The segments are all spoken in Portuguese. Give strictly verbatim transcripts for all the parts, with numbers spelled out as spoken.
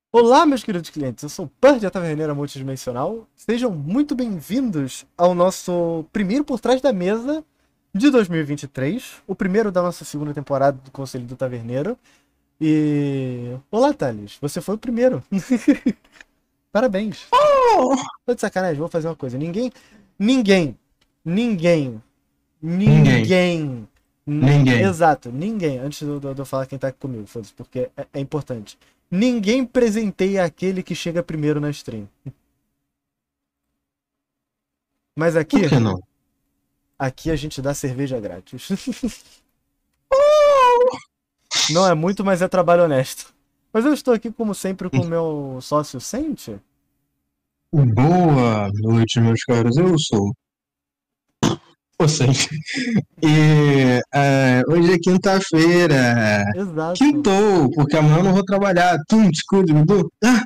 Olá, meus queridos clientes, eu sou o Purdy, a Taverneira Multidimensional. Sejam muito bem-vindos ao nosso primeiro Por Trás da Mesa de dois mil e vinte e três, o primeiro da nossa segunda temporada do Conselho do Taverneiro. E... Olá, Thales, você foi o primeiro. Parabéns. Oh! Tô de sacanagem, vou fazer uma coisa. Ninguém, ninguém, ninguém, Ninguém. ninguém, n- Ninguém. exato, ninguém, antes de eu, de eu falar quem tá aqui comigo, foda-se, porque é, é importante. Ninguém presenteia aquele que chega primeiro na stream. Mas Por aqui, que não? aqui a gente dá cerveja grátis. Oh! Não é muito, mas é trabalho honesto. Mas eu estou aqui, como sempre, com o meu sócio Sente. Boa noite, meus caros. Eu sou o Sancho. E é, hoje é quinta-feira. Exato. Quintou, porque amanhã eu não vou trabalhar. Tum, escudo, du. Ah,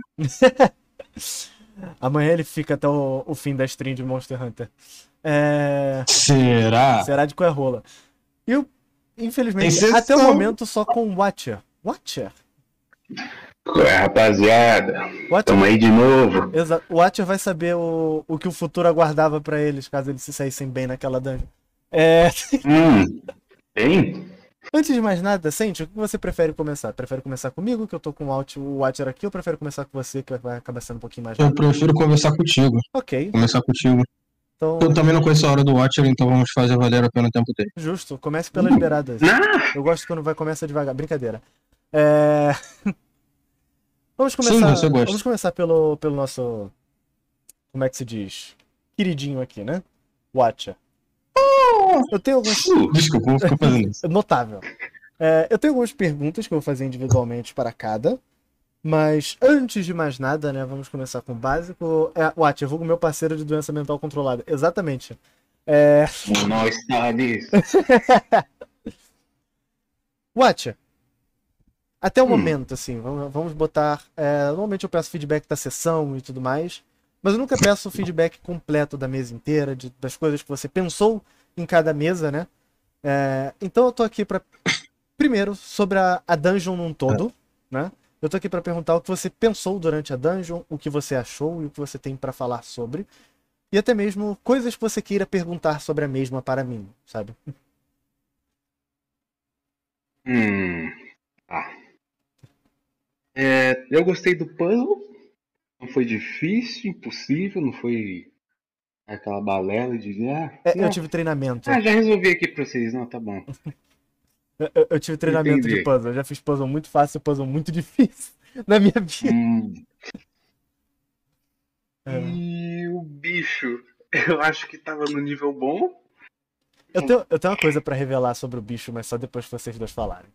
Amanhã ele fica até o, o fim da stream de Monster Hunter. É... será? Será de qual é rola. E eu, Tem infelizmente, até o sessão. momento só com Watcher. Watcher? Qual é, rapaziada? Watcher, Tamo aí de novo. exa- o Watcher vai saber o, o que o futuro aguardava pra eles, caso eles se saíssem bem naquela dungeon. É... Hum, bem? Antes de mais nada, Sente, o que você prefere começar? Prefere começar comigo, que eu tô com o Alt- o Watcher aqui, ou prefere começar com você, que vai acabar sendo um pouquinho mais Eu rápido? prefiro conversar contigo. Ok, Começar contigo. Eu então, também não conheço a hora do Watcher, então vamos fazer valer a pena o tempo dele. justo, comece pelas beiradas. Ah, Eu gosto quando vai começa devagar, brincadeira. É... Vamos Sim, começar, você gosta. vamos começar pelo, pelo nosso, como é que se diz? Queridinho aqui, né? Watcher. Eu tenho alguns... uh, Desculpa, vou ficar fazendo isso. Notável. É, eu tenho algumas perguntas que eu vou fazer individualmente para cada. Mas antes de mais nada, né? Vamos começar com o básico. É, Watcher, vulgo meu parceiro de doença mental controlada. Exatamente. É... nós tá disso. Watcher, até o Hum, momento, assim, vamos, vamos botar. É, normalmente eu peço feedback da sessão e tudo mais. Mas eu nunca peço o feedback completo da mesa inteira, de- das coisas que você pensou em cada mesa, né? É, então eu tô aqui pra. Primeiro, sobre a, a dungeon num todo, né? Eu tô aqui pra perguntar o que você pensou durante a dungeon, o que você achou e o que você tem pra falar sobre. E até mesmo coisas que você queira perguntar sobre a mesma para mim, sabe? hum, ah. É, eu gostei do puzzle. Não foi difícil, impossível, não foi aquela balela de dizer, ah, É, eu não, tive treinamento. ah, já resolvi aqui pra vocês. Não, tá bom. Eu, eu- eu tive treinamento de Entendi. puzzle. Eu já fiz puzzle muito fácil e puzzle muito difícil na minha vida. Hum, É. e o bicho, eu acho que tava no nível bom. Eu tenho, eu tenho uma coisa pra revelar sobre o bicho, mas só depois que vocês dois falarem.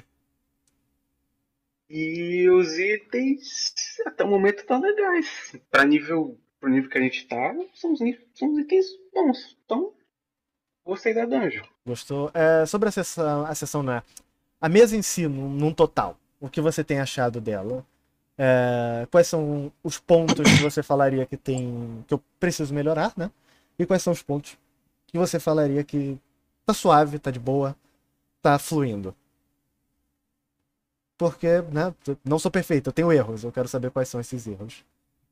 E os itens até o momento estão legais. Para nível, pro nível que a gente tá, são os, níveis- são os itens bons. Então, gostei da dungeon. Gostou? É, sobre a sessão, a sessão, né? A mesa em si, num, num total, o que você tem achado dela? É, quais são os pontos que você falaria que tem que eu preciso melhorar, né? E quais são os pontos que você falaria que tá suave, tá de boa, tá fluindo? Porque, né, não sou perfeito, eu tenho erros, eu quero saber quais são esses erros.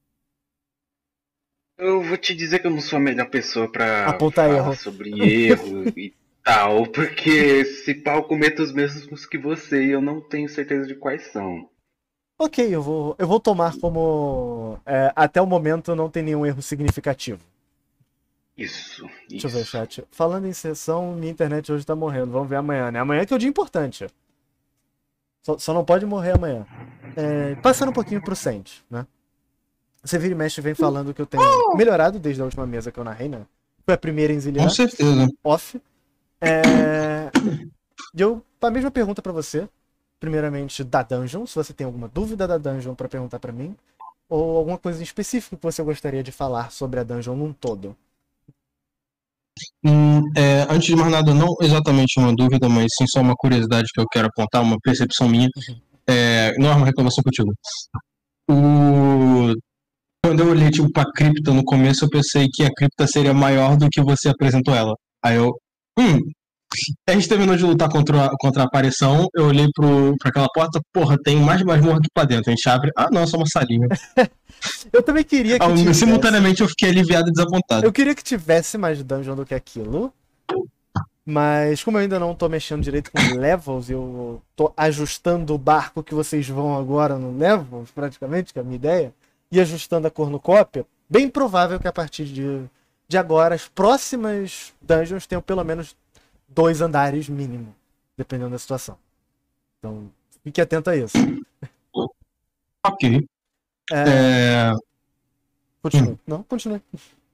Eu vou te dizer que eu não sou a melhor pessoa pra Apontar falar erro. sobre erro e tal, porque se pá, eu cometo os mesmos que você e eu não tenho certeza de quais são. Ok, eu vou, eu vou tomar como é, até o momento não tem nenhum erro significativo. Isso, Deixa eu ver, isso. chat. Falando em sessão, minha internet hoje tá morrendo. Vamos ver amanhã, né? Amanhã que é o dia importante. Só, só não pode morrer amanhã. É, passando um pouquinho pro Sente, né? Você vira e mexe vem falando que eu tenho melhorado desde a última mesa que eu narrei, né? Foi a primeira em Com Ziliar, certeza. off. É... E eu, a mesma pergunta pra você. Primeiramente, da dungeon. Se você tem alguma dúvida da dungeon pra perguntar pra mim. Ou alguma coisa em específico que você gostaria de falar sobre a dungeon num todo. Hum, é, antes de mais nada, não exatamente uma dúvida, mas sim só uma curiosidade que eu quero apontar, uma percepção minha. Uhum. É, não é uma reclamação contigo. O... Quando eu olhei tipo, pra cripta no começo, eu pensei que a cripta seria maior do que você apresentou ela. Aí eu. Hum. A gente terminou de lutar contra, a- contra a aparição, eu olhei pro, pra aquela porta, porra, tem mais masmorra aqui pra dentro. A gente abre, ah não, é só uma salinha. Eu também queria que Ah, tivesse. simultaneamente eu fiquei aliviado e desapontado. Eu queria que tivesse mais dungeon do que aquilo. Mas como eu ainda não tô mexendo direito com levels, eu tô ajustando o barco que vocês vão agora no levels, praticamente, que é a minha ideia, e ajustando a cornucópia, bem provável que a partir de, de agora as próximas dungeons tenham pelo menos dois andares mínimo, dependendo da situação. Então, fique atento a isso. Ok. É, É, continue. Não, continue.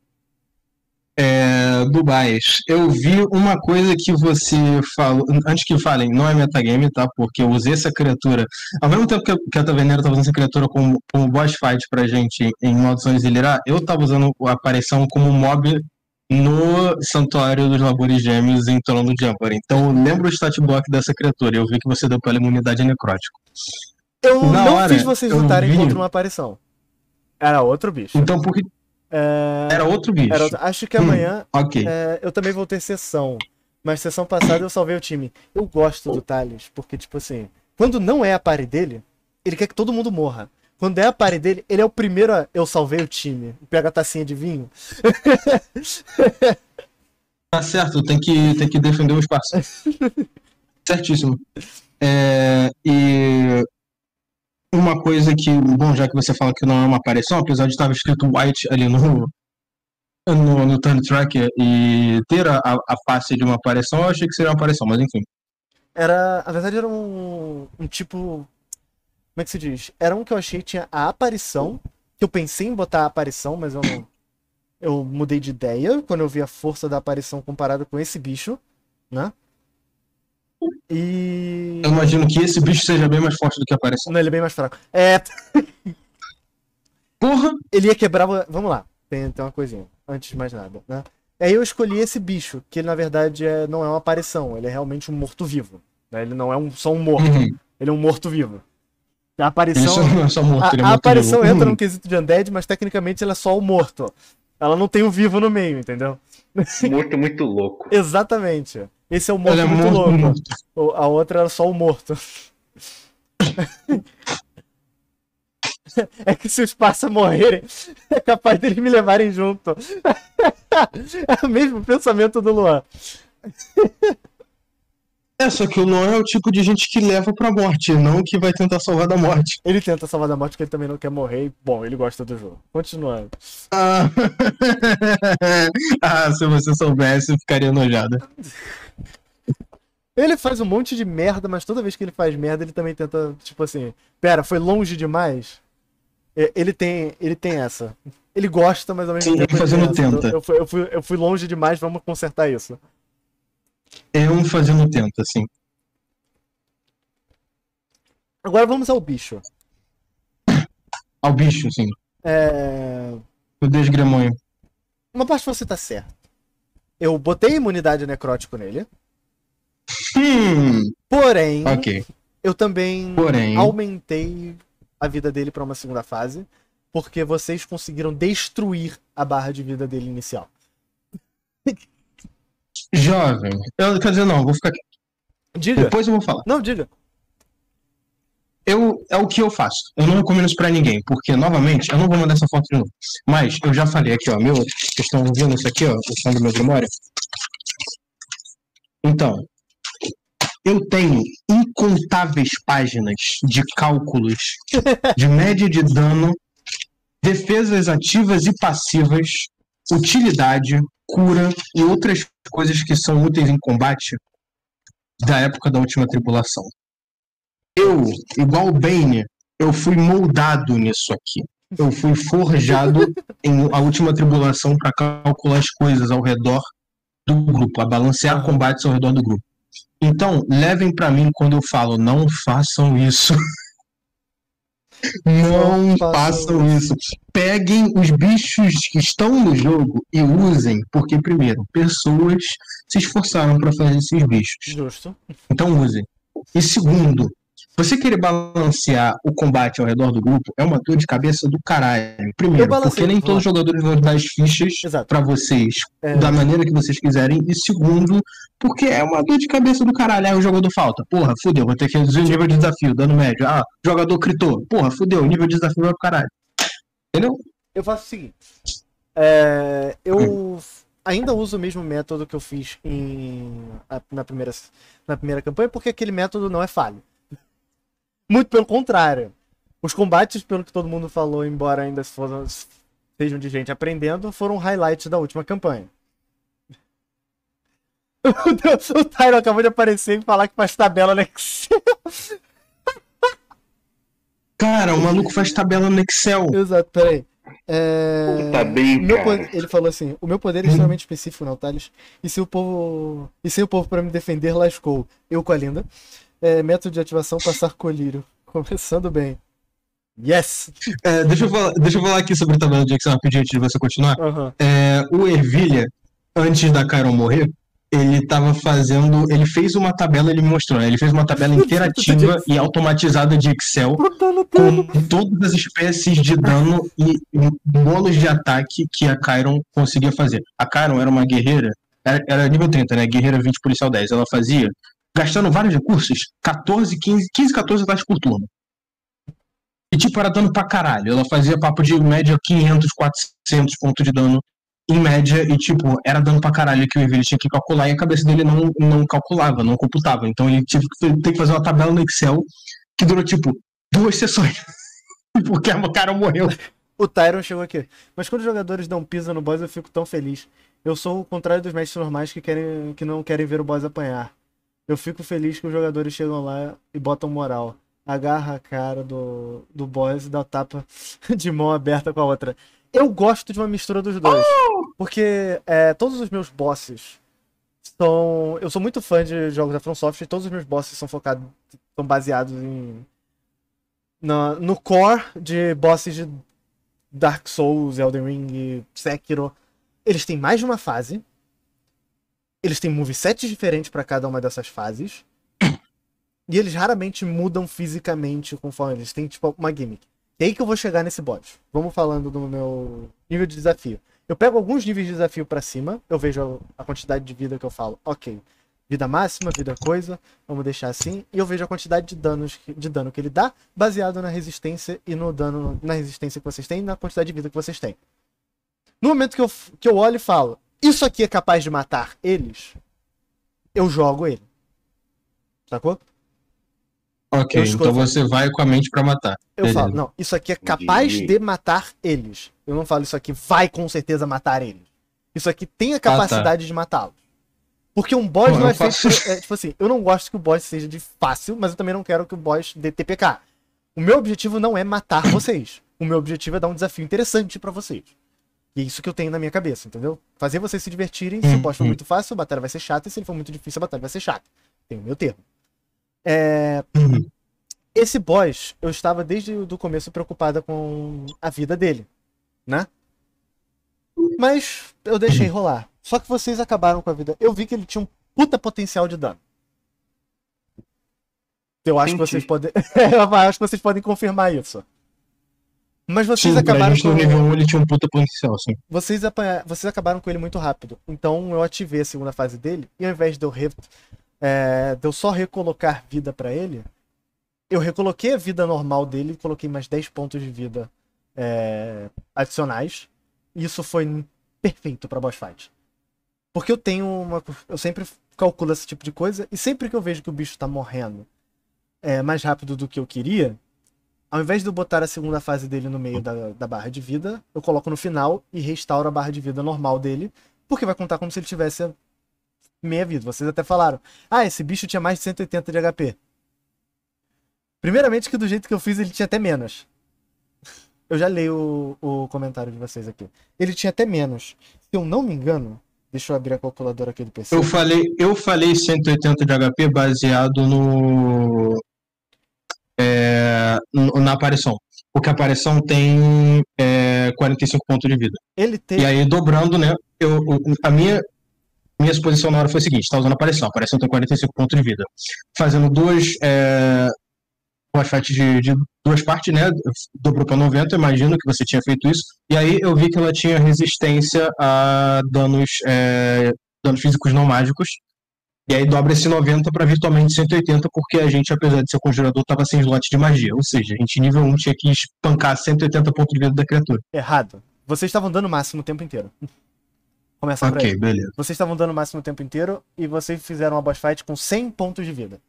é, Dubais, eu vi uma coisa que você falou. Antes que falem, não é metagame, tá? Porque eu usei essa criatura. Ao mesmo tempo que a, que a Taverneira tava usando essa criatura como, como boss fight pra gente em Maldições de Lirá, eu tava usando a aparição como mob no Santuário dos Labores Gêmeos em Trono do Jumper. Então eu lembro o stat block dessa criatura. Eu vi que você deu pra ela imunidade a necrótico. Eu Na não hora, fiz vocês eu lutarem vi- contra uma aparição. Era outro bicho. Então por que. É, Era outro bicho. era outro- Acho que Hum, amanhã ok. é, eu também vou ter sessão. Mas sessão passada eu salvei o time. Eu gosto do Thales, porque, tipo assim, quando não é a pare dele, ele quer que todo mundo morra. Quando é a pare dele, ele é o primeiro a eu salvei o time. Pega a tacinha de vinho. Tá certo, tem que, tem que defender o espaço. Certíssimo. É, e uma coisa que, bom, já que você fala que não é uma aparição, apesar de estar escrito white ali no, no, no turn tracker e ter a, a face de uma aparição, eu achei que seria uma aparição, mas enfim. Era, na verdade, era um, um tipo. Como é que se diz? Era um que eu achei que tinha a aparição. Que eu pensei em botar a aparição, mas eu não. Eu mudei de ideia quando eu vi a força da aparição comparada com esse bicho, né? E. Eu imagino que esse bicho seja bem mais forte do que a aparição. Não, ele é bem mais fraco. É. Porra! Ele ia quebrar. Vamos lá, tem, tem uma coisinha, antes de mais nada, né? Aí eu escolhi esse bicho, que ele na verdade é, não é uma aparição, ele é realmente um morto-vivo. Né? Ele não é um, só um morto, Uhum. ele é um morto-vivo. A Ele aparição. só não é só morto, ele é A, a morto aparição vivo. entra Uhum. no quesito de undead, mas tecnicamente ela é só o morto. Ela não tem o vivo no meio, entendeu? Muito, muito louco. Exatamente. Esse é o morto Ele é muito morto, louco. morto. O- A outra era só o morto. É que se os parça morrerem, é capaz deles me levarem junto. É o mesmo pensamento do Luan. É, só que o Luan é o tipo de gente que leva pra morte, não que vai tentar salvar da morte. Ele tenta salvar da morte porque ele também não quer morrer. E, bom, ele gosta do jogo. Continuando. Ah, ah, se você soubesse, eu ficaria enojada. Ele faz um monte de merda, mas toda vez que ele faz merda, ele também tenta, tipo assim, pera, foi longe demais? É, Ele tem, ele tem essa. Ele gosta, mas ao mesmo Sim, tempo ele fazendo tem essa. tenta. Eu fui, eu, fui, eu fui longe demais, vamos consertar isso. É um fazendo tenta, assim. Agora vamos ao bicho. Ao bicho, assim. É... O desgremonho. Uma parte você tá certo. Eu botei imunidade necrótico nele, Hum, porém, ok. eu também Porém, aumentei a vida dele pra uma segunda fase, porque vocês conseguiram destruir a barra de vida dele inicial. jovem. Eu, quer dizer, não, vou ficar aqui. Diga. Depois eu vou falar. Não, diga. Eu, é o que eu faço. Eu não recomendo isso pra ninguém, porque, novamente, eu não vou mandar essa foto de novo. Mas eu já falei aqui, ó, meu, vocês estão ouvindo isso aqui, ó, o som do meu Grimório? Então, eu tenho incontáveis páginas de cálculos de média de dano, defesas ativas e passivas, utilidade, cura e outras coisas que são úteis em combate da época da última tribulação. Eu, igual o Bane, eu fui moldado nisso aqui. Eu fui forjado em a última tribulação para calcular as coisas ao redor do grupo, a balancear Aham. combates ao redor do grupo. Então, levem pra mim quando eu falo, não façam isso. Não Não façam façam isso. Peguem os bichos que estão no jogo e usem, porque, primeiro, pessoas se esforçaram para fazer esses bichos. Justo. Então, usem. E segundo, Você querer balancear o combate ao redor do grupo é uma dor de cabeça do caralho. Eu Primeiro, balancei, porque nem vamos todos os lá. jogadores vão dar as fichas Exato. pra vocês É. da maneira que vocês quiserem. E segundo, porque é uma dor de cabeça do caralho. Aí o jogador falta. Porra, fudeu, vou ter que reduzir o nível de desafio, dano médio. Ah, jogador critou. Porra, fudeu, nível de desafio vai pro caralho. Entendeu? Eu faço o seguinte. É, eu ainda uso o mesmo método que eu fiz em, a- na, primeira, na primeira campanha, porque aquele método não é falho. Muito pelo contrário. Os combates, pelo que todo mundo falou, embora ainda foram, sejam de gente aprendendo, foram highlights da última campanha. O Tyro acabou de aparecer e falar que faz tabela no Excel. Cara, o maluco faz tabela no Excel. Exato, peraí. É... Tá bem, meu cara. poder- ele falou assim: o meu poder é extremamente específico, não, Thales. E se o povo. E sem o povo pra me defender, lascou. Eu com a Linda. É, método de ativação, passar colírio. Começando bem. Yes! É, deixa, eu falar, deixa eu falar aqui sobre a tabela de Excel rapidinho antes de você continuar. Aham. É, o Ervilha, antes da Kyron morrer, ele tava fazendo. Ele fez uma tabela, ele me mostrou, né? Ele fez uma tabela interativa e automatizada de Excel com todas as espécies de dano e bônus de ataque que a Kyron conseguia fazer. A Kyron era uma guerreira, era, era nível trinta, né? Guerreira vinte, policial dez. Ela fazia, gastando vários recursos, catorze, quinze, quinze, catorze ataques por turno. E tipo, era dano pra caralho. Ela fazia papo de média quinhentos, quatrocentos pontos de dano em média. E tipo, era dano pra caralho que o Evil tinha que calcular e a cabeça dele não, não calculava, não computava. Então ele tive que ter que fazer uma tabela no Excel que durou tipo duas sessões. Porque o cara morreu. O Tyron chegou aqui. Mas quando os jogadores dão pisa no boss, eu fico tão feliz. Eu sou o contrário dos mestres normais que, querem, que não querem ver o boss apanhar. Eu fico feliz que os jogadores chegam lá e botam moral. Agarra a cara do, do boss e dá o tapa de mão aberta com a outra. Eu gosto de uma mistura dos dois. Porque é, todos os meus bosses são... Eu sou muito fã de jogos da From Software e todos os meus bosses são focados... São baseados em... Na, no core de bosses de Dark Souls, Elden Ring, Sekiro. Eles têm mais de uma fase. Eles têm movesets diferentes para cada uma dessas fases. E eles raramente mudam fisicamente conforme eles têm, tipo, uma gimmick. E aí que eu vou chegar nesse boss. Vamos falando do meu nível de desafio. Eu pego alguns níveis de desafio pra cima, eu vejo a quantidade de vida que eu falo. Ok, vida máxima, vida coisa, vamos deixar assim. E eu vejo a quantidade de, danos, de dano que ele dá, baseado na resistência e no dano, na resistência que vocês têm e na quantidade de vida que vocês têm. No momento que eu, que eu olho e falo, isso aqui é capaz de matar eles, eu jogo ele. Sacou? Ok, Eu escolho- então você vai com a mente pra matar. Eu Beleza. falo, não, isso aqui é capaz Entendi. de matar eles. Eu não falo isso aqui vai com certeza matar eles. Isso aqui tem a capacidade de matá-los. Porque um boss Pô, não eu é feito faço- por, é, tipo assim, eu não gosto que o boss seja de fácil, mas eu também não quero que o boss dê T P K. O meu objetivo não é matar vocês. O meu objetivo é dar um desafio interessante pra vocês. E é isso que eu tenho na minha cabeça, entendeu? Fazer vocês se divertirem. Se o boss for Uhum. muito fácil, a batalha vai ser chata. E se ele for muito difícil, a batalha vai ser chata. Tem o meu termo. É... Uhum. Esse boss, eu estava desde o do começo preocupada com a vida dele, né? Mas eu deixei rolar. Só que vocês acabaram com a vida. Eu vi que ele tinha um puta potencial de dano. Eu acho que Entendi. vocês podem. Eu acho que vocês podem confirmar isso. Mas vocês Sim, pra acabaram gente com. no nível um ele tinha um puta potencial, sim. Vocês, apanha... vocês acabaram com ele muito rápido. Então eu ativei a segunda fase dele. E ao invés de eu, re... é... de eu só recolocar vida pra ele, eu recoloquei a vida normal dele e coloquei mais dez pontos de vida é... adicionais. E isso foi perfeito pra boss fight. Porque eu tenho uma. Eu sempre calculo esse tipo de coisa. E sempre que eu vejo que o bicho tá morrendo é, mais rápido do que eu queria, ao invés de eu botar a segunda fase dele no meio da, da barra de vida, eu coloco no final e restauro a barra de vida normal dele, porque vai contar como se ele tivesse meia vida. Vocês até falaram, ah, esse bicho tinha mais de cento e oitenta de H P. Primeiramente que do jeito que eu fiz ele tinha até menos. Eu já leio o, o comentário de vocês aqui. Ele tinha até menos. Se eu não me engano, deixa eu abrir a calculadora aqui do P C. Eu falei, eu falei cento e oitenta de H P baseado no, é, no- na aparição. Porque a aparição tem é, quarenta e cinco pontos de vida. Ele tem... E aí, dobrando, né? Eu, eu- a minha, minha exposição na hora foi a seguinte: tá usando a aparição. A aparição tem quarenta e cinco pontos de vida. Fazendo duas, é, boss fight de, de duas partes, né? Dobrou pra noventa, imagino que você tinha feito isso. E aí eu vi que ela tinha resistência a danos, é, danos físicos não mágicos. E aí dobra esse noventa pra virtualmente cento e oitenta, porque a gente, apesar de ser conjurador, tava sem slot de magia. Ou seja, a gente nível um tinha que espancar cento e oitenta pontos de vida da criatura. Errado. Vocês estavam dando o máximo o tempo inteiro. Começa por aí. Ok, beleza. Vocês estavam dando o máximo o tempo inteiro e vocês fizeram uma boss fight com cem pontos de vida.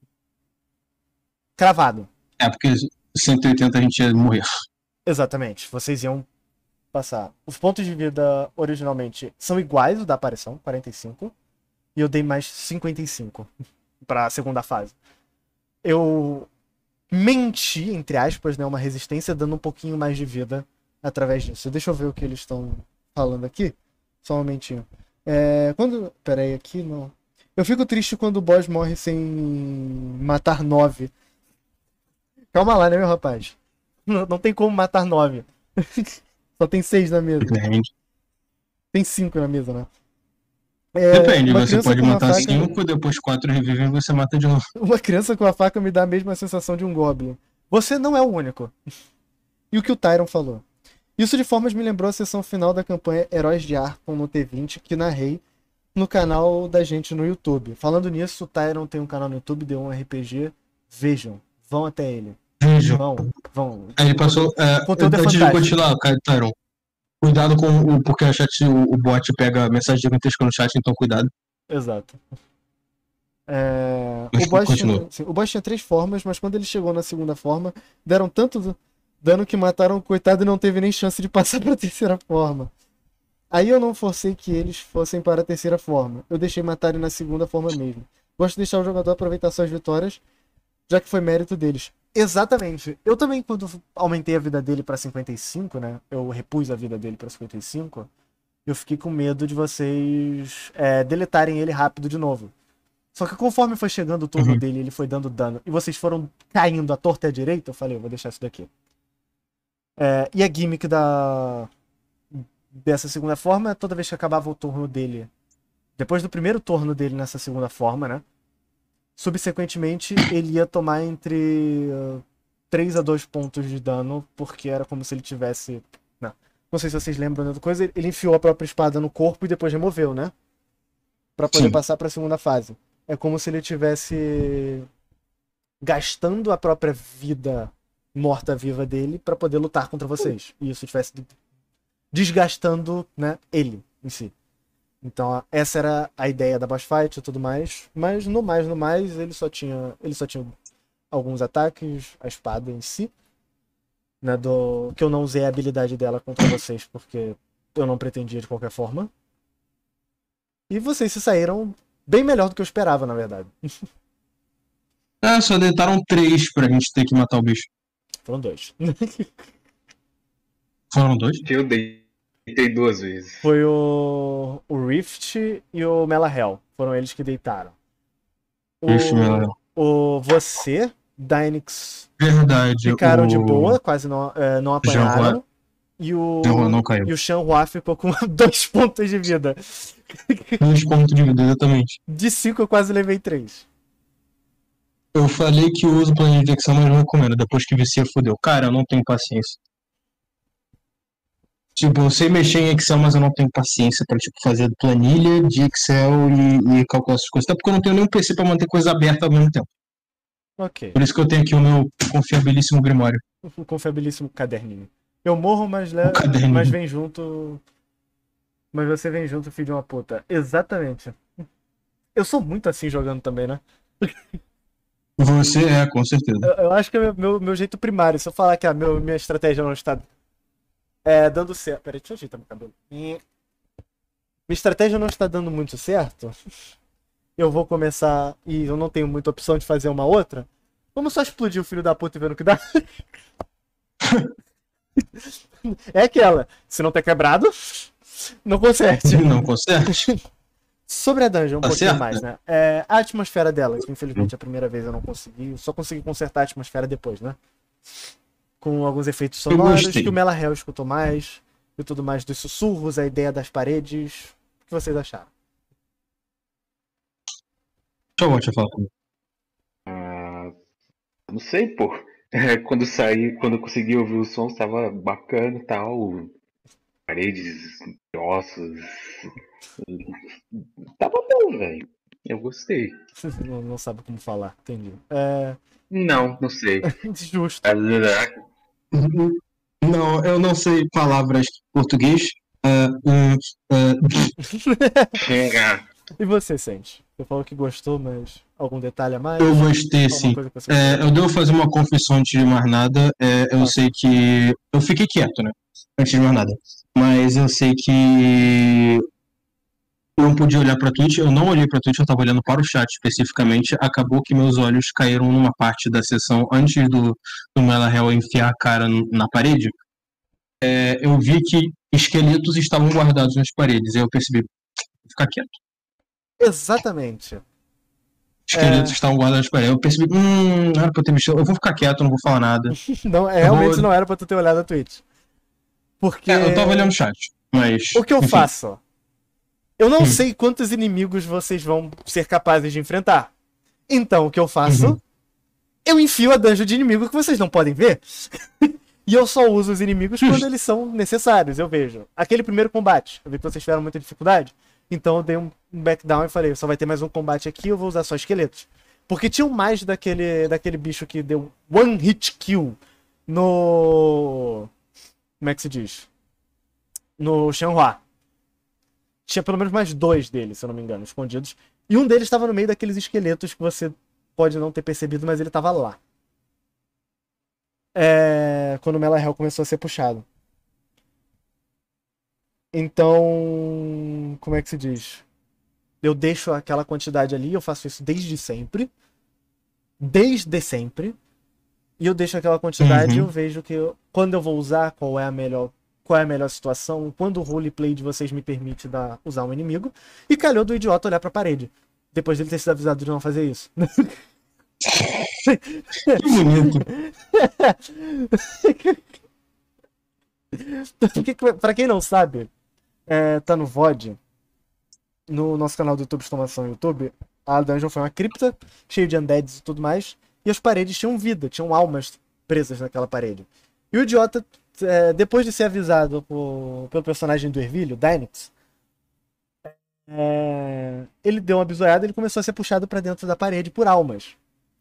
Cravado. É, porque cento e oitenta a gente ia morrer. Exatamente. Vocês iam passar. Os pontos de vida originalmente são iguais o da aparição, quarenta e cinco. E eu dei mais cinquenta e cinco pra segunda fase. Eu menti, entre aspas, né? Uma resistência, dando um pouquinho mais de vida através disso. Deixa eu ver o que eles estão falando aqui. Só um momentinho. É, quando... Pera aí, aqui não. Eu fico triste quando o boss morre sem matar nove. Calma lá, né, meu rapaz? Não, não tem como matar nove. Só tem seis na mesa. Depende. Tem cinco na mesa, né? É, Depende, uma você criança pode com uma matar faca- cinco, depois quatro revivem e você mata de novo. Uma criança com a faca me dá a mesma sensação de um goblin. Você não é o único. E o que o Tyron falou. Isso de formas me lembrou a sessão final da campanha Heróis de Arkham no T vinte, que narrei no canal da gente no YouTube. Falando nisso, o Tyron tem um canal no YouTube, deu um R P G. Vejam, vão até ele. Vejo. Vão, vão. Aí ele passou. É, O conteúdo é antes de fantástico. continuar, cara, Taron. Cuidado com o. Porque a chat, o, o bot pega mensagem gigantesca no chat, então cuidado. Exato. É, Mas o, boss continua. tinha, sim, o boss tinha três formas, mas quando ele chegou na segunda forma, deram tanto dano que mataram o coitado e não teve nem chance de passar para a terceira forma. Aí eu não forcei que eles fossem para a terceira forma. Eu deixei matarem na segunda forma mesmo. Gosto de deixar o jogador aproveitar suas vitórias, já que foi mérito deles. Exatamente. Eu também, quando aumentei a vida dele para cinquenta e cinco, né? Eu repus a vida dele para cinquenta e cinco. Eu fiquei com medo de vocês é, deletarem ele rápido de novo. Só que conforme foi chegando o turno Uhum. dele, ele foi dando dano, e vocês foram caindo à torta e à direita, eu falei, eu vou deixar isso daqui. É, e a gimmick da... dessa segunda forma é toda vez que acabava o turno dele, depois do primeiro turno dele nessa segunda forma, né? Subsequentemente, ele ia tomar entre uh, três a dois pontos de dano, porque era como se ele tivesse... Não, não sei se vocês lembram da outra coisa, ele enfiou a própria espada no corpo e depois removeu, né? Pra poder Sim. passar pra segunda fase. É como se ele tivesse gastando a própria vida morta-viva dele pra poder lutar contra vocês. E isso estivesse desgastando, né, ele em si. Então, essa era a ideia da boss fight e tudo mais. Mas no mais, no mais, ele só tinha, ele só tinha alguns ataques, a espada em si, né, do que eu não usei a habilidade dela contra vocês porque eu não pretendia de qualquer forma. E vocês se saíram bem melhor do que eu esperava, na verdade. É, só deitaram três pra gente ter que matar o bicho. Foram dois. Foram dois? Eu deitei duas vezes. Foi o, o Rift e o Melahel. Foram eles que deitaram. O, Rift e Melahel. o você, Dynix, Verdade. ficaram o... de boa, quase não, é, não apanharam. E o, Jean Juan não caiu. e o Shanhua ficou com dois pontos de vida. Dois pontos de vida, exatamente. De cinco eu quase levei três. Eu falei que eu uso planilha de Excel, mas não recomendo. Depois que vicia, fodeu. Cara, eu não tenho paciência. Tipo, eu sei mexer em Excel, mas eu não tenho paciência pra, tipo, fazer planilha de Excel e, e calcular essas coisas. Até porque eu não tenho nenhum P C pra manter coisa aberta ao mesmo tempo. Ok. Por isso que eu tenho aqui o meu confiabilíssimo Grimório. Um confiabilíssimo caderninho. Eu morro, mas, le... O caderninho. mas vem junto. Mas você vem junto, filho de uma puta. Exatamente. Eu sou muito assim jogando também, né? Você é, com certeza. Eu, eu acho que é meu, meu, meu jeito primário. Se eu falar que a meu, minha estratégia não está é, dando certo. Peraí, deixa eu ajeitar meu cabelo. Minha estratégia não está dando muito certo. Eu vou começar. E eu não tenho muita opção de fazer uma outra. Vamos só explodir o filho da puta e ver no que dá. É aquela. Se não tá quebrado, não conserte. Não conserte? Sobre a dungeon, um Tá pouquinho certo, mais, né? né? É, a atmosfera dela, que infelizmente a primeira vez eu não consegui. Eu só consegui consertar a atmosfera depois, né? Com alguns efeitos sonoros gostei. que o Melahel escutou mais. E tudo mais dos sussurros, a ideia das paredes. O que vocês acharam? Deixa eu te falar comigo. Ah, Não sei, pô. É, quando saí, quando eu consegui ouvir o som, estava bacana e tal. Paredes, ossos. Tava bom, velho. Eu gostei. Não, não sabe como falar, entendi. É... Não, não sei. Justo. Não, eu não sei palavras português. É, um, é, E você, Sente? Você falou que gostou, mas algum detalhe a mais? eu gostei, Alguma sim. coisa que você É, gostou? eu devo fazer uma confissão antes de mais nada. É, eu Ah. sei que. Eu fiquei quieto, né? Antes de mais nada. Mas eu sei que. Eu não podia olhar pra Twitch. Eu não olhei pra Twitch, eu tava olhando para o chat especificamente. Acabou que meus olhos caíram numa parte da sessão antes do, do Melahel enfiar a cara n- na parede. É, eu vi que esqueletos estavam guardados nas paredes. Aí eu percebi, vou ficar quieto. Exatamente. Esqueletos É. estavam guardados nas paredes. Eu percebi, hum, não era pra eu ter mexido. Eu vou ficar quieto, não vou falar nada. Não, é, Eu realmente vou- não era pra tu ter olhado a Twitch. Porque. É, eu tava olhando o chat, mas. O que eu enfim. faço? Eu não Hum. sei quantos inimigos vocês vão ser capazes de enfrentar. Então, o que eu faço? Uhum. Eu enfio a dungeon de inimigo que vocês não podem ver. E eu só uso os inimigos quando eles são necessários, eu vejo. Aquele primeiro combate, eu vi que vocês tiveram muita dificuldade. Então eu dei um backdown e falei, só vai ter mais um combate aqui, eu vou usar só esqueletos. Porque tinham mais daquele, daquele bicho que deu one hit kill no... Como é que se diz? No Shenhua. Tinha pelo menos mais dois deles, se eu não me engano, escondidos. E um deles estava no meio daqueles esqueletos que você pode não ter percebido, mas ele estava lá. É... Quando o Melahel começou a ser puxado. Então, como é que se diz? Eu deixo aquela quantidade ali, eu faço isso desde sempre. Desde sempre. E eu deixo aquela quantidade e Uhum. eu vejo que eu- quando eu vou usar, qual é a melhor, qual é a melhor situação, quando o roleplay de vocês me permite dar, usar um inimigo. E calhou do idiota olhar pra parede. Depois dele ter sido avisado de não fazer isso. Que bonito. Porque, pra quem não sabe, é, tá no V O D, no nosso canal do YouTube Exclamação YouTube, a dungeon foi uma cripta, cheia de undeads e tudo mais, e as paredes tinham vida, tinham almas presas naquela parede. E o idiota, é, depois de ser avisado por- pelo personagem do Ervilho, Dynix, é, ele deu uma bisoiada e ele começou a ser puxado pra dentro da parede por almas.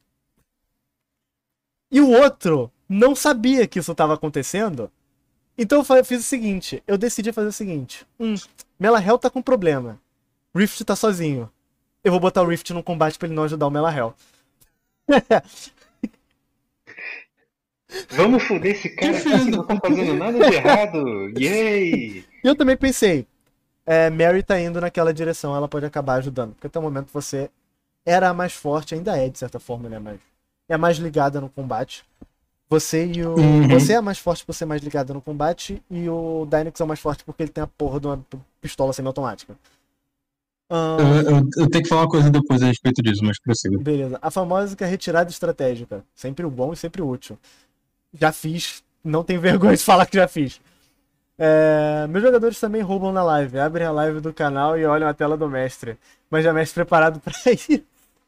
E o outro não sabia que isso estava acontecendo. Então eu fa- fiz o seguinte, eu decidi fazer o seguinte. Hum, Melahel tá com problema. Rift tá sozinho. Eu vou botar o Rift num combate pra ele não ajudar o Melahel. Vamos foder esse cara aqui que não tá fazendo nada de errado. Yay! E eu também pensei, é, Mary tá indo naquela direção, ela pode acabar ajudando. Porque até o momento você era a mais forte, ainda é de certa forma, né? Mas é a mais ligada no combate. Você e o. Uhum. Você é a mais forte por ser mais ligada no combate. E o Dynix é o mais forte porque ele tem a porra de uma pistola semiautomática. Ahn, Eu, eu- eu tenho que falar uma coisa depois a respeito disso, mas prossiga. beleza. A famosa que é retirada estratégica. Sempre o bom e sempre útil. Já fiz. Não tenho vergonha de falar que já fiz. É, meus jogadores também roubam na live. Abrem a live do canal e olham a tela do mestre. Mas já mestre preparado pra isso.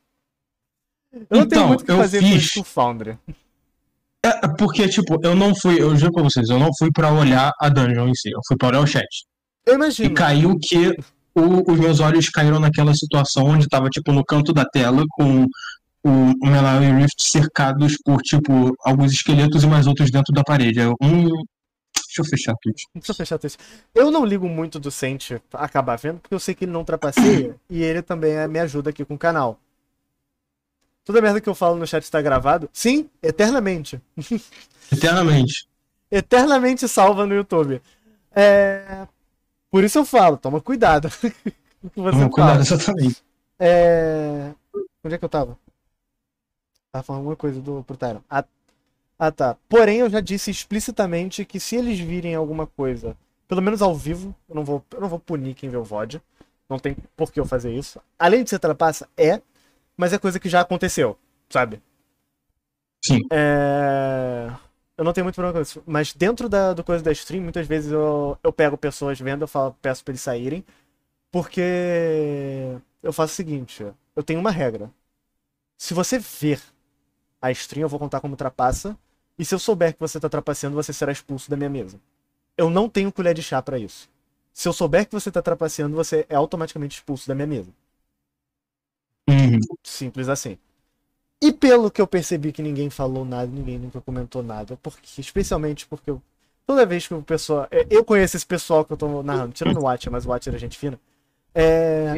Eu não tenho Então, muito o que eu fazer com fiz- isso com o Foundry. É, porque, tipo, eu não fui, eu juro pra vocês, eu não fui pra olhar a dungeon em si, eu fui pra olhar o chat. Eu E imagino. caiu que o- os meus olhos caíram naquela situação onde tava, tipo, no canto da tela, com o, o Melahel e o Rift cercados por, tipo, alguns esqueletos e mais outros dentro da parede. Aí eu, hum, deixa eu fechar tudo. Deixa eu fechar isso. Eu não ligo muito do Sente acabar vendo, porque eu sei que ele não trapaceia e ele também é- me ajuda aqui com o canal. Toda merda que eu falo no chat está gravado? Sim, eternamente. Eternamente. Eternamente salva no YouTube. É... Por isso eu falo, toma cuidado. com o que você Toma cuidado, fala. exatamente. É... Onde é que eu tava? Tava falando alguma coisa do, pro Tyron. Ah, ah, tá. Porém, eu já disse explicitamente que se eles virem alguma coisa, pelo menos ao vivo, eu não vou, eu não vou punir quem vê o V O D. Não tem por que eu fazer isso. Além de ser trapaça, é, mas é coisa que já aconteceu, sabe? Sim. É... Eu não tenho muito problema com isso. Mas dentro da, do coisa da stream, muitas vezes eu, eu pego pessoas vendo, eu falo, peço pra eles saírem. Porque eu faço o seguinte, eu tenho uma regra. Se você ver a stream, eu vou contar como trapaça. E se eu souber que você tá trapaceando, você será expulso da minha mesa. Eu não tenho colher de chá pra isso. Se eu souber que você tá trapaceando, você é automaticamente expulso da minha mesa. Uhum. Simples assim. E pelo que eu percebi que ninguém falou nada, ninguém nunca comentou nada, porque, especialmente porque eu, toda vez que o pessoal... Eu conheço esse pessoal que eu tô narrando, tirando o Watcher, mas o Watcher é gente fina. É...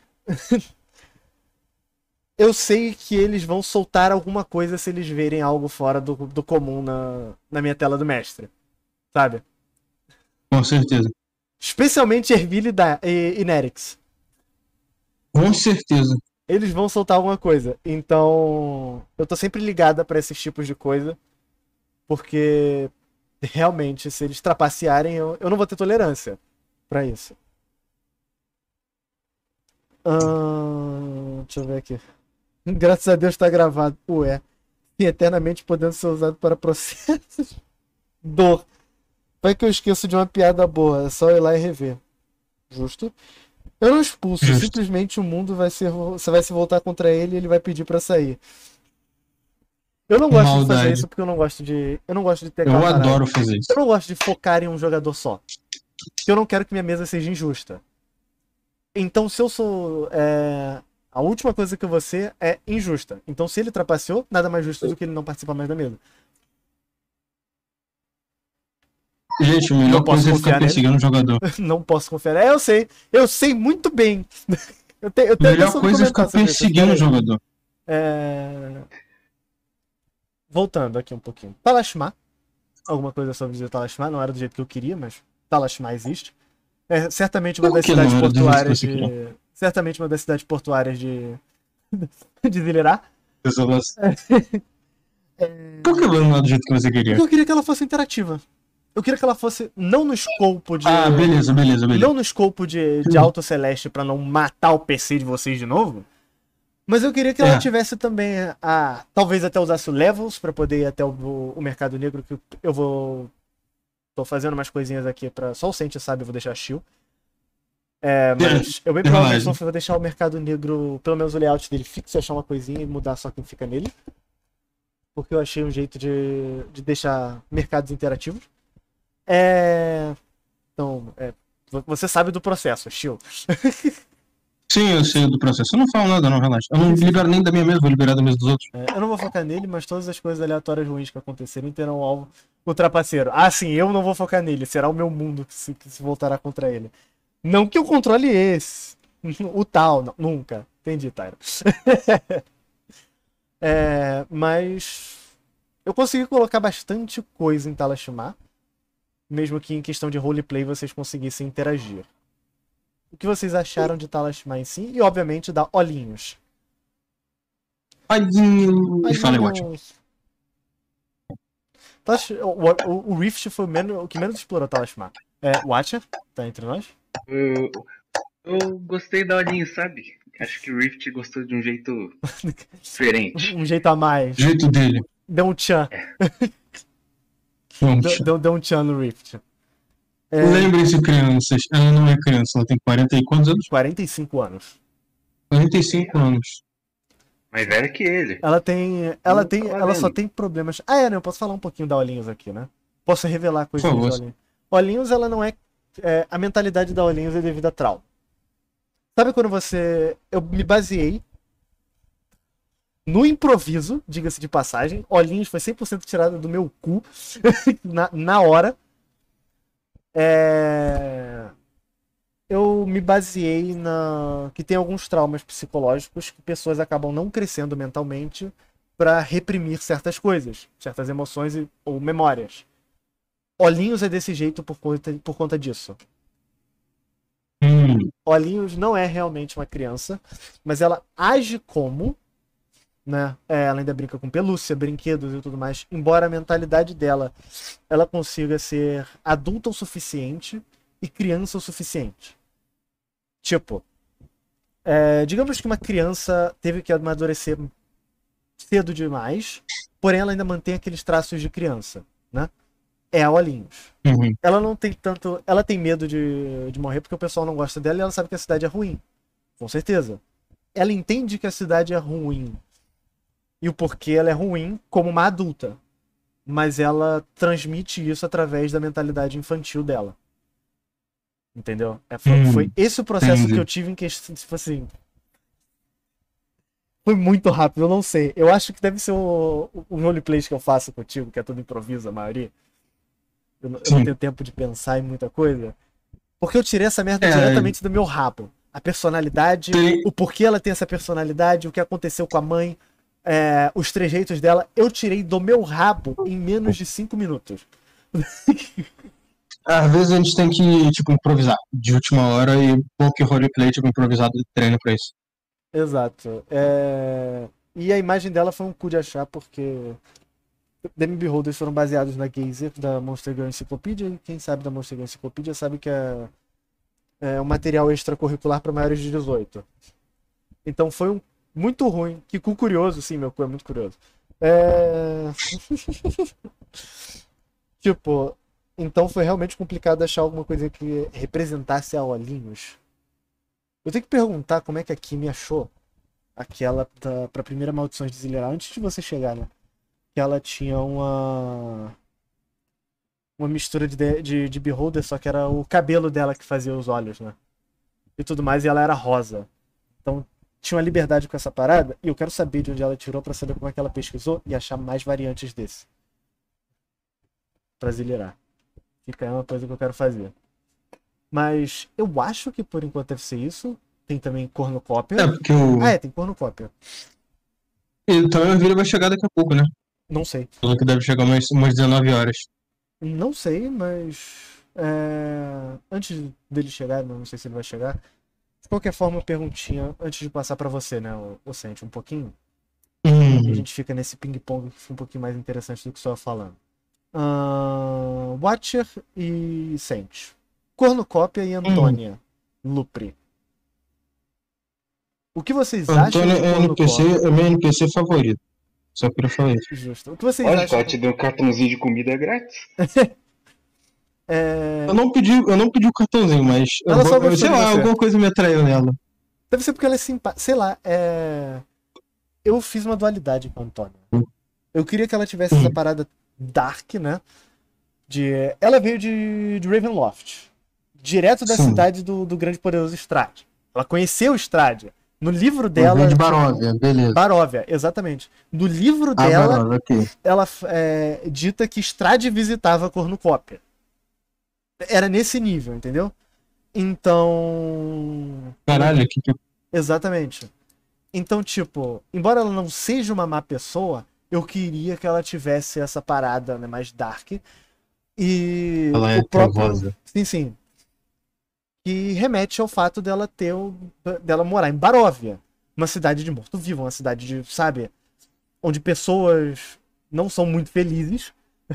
eu sei que eles vão soltar alguma coisa se eles verem algo fora do, do comum na, na minha tela do mestre. Sabe? Com certeza. Especialmente Ervil e, da, e, e Nerix. Com certeza. Eles vão soltar alguma coisa. Então, eu tô sempre ligada pra esses tipos de coisa. Porque, realmente, se eles trapacearem, eu, eu não vou ter tolerância pra isso. Hum, deixa eu ver aqui. Graças a Deus tá gravado. Ué. E eternamente podendo ser usado para processos. Dor. Vai que eu esqueço de uma piada boa. É só ir lá e rever. Justo. Eu não expulso. Justo. Simplesmente o mundo vai ser... Você vai se voltar contra ele e ele vai pedir pra sair. Eu não gosto de fazer Maldade. isso porque eu não gosto de... Eu não gosto de ter Eu aquela parada. adoro fazer isso. Eu não gosto de focar em um jogador só. Porque eu não quero que minha mesa seja injusta. Então, se eu sou... É... A última coisa que eu vou ser é injusta. Então, se ele trapaceou, nada mais justo do que ele não participar mais da mesa. Gente, a Não melhor posso coisa é confiar ficar nele. perseguindo o jogador. Não posso confiar. É, eu sei. Eu sei muito bem. Eu tenho, eu A tenho melhor até sobre coisa é comentar ficar sobre isso. perseguindo o Espera aí. jogador. É... Voltando aqui um pouquinho. Talashmar. Alguma coisa sobre dizer Talashmar. Não era do jeito que eu queria, mas Talashmar existe. É certamente uma Por das que não cidades era do jeito que portuárias você de... Certamente uma das cidades portuárias de... de Zilirá. Por que não é do jeito que você queria? Porque eu queria que ela fosse interativa. Eu queria que ela fosse não no escopo de... Ah, beleza, beleza, beleza. Não no escopo de, de Auto Celeste pra não matar o P C de vocês de novo. Mas eu queria que ela É. tivesse também a... Talvez até usasse o Levels pra poder ir até o, o Mercado Negro, que eu vou... Tô fazendo umas coisinhas aqui pra... Só o Sente sabe, eu vou deixar chill. É, mas eu bem é provavelmente verdade. vou deixar o Mercado Negro, pelo menos o layout dele fixo, achar uma coisinha e mudar só quem fica nele. Porque eu achei um jeito de, de deixar mercados interativos. É... Então, é... você sabe do processo, chill. Sim, eu sei do processo. Eu não falo nada, não, relaxa. Eu não libero nem da minha mesa, vou liberar da mesa dos outros. É, eu não vou focar nele, mas todas as coisas aleatórias ruins que acontecerem terão um alvo o trapaceiro. Ah, sim, eu não vou focar nele. Será o meu mundo que se, que se voltará contra ele. Não que eu controle esse. O tal, não, nunca. Entendi, Tyra. É, mas eu consegui colocar bastante coisa em Talashmar, mesmo que em questão de roleplay vocês conseguissem interagir. O que vocês acharam de Talashmar em si? E obviamente da Olhinhos. Padinho. E fala, é ótimo. Olhinhos. Talash- O, o, o Rift foi o, menos, o que menos explorou Talashmar. É, Watcher, tá entre nós? Eu, eu gostei da olhinha, sabe? Acho que o Rift gostou de um jeito diferente. Um jeito a mais. Do jeito dele. Deu um tchan. Pronto. Deu, deu, deu um tchan no Rift. É, Lembrem-se, crianças. Ela não é criança, ela tem quarenta e quantos anos? quarenta e cinco anos. quarenta e cinco anos. Mais velha que ele. Ela tem. Ela Não tem. tá Ela só valendo. tem problemas. Ah, é, né? Eu posso falar um pouquinho da Olhinhos aqui, né? Posso revelar coisas Por favor. da Olhinhos. Olhinhos, ela não é, é. A mentalidade da Olhinhos é devido a trauma. Sabe quando você. Eu me baseei no improviso, diga-se de passagem. Olhinhos foi cem por cento tirada do meu cu na, na hora. É... Eu me baseei na que tem alguns traumas psicológicos que pessoas acabam não crescendo mentalmente para reprimir certas coisas, certas emoções e- ou memórias. Olhinhos é desse jeito por conta, por conta disso. Hum. Olhinhos não é realmente uma criança, mas ela age como, né? É, ela ainda brinca com pelúcia, brinquedos e tudo mais. Embora a mentalidade dela ela consiga ser adulta o suficiente e criança o suficiente. Tipo, é, digamos que uma criança teve que amadurecer cedo demais, porém ela ainda mantém aqueles traços de criança, né? É a Olhinhos. Uhum. Ela não tem tanto. Ela tem medo de, de morrer porque o pessoal não gosta dela e ela sabe que a cidade é ruim. Com certeza. Ela entende que a cidade é ruim. e o porquê ela é ruim como uma adulta. Mas ela transmite isso através da mentalidade infantil dela. Entendeu? É, foi, Hum, foi esse o processo entendi. que eu tive em questão, tipo assim... Foi muito rápido, eu não sei. Eu acho que deve ser o, o roleplay que eu faço contigo, que é tudo improviso, a maioria. Eu, não- eu não Sim. tenho tempo de pensar em muita coisa. Porque eu tirei essa merda É, diretamente do meu rabo. A personalidade, tem- o porquê ela tem essa personalidade, o que aconteceu com a mãe, é, os trejeitos dela, eu tirei do meu rabo em menos de cinco minutos. às vezes a gente tem que, tipo, improvisar de última hora e pouco roleplay, tipo, improvisado treino pra isso. Exato. É, E a imagem dela foi um cu de achar, porque Demi Beholders foram baseados na Geyser da Monster Girl Encyclopedia, e quem sabe da Monster Girl Encyclopedia sabe que é, é um material extracurricular para maiores de dezoito. Então foi um muito ruim. Que cu curioso, sim, meu cu é muito curioso. É... tipo, então foi realmente complicado achar alguma coisa que representasse a olhinhos. Eu tenho que perguntar como é que a Kimi achou aquela da, pra primeira Maldições de Zillion, antes de você chegar, né? Que ela tinha uma uma mistura de, de, de Beholder, só que era o cabelo dela que fazia os olhos, né? E tudo mais, e ela era rosa. Então tinha uma liberdade com essa parada, e eu quero saber de onde ela tirou pra saber como é que ela pesquisou e achar mais variantes desse. Pra zilherar. Fica aí uma coisa que eu quero fazer. Mas eu acho que por enquanto deve ser isso. Tem também cornucópia. É, porque o. Ah, é, tem cornucópia. Então a vida vai chegar daqui a pouco, né? Não sei. Falou que deve chegar umas, umas dezenove horas. Não sei, mas. é, Antes dele chegar, não sei se ele vai chegar. De qualquer forma, perguntinha, antes de passar pra você, né, o, o Sente, um pouquinho. E a Hum, gente fica nesse ping-pong que fica um pouquinho mais interessante do que só falando. Ahn, Watcher e Sente. Cornucópia e hum. Antônia. Lupri. O que vocês acham Antônio de é N P C, cornucópia? é meu N P C favorito. Só queria falar isso. Justo. O que vocês Olha, que ela acham? te deu um cartãozinho de comida grátis. É, Eu não pedi, eu não pedi o cartãozinho, mas eu Ela só vou, eu, gostou sei de lá, você. alguma coisa me atraiu nela. Deve ser porque ela é simpática. Sei lá, é... eu fiz uma dualidade com a Antônia. Eu queria que ela tivesse essa Hum. parada dark, né? De... Ela veio de, de Ravenloft. Direto da Sim. cidade do, do grande poderoso Strade. Ela conheceu o Strade. No livro Ela dela. veio de tinha- Baróvia, beleza. Baróvia, exatamente. No livro Ah, dela, Baróvia, ok. ela é, dita que Strade visitava a Cornucópia. Era nesse nível, entendeu? Então. Caralho, que que. Exatamente. Então, tipo, embora ela não seja uma má pessoa, eu queria que ela tivesse essa parada, né, mais dark. E Ela é o próprio. terrosa. Sim, sim. Que remete ao fato dela ter o... dela morar em Baróvia, uma cidade de morto-vivo, uma cidade de, sabe, onde pessoas não são muito felizes.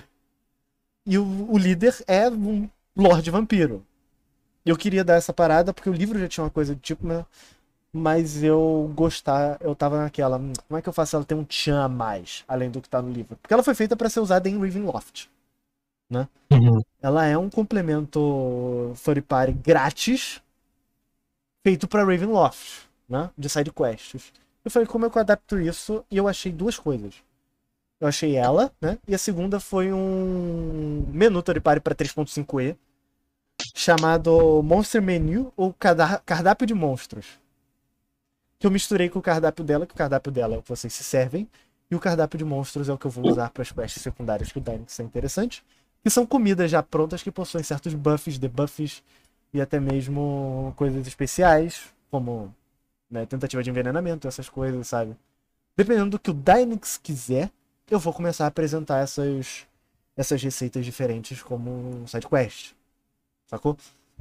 E o, o líder é um Lorde Vampiro. Eu queria dar essa parada porque o livro já tinha uma coisa do tipo, né? Mas eu gostar, eu tava naquela, hum, como é que eu faço ela ter um tchan a mais, além do que tá no livro? Porque ela foi feita pra ser usada em Ravenloft, né? Uhum. Ela é um complemento Furry Party grátis, feito pra Ravenloft, né? De side quests. Eu falei, como é que eu adapto isso? E eu achei duas coisas. Eu achei ela, né? E a segunda foi um menu Furry Party pra três ponto cinco E, chamado Monster Menu, ou Carda- Cardápio de Monstros. Que eu misturei com o cardápio dela, que o cardápio dela é o que vocês se servem, e o cardápio de monstros é o que eu vou usar para as quests secundárias que o Dynix é interessante, que são comidas já prontas que possuem certos buffs, debuffs e até mesmo coisas especiais, como, né, tentativa de envenenamento, essas coisas, sabe? Dependendo do que o Dynix quiser, eu vou começar a apresentar essas, essas receitas diferentes como side quest. Sacou?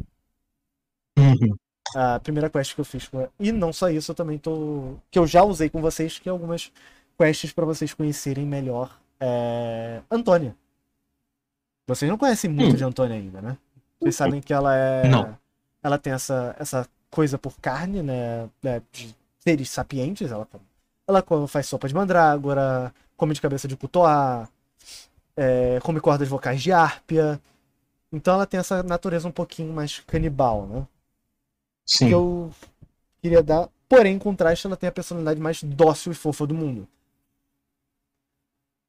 Uhum. A primeira quest que eu fiz com ela. E não só isso, eu também tô. Que eu já usei com vocês, que é algumas quests pra vocês conhecerem melhor. É... Antônia. Vocês não conhecem muito Hum. de Antônia ainda, né? Vocês sabem que ela é. Não. Ela tem essa, essa coisa por carne, né? né, De seres sapientes. Ela, ela come- faz sopa de mandrágora, come de cabeça de cutoá, é, come cordas vocais de árpia. Então ela tem essa natureza um pouquinho mais canibal, né? Sim. Que eu queria dar. Porém, em contraste, ela tem a personalidade mais dócil e fofa do mundo.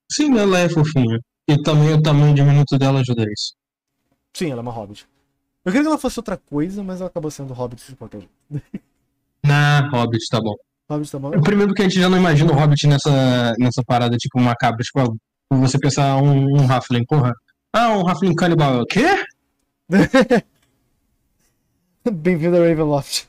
Sim, ela é fofinha. E também o tamanho diminuto dela ajuda isso. Sim, ela é uma hobbit. Eu queria que ela fosse outra coisa, mas ela acabou sendo hobbit de qualquer jeito. Na Hobbit, tá bom. Hobbit tá bom? Primeiro que a gente já não imagina o Hobbit nessa, nessa parada, tipo, uma cabra. Tipo, você pensar um, um Halfling, porra. Ah, um Halfling canibal. O quê? Bem-vindo a Ravenloft.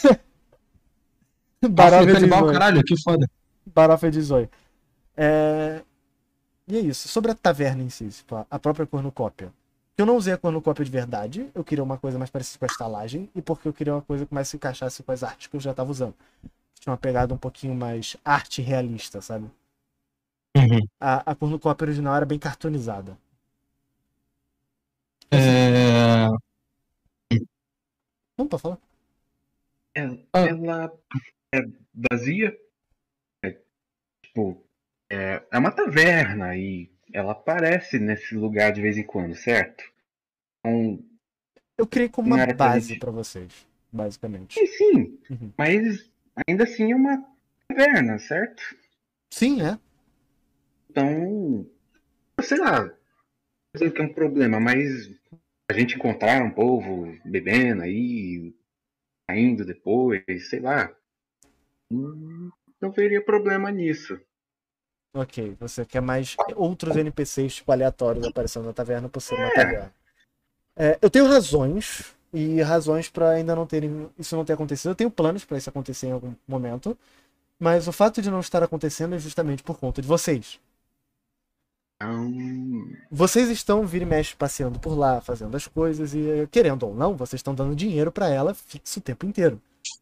Halfling canibal, caralho, que foda. Barofa de Zoe. É... E é isso. Sobre a taverna em si, tipo, a própria cornucópia. Eu não usei a cornucópia de verdade, eu queria uma coisa mais parecida com a estalagem, e porque eu queria uma coisa que mais se encaixasse com as artes que eu já tava usando. Tinha uma pegada um pouquinho mais arte realista, sabe? Uhum. A, a cornucópia original era bem cartoonizada. É... Não, pode falar? Ela, Ah. ela é vazia. É, tipo, é, é uma taverna e ela aparece nesse lugar de vez em quando, certo? Então, Eu criei como Não uma era pra base gente- pra vocês, basicamente. sim, sim, Uhum. mas ainda assim é uma taverna, certo? Sim, é. Então, sei lá, não sei que é um problema, mas a gente encontrar um povo bebendo aí, saindo depois, sei lá, hum, não veria problema nisso. Ok, você quer mais outros N P Cs tipo, aleatórios aparecendo na taverna por ser uma É. taverna. É, eu tenho razões, e razões pra ainda não terem isso não ter acontecido. Eu tenho planos pra isso acontecer em algum momento, mas o fato de não estar acontecendo é justamente por conta de vocês. Então, Vocês estão vira e mexe passeando por lá, fazendo as coisas e, querendo ou não, vocês estão dando dinheiro pra ela fixo o tempo inteiro.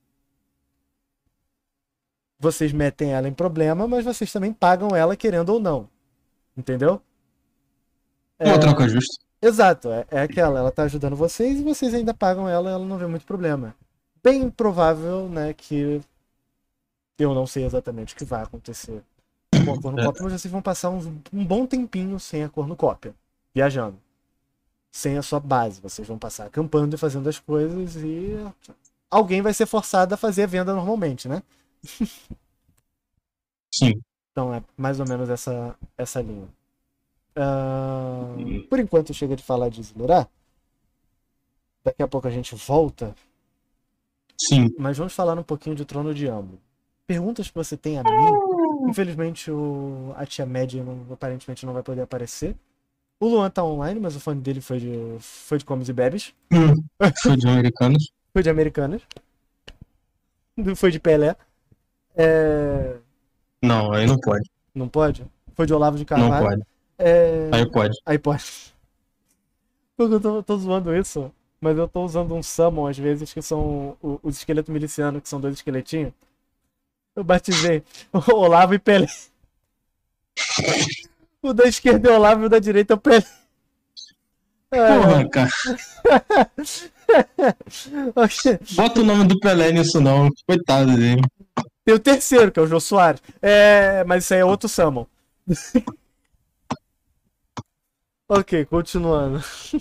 Vocês metem ela em problema, mas vocês também pagam ela querendo ou não. Entendeu? Uma troca justa. Exato, é, é aquela, ela tá ajudando vocês e vocês ainda pagam ela, ela não vê muito problema. Bem provável, né, que eu não sei exatamente o que vai acontecer com a cornucópia, mas vocês vão passar uns- um bom tempinho sem a cornucópia, viajando. Sem a sua base, vocês vão passar acampando e fazendo as coisas e alguém vai ser forçado a fazer a venda normalmente, né? Sim. Então é mais ou menos essa, essa linha. Ah, Uhum. por enquanto chega de falar de Zilurá. Daqui a pouco a gente volta, Sim. mas vamos falar um pouquinho de Trono de Ambo. Perguntas que você tem a mim. Infelizmente o, a tia Mad não- aparentemente não vai poder aparecer. O Luan tá online, mas o fone dele foi de, foi de comes e bebes. Hum. Foi de americanos. Foi de Americanas. Foi de Pelé. É, Não, aí não pode. não pode? Foi de Olavo de Não Carvalho. pode. É, Aí pode. Aí pode. Eu tô, tô zoando isso, mas eu tô usando um summon às vezes, que são o- os esqueletos milicianos, que são dois esqueletinhos. Eu batizei o Olavo e Pelé. O da esquerda é o Olavo e o da direita é o Pelé. Porra, cara. Ok. Bota o nome do Pelé nisso não. Coitado dele. Tem o terceiro, que é o Jô Soares. É, mas isso aí é outro summon. Ok, continuando.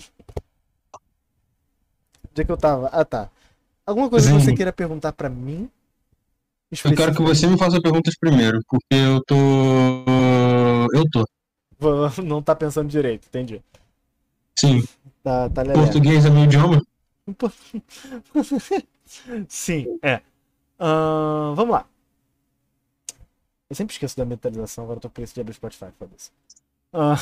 Onde é que eu tava? Ah, tá. Alguma coisa que Sim. você queira perguntar pra mim? Eu quero que você me faça perguntas primeiro, porque eu tô. Eu tô. Vou- Não tá pensando direito, entendi. Sim. Tá, tá lelé. Português é meu idioma? Sim, é. Ahn, vamos lá. Eu sempre esqueço da mentalização, agora eu tô preso de abrir o Spotify, foda-se. Ah,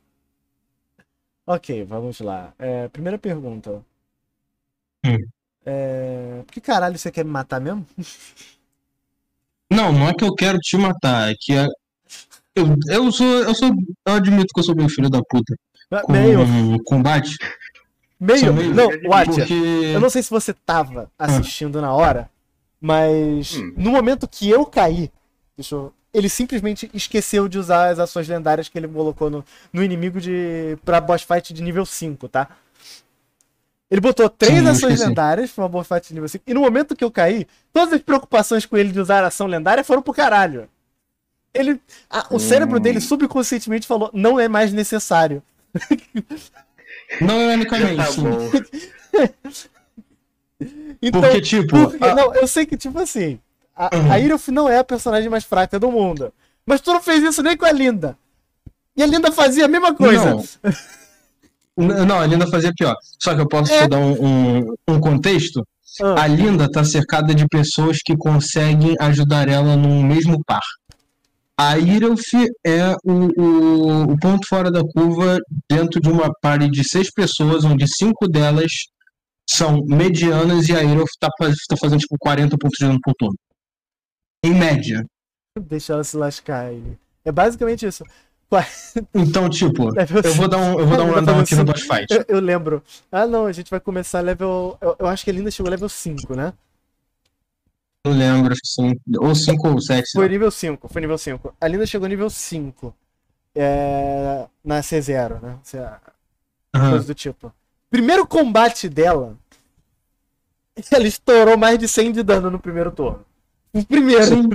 ok, vamos lá. É, primeira pergunta. Hum. É, por que caralho você quer me matar mesmo? Não, não é que eu quero te matar, é que é- eu, eu sou. Eu sou. Eu admito que eu sou meio filho da puta. Com Meio, combate. meio. sou meio- Não, Watcher, Porque. eu não sei se você tava assistindo na hora, mas Hum. no momento que eu caí, deixa eu- ele simplesmente esqueceu de usar as ações lendárias que ele colocou no, no inimigo de pra boss fight de nível cinco, tá? Ele botou três Sim, eu ações esqueci. lendárias pra uma boss fight de nível cinco, e no momento que eu caí, todas as preocupações com ele de usar a ação lendária foram pro caralho. Ele, a- o Hum. cérebro dele subconscientemente falou, não é mais necessário. Não, ironicamente. Tá sim. bom. Então, Porque, tipo. Porque- a- Não, eu sei que, tipo assim, a, Uhum. a Irof não é a personagem mais fraca do mundo. Mas tu não fez isso nem com a Linda. E a Linda fazia a mesma coisa. Não, não a Linda fazia pior. Só que eu posso É. te dar um, um, um contexto. Ah. A Linda tá cercada de pessoas que conseguem ajudar ela no mesmo par. A Irilf é o, o, o ponto fora da curva dentro de uma party de seis pessoas, onde cinco delas são medianas e a Irilf tá, tá fazendo tipo quarenta pontos de dano por turno. Em média. Deixa ela se lascar aí. É basicamente isso. Então, tipo, level eu vou dar um, eu vou dar um rundown aqui no boss fight. Eu, eu lembro. Ah, não, a gente vai começar level. Eu, eu acho que a Linda chegou level cinco, né? Não lembro, acho que sim. Ou cinco ou sete. Foi nível cinco, foi nível cinco. A Linda chegou nível cinco. É... Na C zero, né? Uhum. Coisa do tipo. Primeiro combate dela. Ela estourou mais de cem de dano no primeiro turno. O primeiro.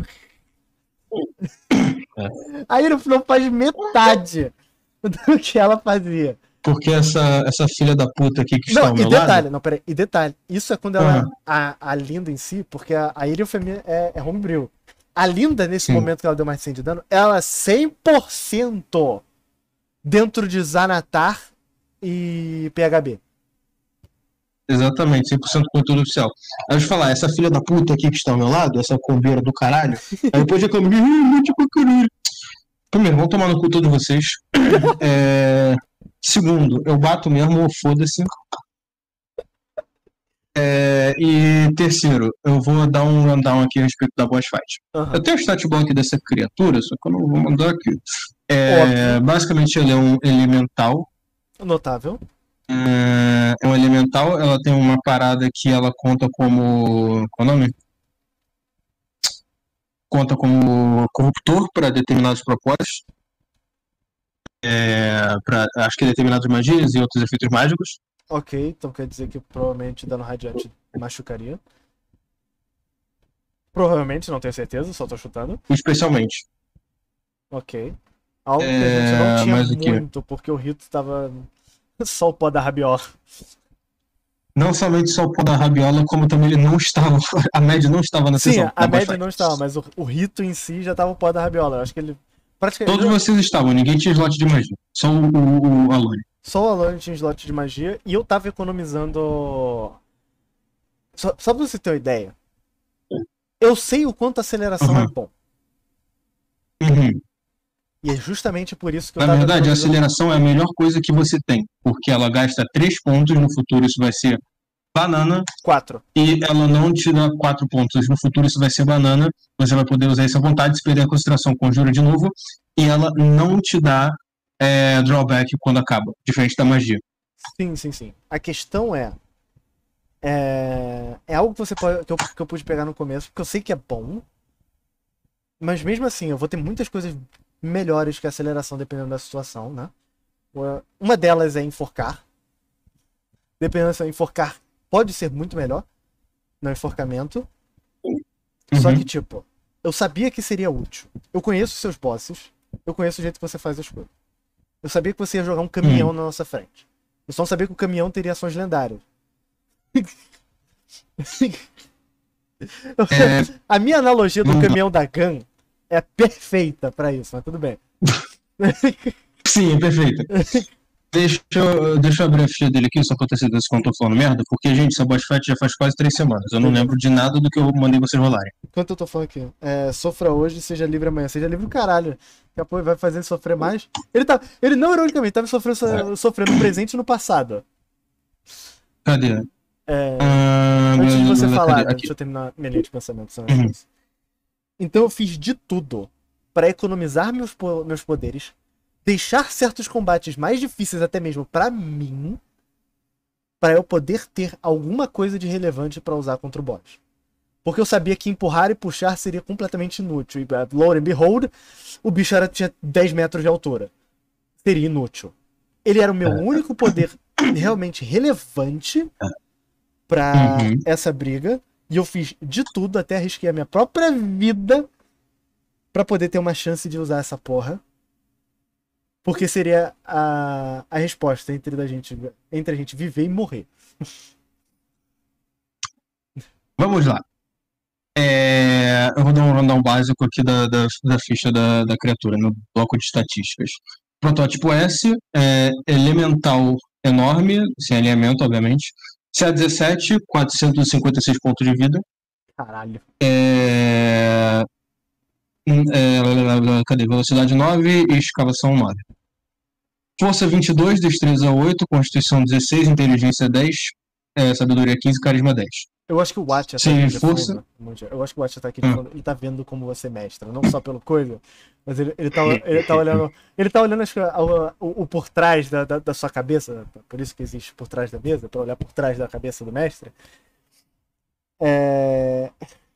É. Aí no final faz metade do que ela fazia. Porque essa, essa filha da puta aqui que está Não, ao e meu detalhe, lado... não, peraí, e detalhe, isso é quando ela, Uhum. a, a Linda em si, porque a, a Irilf é, é homebrew. A Linda, nesse Sim. momento que ela deu mais de cem de dano, ela cem por cento dentro de Zanatar e P H B. Exatamente, cem por cento conteúdo oficial. Aí eu te falar, essa filha da puta aqui que está ao meu lado, essa combeira do caralho, aí depois reclama, "Ih, tipo, caralho." Primeiro, vão tomar no cu todos vocês. É... Segundo, eu bato mesmo, foda-se. É... E terceiro, eu vou dar um rundown aqui a respeito da boss fight. Uhum. Eu tenho o stat block dessa criatura, só que eu não vou mandar aqui. É... Basicamente, ele é um elemental. Notável. É um elemental, ela tem uma parada que ela conta como. Qual é o nome? Conta como corruptor para determinados propósitos. É, pra, acho que determinadas magias e outros efeitos mágicos. Ok, então quer dizer que provavelmente dano radiante machucaria. Provavelmente, não tenho certeza, só tô chutando. Especialmente. Ok. Algo que É, a gente não tinha mas o quê? muito, porque o Rito tava só o pó da rabiola. Não somente só o pó da rabiola, como também ele não estava. A média não estava na Sim, sessão. a média não estava, mas o, o Rito em si já tava o pó da rabiola. Eu acho que ele. Praticamente. Todos vocês estavam, ninguém tinha slot de magia. Só o, o, o Alone. Só o Alone tinha slot de magia e eu tava economizando. Só, só pra você ter uma ideia. Eu sei o quanto a aceleração Uhum. é bom. Uhum. E é justamente por isso que eu Na tava verdade, a economizando. aceleração é a melhor coisa que você tem. Porque ela gasta três pontos, no futuro isso vai ser banana. quatro. E ela não te dá quatro pontos. No futuro isso vai ser banana. Você vai poder usar isso à vontade, se perder a concentração, conjura de novo. E ela não te dá é, drawback quando acaba, diferente da magia. Sim, sim, sim. A questão é. É, é algo que você pode, que eu, que eu pude pegar no começo, porque eu sei que é bom. Mas mesmo assim, eu vou ter muitas coisas melhores que a aceleração, dependendo da situação, né? Uma delas é enforcar. Dependendo se eu enforcar, pode ser muito melhor no enforcamento. Uhum. Só que, tipo, eu sabia que seria útil. Eu conheço seus bosses. Eu conheço o jeito que você faz as coisas. Eu sabia que você ia jogar um caminhão Uhum. na nossa frente. Eu só não sabia que o caminhão teria ações lendárias. É, A minha analogia do não- caminhão da Gun é perfeita pra isso, mas tudo bem. sim, perfeito. Deixa eu, deixa eu abrir a ficha dele aqui, só pra ter certeza que eu não tô falando merda, porque, gente, essa boss fight já faz quase três semanas. Eu não Beleza. lembro de nada do que eu mandei vocês rolarem. Enquanto eu tô falando aqui, é, sofra hoje, seja livre amanhã. Seja livre o caralho. Daqui a pouco vai fazer ele sofrer mais. Ele tá. Ele não, ironicamente, tava sofrendo, so- sofrendo no presente e no passado. Cadê? É, Ah, antes de você cadê? falar, né, Aqui. deixa eu terminar minha linha de pensamento. Só Uhum. isso. Então eu fiz de tudo pra economizar meus, po- meus poderes, deixar certos combates mais difíceis até mesmo pra mim, pra eu poder ter alguma coisa de relevante pra usar contra o boss. Porque eu sabia que empurrar e puxar seria completamente inútil. E, uh, lo and behold, o bicho era, tinha dez metros de altura. Seria inútil. Ele era o meu único poder realmente relevante pra Uhum. essa briga. E eu fiz de tudo, até arrisquei a minha própria vida pra poder ter uma chance de usar essa porra. Porque seria a, a resposta entre, da gente, entre a gente viver e morrer. Vamos lá. É, eu vou dar um rundown básico aqui da, da, da ficha da, da criatura, no bloco de estatísticas. Protótipo S, é, elemental enorme, sem alinhamento, obviamente. C A dezessete, quatrocentos e cinquenta e seis pontos de vida. Caralho. É, é, cadê? Velocidade nove e escavação nove. Força vinte e dois, destreza oito, constituição dezesseis, inteligência dez, é, sabedoria quinze, carisma dez. Eu acho que o Watcha tá Sem aqui de força. fundo. Eu acho que o Watcha tá aqui de Hum. fundo. Ele tá vendo como você mestra. Não só pelo coisa, mas ele, ele, tá, ele tá olhando. Ele tá olhando acho, que, o, o, o por trás da, da, da sua cabeça. Por isso que existe por trás da mesa, pra olhar por trás da cabeça do mestre. É.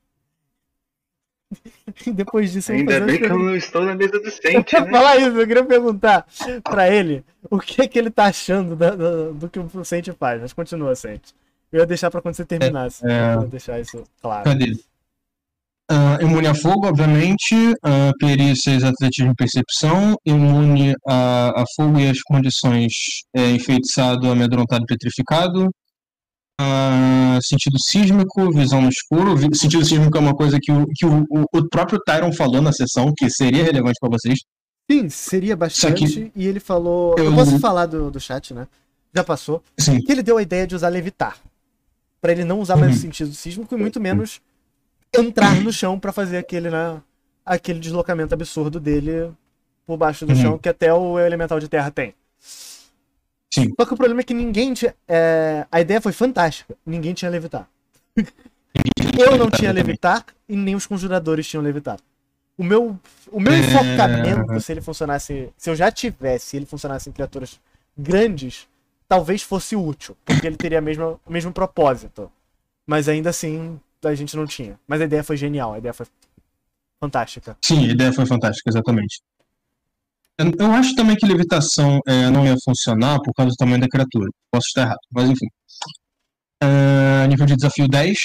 E depois disso, eu vou Ainda fazer bem umas que eu perguntas. não estou na mesa docente, né? Falar isso, eu queria perguntar pra ele o que é que ele tá achando da- da- do que o Sente faz, mas continua, Sente. Eu ia deixar pra quando você terminasse, É, pra deixar isso claro. Cadê? Ah, imune a fogo, obviamente. Ah, perícias, atletismo e percepção. Imune a, a fogo e as condições é, enfeitiçado, amedrontado e petrificado. Ah, sentido sísmico, visão no escuro. Vi- Sentido sísmico é uma coisa que o, que o, o- o próprio Tyron falou na sessão, que seria relevante pra vocês. Sim, seria bastante, Isso aqui- e ele falou... Eu Eu- posso falar do, do chat, né? Já passou. Sim, Que ele deu a ideia de usar levitar. Pra ele não usar mais Uhum. o sentido sísmico e muito menos entrar no chão pra fazer aquele, né, aquele deslocamento absurdo dele por baixo do Uhum. chão que até o elemental de terra tem. sim. Só que o problema é que ninguém tinha. é, A ideia foi fantástica. Ninguém tinha levitar. Eu não tinha levitar e nem os conjuradores tinham levitar. O meu, o meu É. enfocamento, se ele funcionasse. Se eu já tivesse e ele funcionasse em criaturas grandes, talvez fosse útil. Porque ele teria a mesma, o mesmo propósito. Mas ainda assim, a gente não tinha. Mas a ideia foi genial, a ideia foi fantástica. Sim, a ideia foi fantástica, exatamente. Eu, eu acho também que levitação é, não ia funcionar por causa do tamanho da criatura. Posso estar errado, mas enfim. Ah, nível de desafio dez.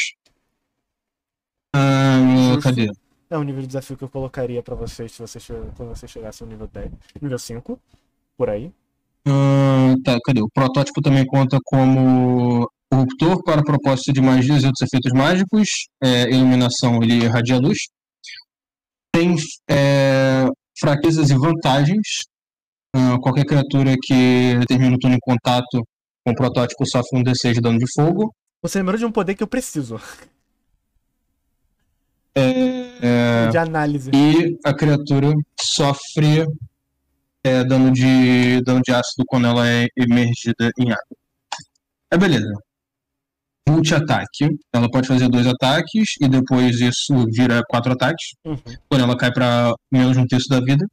Ah, Justo. cadê? É um nível de desafio que eu colocaria pra vocês se você che- quando você chegasse ao nível dez. Nível cinco, por aí. Ah, tá, cadê? O protótipo também conta como corruptor para propósito de magias e outros efeitos mágicos. É, iluminação, ele irradia luz. Tem é, fraquezas e vantagens. Ah, qualquer criatura que termine o turno em contato com o protótipo sofre um D seis de dano de fogo. Você lembrou de um poder que eu preciso. É, De análise. e a criatura sofre é, dano, de, dano de ácido quando ela é emergida em água. É beleza. Multi-ataque. Ela pode fazer dois ataques e depois isso vira quatro ataques. Uhum. Quando ela cai para menos de um terço da vida.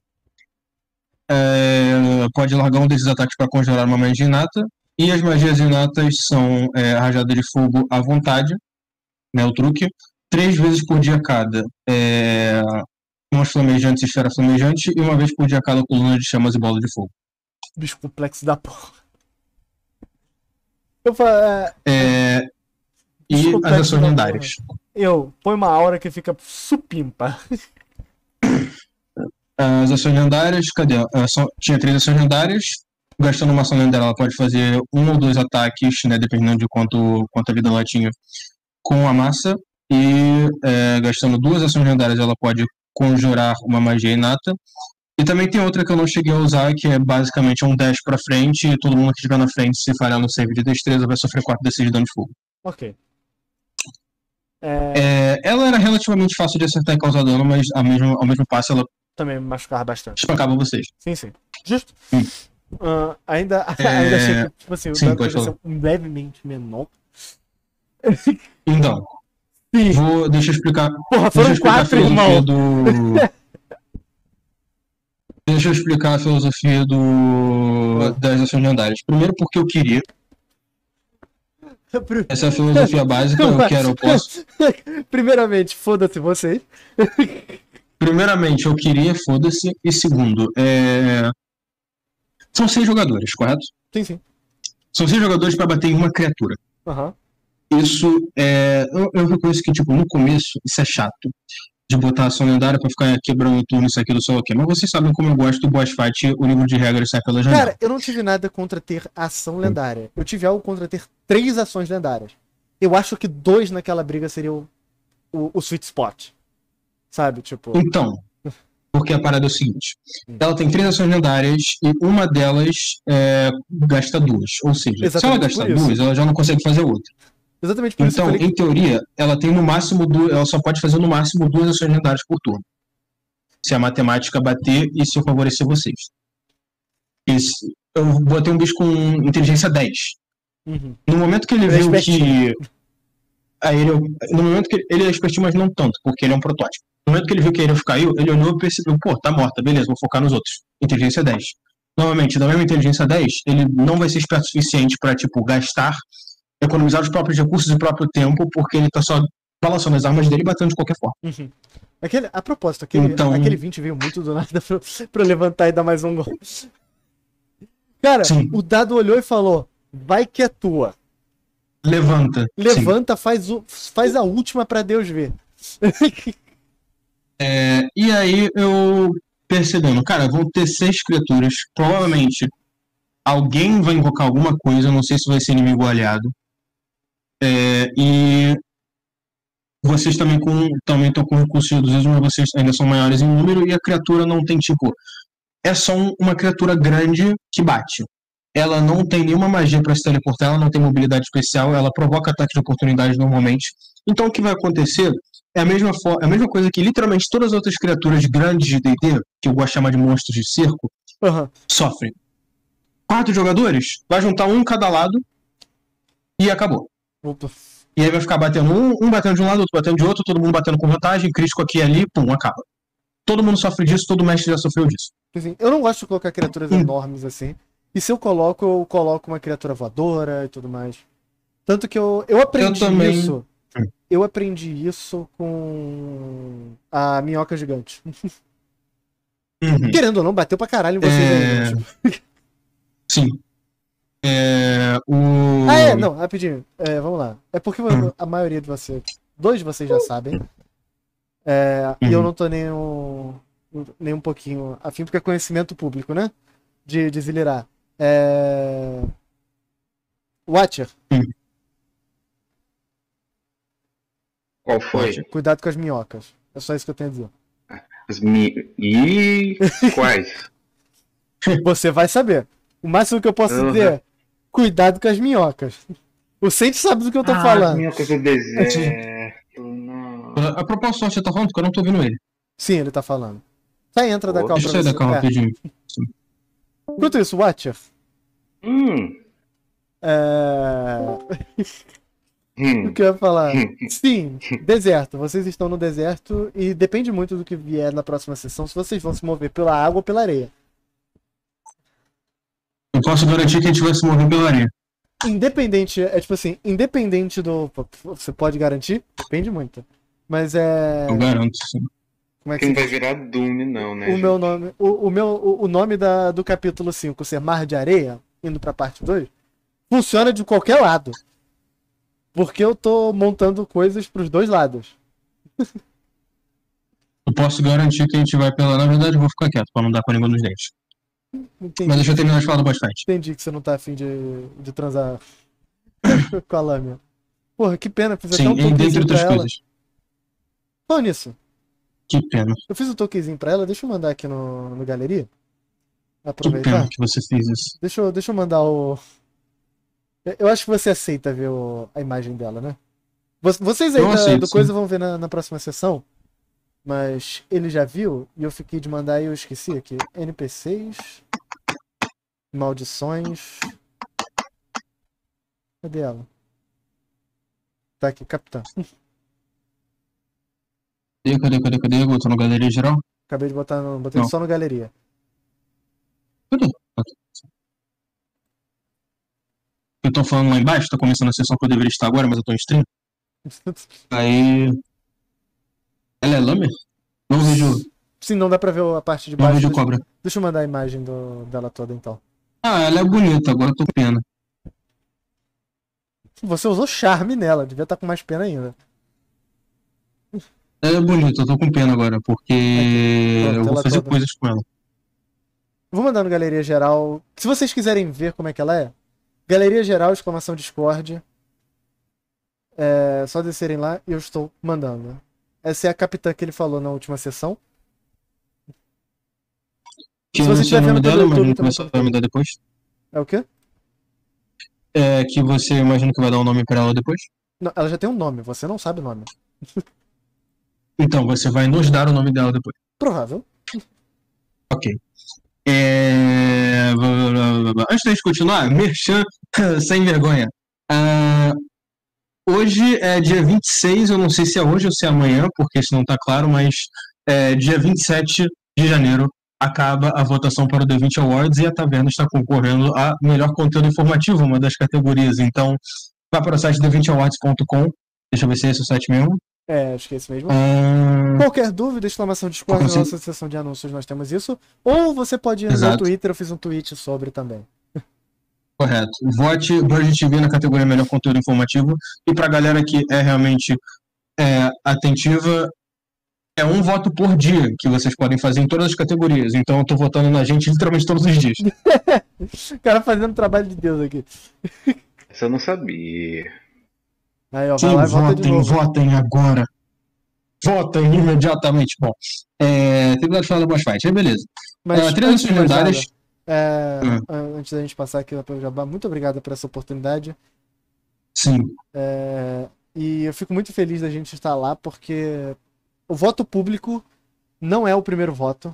É, pode largar um desses ataques para conjurar uma magia inata. E as magias inatas são é, rajada de fogo à vontade, né, o truque. Três vezes por dia cada. É, umas flamejantes e esfera flamejante. E uma vez por dia cada coluna de chamas e bola de fogo. Bicho complexo da porra. Eu falo. É, e Desculpa, as ações desculpa. lendárias. Eu, põe uma aura que fica supimpa. As ações lendárias, cadê? Ah, são- tinha três ações lendárias. Gastando uma ação lendária, ela pode fazer um ou dois ataques, né, dependendo de quanto, quanta vida ela tinha, com a massa. E é, gastando duas ações lendárias, ela pode conjurar uma magia inata. E também tem outra que eu não cheguei a usar, que é basicamente um dash pra frente, e todo mundo que estiver na frente, se falhar no save de destreza, vai sofrer quatro D seis de dano de fogo. Ok. É, É, ela era relativamente fácil de acertar e causar dano, mas ao mesmo, ao mesmo passo ela também me machucava bastante. espancava vocês. Sim, sim. Justo. Hum. Ah, ainda, É, ainda achei que, tipo assim, o sim, dano pode podia ser levemente menor. Então, Sim. vou, deixa eu explicar. Porra, Deixa eu foram explicar a quatro, filosofia irmão. do. Deixa eu explicar a filosofia do... Ah. das ações lendárias. Primeiro, porque eu queria. Essa é a filosofia básica, eu quero, eu posso. Primeiramente, foda-se vocês. Primeiramente, eu queria, foda-se. E segundo, é... são seis jogadores, correto? Sim, sim. São seis jogadores para bater em uma criatura. Aham. Isso é. Eu, eu reconheço que, tipo, no começo, isso é chato. De botar ação lendária pra ficar quebrando o turno, isso aqui do sol aqui. Mas vocês sabem como eu gosto do boss fight, o nível de regras sai pela janela. Cara, eu não tive nada contra ter ação lendária. Eu tive algo contra ter três ações lendárias. Eu acho que dois naquela briga seriam o, o sweet spot. Sabe, tipo. Então, Porque a parada é o seguinte: ela tem três ações lendárias e uma delas é, gasta duas. Ou seja, Exatamente se ela gastar por isso. duas, ela já não consegue fazer outra. Exatamente por isso que eu Então, falei em teoria, ela tem no máximo duas, ela só pode fazer no máximo duas ações lendárias por turno. Se a matemática bater e se eu favorecer vocês. Esse, eu botei um bicho com inteligência dez. Uhum. No momento que ele Ele é viu espertinho. que. Aí ele, no momento que ele, ele é espertinho, mas não tanto, porque ele é um protótipo. No momento que ele viu que a Aerith caiu, ele olhou e percebeu, pô, tá morta, beleza, vou focar nos outros. Inteligência dez. Novamente, da mesma inteligência dez, ele não vai ser esperto o suficiente pra, tipo, gastar, economizar os próprios recursos e o próprio tempo, porque ele tá só balançando as armas dele e batendo de qualquer forma. Uhum. Aquele, a propósito, aquele, Então- aquele vinte veio muito do nada pra, pra eu levantar e dar mais um gol. Cara, Sim. o dado olhou e falou: vai que é tua. Levanta. Sim. Levanta, faz, o, faz a última pra Deus ver. É, e aí eu percebendo, cara, vão ter seis criaturas. Provavelmente alguém vai invocar alguma coisa, não sei se vai ser inimigo ou aliado. É, e vocês também com também estão com recursos reduzidos, mas vocês ainda são maiores em número e a criatura não tem tipo. É só um- uma criatura grande que bate. Ela não tem nenhuma magia para se teleportar, ela não tem mobilidade especial, ela provoca ataque de oportunidade normalmente. Então o que vai acontecer é a mesma, for- é a mesma coisa que literalmente todas as outras criaturas grandes de D e D, que eu gosto de chamar de monstros de circo, Uhum. sofrem. Quatro jogadores, vai juntar um em cada lado e acabou. Opa. E aí vai ficar batendo um, um batendo de um lado, outro batendo de outro, todo mundo batendo com vantagem, crítico aqui e ali, pum, acaba. Todo mundo sofre disso, todo mestre já sofreu disso. Assim, eu não gosto de colocar criaturas Hum. enormes assim. E se eu coloco, eu coloco uma criatura voadora e tudo mais. Tanto que eu, eu aprendi Eu também. isso. Hum. Eu aprendi isso com a minhoca gigante. Uhum. Querendo ou não, bateu pra caralho em vocês É, aí, gente. Sim. É, o... Ah, é, não, rapidinho. É, vamos lá. É porque Hum. a maioria de vocês, dois de vocês já sabem. É, E eu Uhum. não tô nem um, nem um pouquinho afim, porque é conhecimento público, né? De, de Zilirar. É... Watcher, Qual foi? cuidado com as minhocas. É só isso que eu tenho a dizer. As mi... Ih, quais? Você vai saber. O máximo que eu posso Uhum. dizer é cuidado com as minhocas. O Sente sabe do que eu tô Ah, falando. minhocas do deserto. Não. A propósito, você tá falando porque eu não tô ouvindo ele. Sim, ele tá falando. Sai, entra da Pô, calma Deixa eu pra sair ver da se- calma é. rapidinho. Enquanto isso, Watcher. Hum. É... O Hum. que eu ia falar? Sim, deserto. Vocês estão no deserto e depende muito do que vier na próxima sessão, se vocês vão se mover pela água ou pela areia. Eu posso garantir que a gente vai se mover pela areia. Independente, é tipo assim, independente do. Você pode garantir? Depende muito. Mas é. Eu garanto, sim. Como é que Quem se vai virar Doom, não, né? o gente? meu nome, o, o meu, o, o nome da, do capítulo cinco ser Mar de Areia, indo pra parte dois, funciona de qualquer lado. Porque eu tô montando coisas pros dois lados. Eu posso garantir que a gente vai pela. Na verdade, eu vou ficar quieto pra não dar com a língua nos dentes. Entendi, Mas deixa eu terminar de falar do boss fight. entendi que você não tá afim de, de transar com a lâmina. Porra, que pena, fiz até Sim, um e dentre tokenzinho pra outras ela. coisas. Falando nisso, Que pena. eu fiz o tokenzinho pra ela, deixa eu mandar aqui no, no galeria. Que Aproveitar. pena que você fez isso. Deixa eu, deixa eu mandar o. Eu acho que você aceita ver o- a imagem dela, né? Vo- Vocês aí Eu da, aceito, do sim. coisa vão ver na, na próxima sessão. Mas ele já viu e eu fiquei de mandar e eu esqueci aqui. N P Cs. Maldições. Cadê ela? Tá aqui, capitã. Cadê, cadê, cadê, cadê? Eu tô na galeria geral? Acabei de botar no, botei Não. só no galeria. Cadê? Aqui. Eu tô falando lá embaixo, tá começando a sessão que eu deveria estar agora, mas eu tô em stream. Aí. Ela é lamer? Não vejo. Sim, não dá pra ver a parte de Não baixo. vejo Deixa, cobra. deixa eu mandar a imagem do, dela toda então. Ah, ela é bonita, agora eu tô com pena. Você usou charme nela, devia estar com mais pena ainda. Ela é bonita, eu tô com pena agora, porque Pronto, eu vou ela fazer toda. coisas com ela. Vou mandar no Galeria Geral. Se vocês quiserem ver como é que ela é, Galeria Geral, exclamação Discord. É só descerem lá e eu estou mandando. Essa é a capitã que ele falou na última sessão. Que Se eu você não sei estiver o nome vendo pelo dela, YouTube, imagino que também você tô- vai me dar depois. É o quê? É, que você imagina que vai dar um nome pra ela depois. Não, ela já tem um nome, você não sabe o nome. Então, você vai nos dar o nome dela depois. Provável. Ok. É... Antes da gente continuar, Merchan sem vergonha. Ah, hoje é dia vinte e seis, eu não sei se é hoje ou se é amanhã, porque isso não tá claro, mas é dia vinte e sete de janeiro acaba a votação para o The vinte Awards e a Taverna está concorrendo a melhor conteúdo informativo, uma das categorias. Então, vá para o site the vinte awards ponto com. Deixa eu ver se é esse o site mesmo. É, acho que é esse mesmo. Ah, Qualquer dúvida, exclamação Discord na consigo- nossa seção de anúncios, nós temos isso. Ou você pode ir no meu Exato. Twitter, eu fiz um tweet sobre também. Correto. Vote Bird T V na categoria melhor conteúdo informativo. E pra galera que é realmente é, atentiva, é um voto por dia que vocês podem fazer em todas as categorias. Então eu tô votando na gente literalmente todos os dias. O cara fazendo trabalho de Deus aqui. Essa eu não sabia. Aí, ó, vai Sim, lá e vota de votem, novo. votem agora. Votem imediatamente. Bom, é, tem que falar da boss fight. Aí beleza. Mas É, trilhas antes de mais lendárias. nada, é, Hum. an- antes da gente passar aqui para o Jabá, muito obrigado por essa oportunidade. Sim. É, e eu fico muito feliz da gente estar lá, porque o voto público não é o primeiro voto.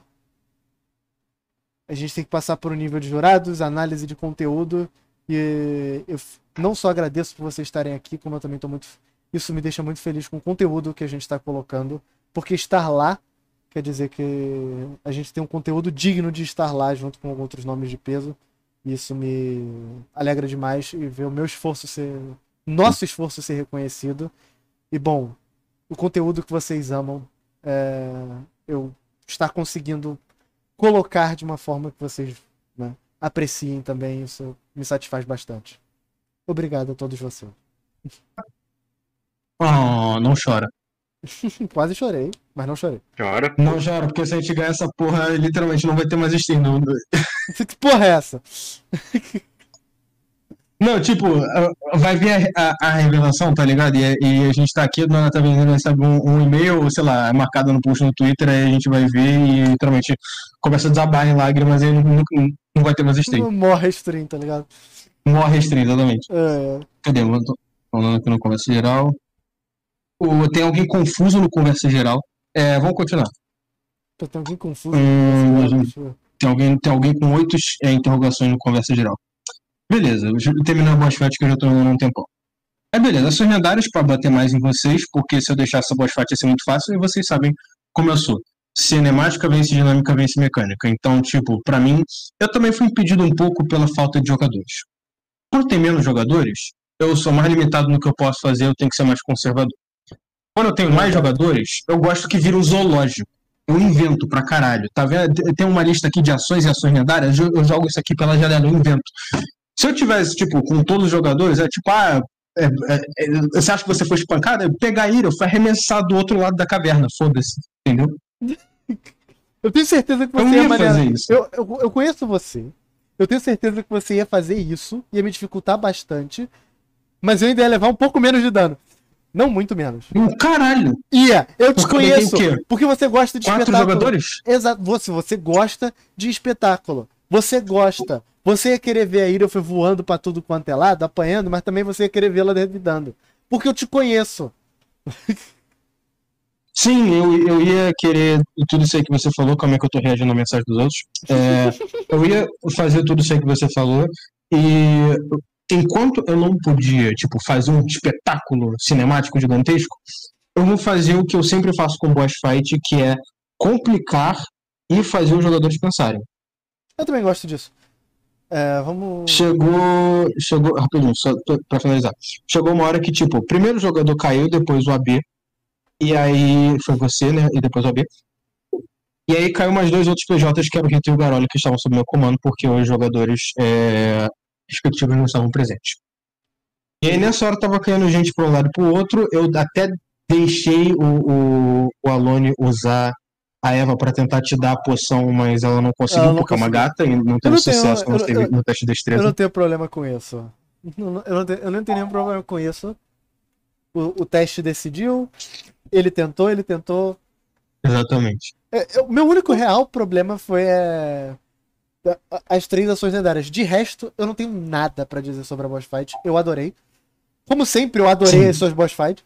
A gente tem que passar por um nível de jurados, análise de conteúdo. E eu f- não só agradeço por vocês estarem aqui, como eu também estou muito. Isso me deixa muito feliz com o conteúdo que a gente está colocando. Porque estar lá quer dizer que a gente tem um conteúdo digno de estar lá junto com outros nomes de peso. E isso me alegra demais e ver o meu esforço ser. Nosso esforço ser reconhecido. E bom, o conteúdo que vocês amam, é, eu estar conseguindo colocar de uma forma que vocês, né, apreciem também, isso me satisfaz bastante. Obrigado a todos vocês. Oh, não chora. Quase chorei, mas não chorei. Chora, pô. Não chora, porque se a gente ganhar essa porra, literalmente não vai ter mais stream. Não, Que porra é essa? não tipo, vai vir a, a, a revelação, tá ligado? E, e a gente tá aqui, do nada tá vendo, recebe um, um e-mail, sei lá, marcado no post no Twitter, aí a gente vai ver e literalmente começa a desabar em lágrimas e não, não, não vai ter mais stream. Morre stream, tá ligado? Morre stream, exatamente. É, Cadê? Eu tô falando aqui no Conversa Geral. O, tem alguém confuso no Conversa Geral. É, vamos continuar. tô tem alguém confuso. Hum, Deixa eu ver. Tem alguém, tem alguém com oito é, interrogações no Conversa Geral. Beleza, eu terminei a boss fight que eu já tô andando um tempão. É beleza, ações lendárias pra bater mais em vocês, porque se eu deixar essa boss fight ia ser muito fácil, e vocês sabem como eu sou. Cinemática vence dinâmica, vence mecânica. Então, tipo, pra mim, eu também fui impedido um pouco pela falta de jogadores. Por ter menos jogadores, eu sou mais limitado no que eu posso fazer, eu tenho que ser mais conservador. Quando eu tenho mais jogadores, eu gosto que vira um zoológico. Eu invento pra caralho, tá vendo? Tem uma lista aqui de ações e ações lendárias, eu eu jogo isso aqui pela janela, eu invento. Se eu tivesse, tipo, com todos os jogadores, é tipo, ah, é, é, é, você acha que você foi espancado? Eu pegar a ira, eu fui arremessado do outro lado da caverna, foda-se, entendeu? Eu tenho certeza que Eu você não ia ia maneira- fazer isso. Eu, eu, eu conheço você. Eu tenho certeza que você ia fazer isso, ia me dificultar bastante, mas eu ainda ia levar um pouco menos de dano. Não muito menos. O caralho! Ia, eu te Porque daí tem conheço. o quê? Porque você gosta de Quatro espetáculo. jogadores? Exato. Você, você gosta de espetáculo. Você gosta. Você ia querer ver a Irof voando pra tudo quanto é lado, apanhando, mas também você ia querer vê-la revidando. Porque eu te conheço. Sim, eu, eu ia querer tudo isso aí que você falou, como é que eu tô reagindo à mensagem dos outros. É, eu ia fazer tudo isso aí que você falou, e enquanto eu não podia, tipo, fazer um espetáculo cinemático gigantesco, eu vou fazer o que eu sempre faço com boss fight, que é complicar e fazer os jogadores pensarem. Eu também gosto disso. É, vamos. Chegou. Chegou. Rapidinho, só tô- pra finalizar. Chegou uma hora que, tipo, o primeiro jogador caiu, depois o A B. E aí foi você, né? E depois o A B. E aí caiu mais dois outros P Js, que eram o Rito e o Garoli, que estavam sob meu comando, porque os jogadores é, respectivos não estavam presentes. E aí nessa hora tava caindo gente para um lado e pro outro. Eu até deixei o, o, o Alone usar a Eva para tentar te dar a poção, mas ela não conseguiu, Ela não porque é uma conseguiu. gata e não Eu teve não tenho- sucesso eu- no, teve- eu- no teste de Eu destreza. não tenho problema com isso. Não- Eu não tenho, eu não tenho nenhum problema com isso. O, o teste decidiu. Ele tentou, ele tentou. Exatamente. É, é, o meu único real problema foi é, As três ações lendárias. De resto, eu não tenho nada pra dizer sobre a boss fight. Eu adorei. Como sempre, eu adorei Sim. as suas boss fights.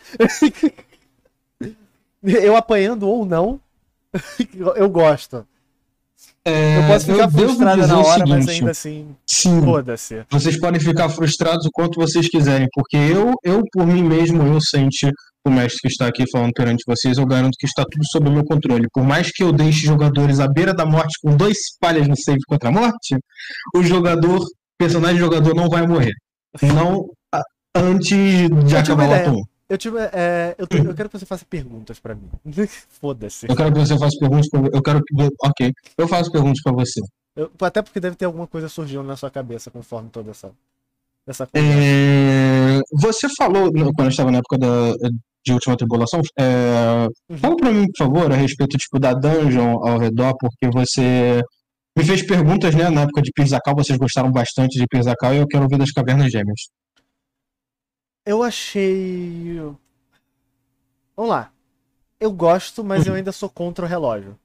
Eu apanhando ou não, eu gosto. É, eu posso ficar eu frustrada na hora, seguinte, mas ainda assim, foda-se. Vocês podem ficar frustrados o quanto vocês quiserem, porque eu, eu por mim mesmo, eu sente o mestre que está aqui falando perante vocês, eu garanto que está tudo sob o meu controle. Por mais que eu deixe jogadores à beira da morte com dois palhas no save contra a morte, o jogador, personagem jogador não vai morrer. Não antes de eu acabar o ato um. Eu, tive, é, eu, eu quero que você faça perguntas pra mim. Foda-se. Eu quero que você faça perguntas pra eu quero que Ok, eu faço perguntas pra você. Eu, até porque deve ter alguma coisa surgindo na sua cabeça conforme toda essa, essa coisa. É, você falou, quando estava na época da, de Última Tribulação, é, uhum. fala pra mim, por favor, a respeito tipo, da dungeon ao redor, porque você me fez perguntas, né, na época de Pirzacal, vocês gostaram bastante de Pirzacal e eu quero ouvir das Cavernas Gêmeas. Eu achei... Vamos lá. Eu gosto, mas eu ainda sou contra o relógio.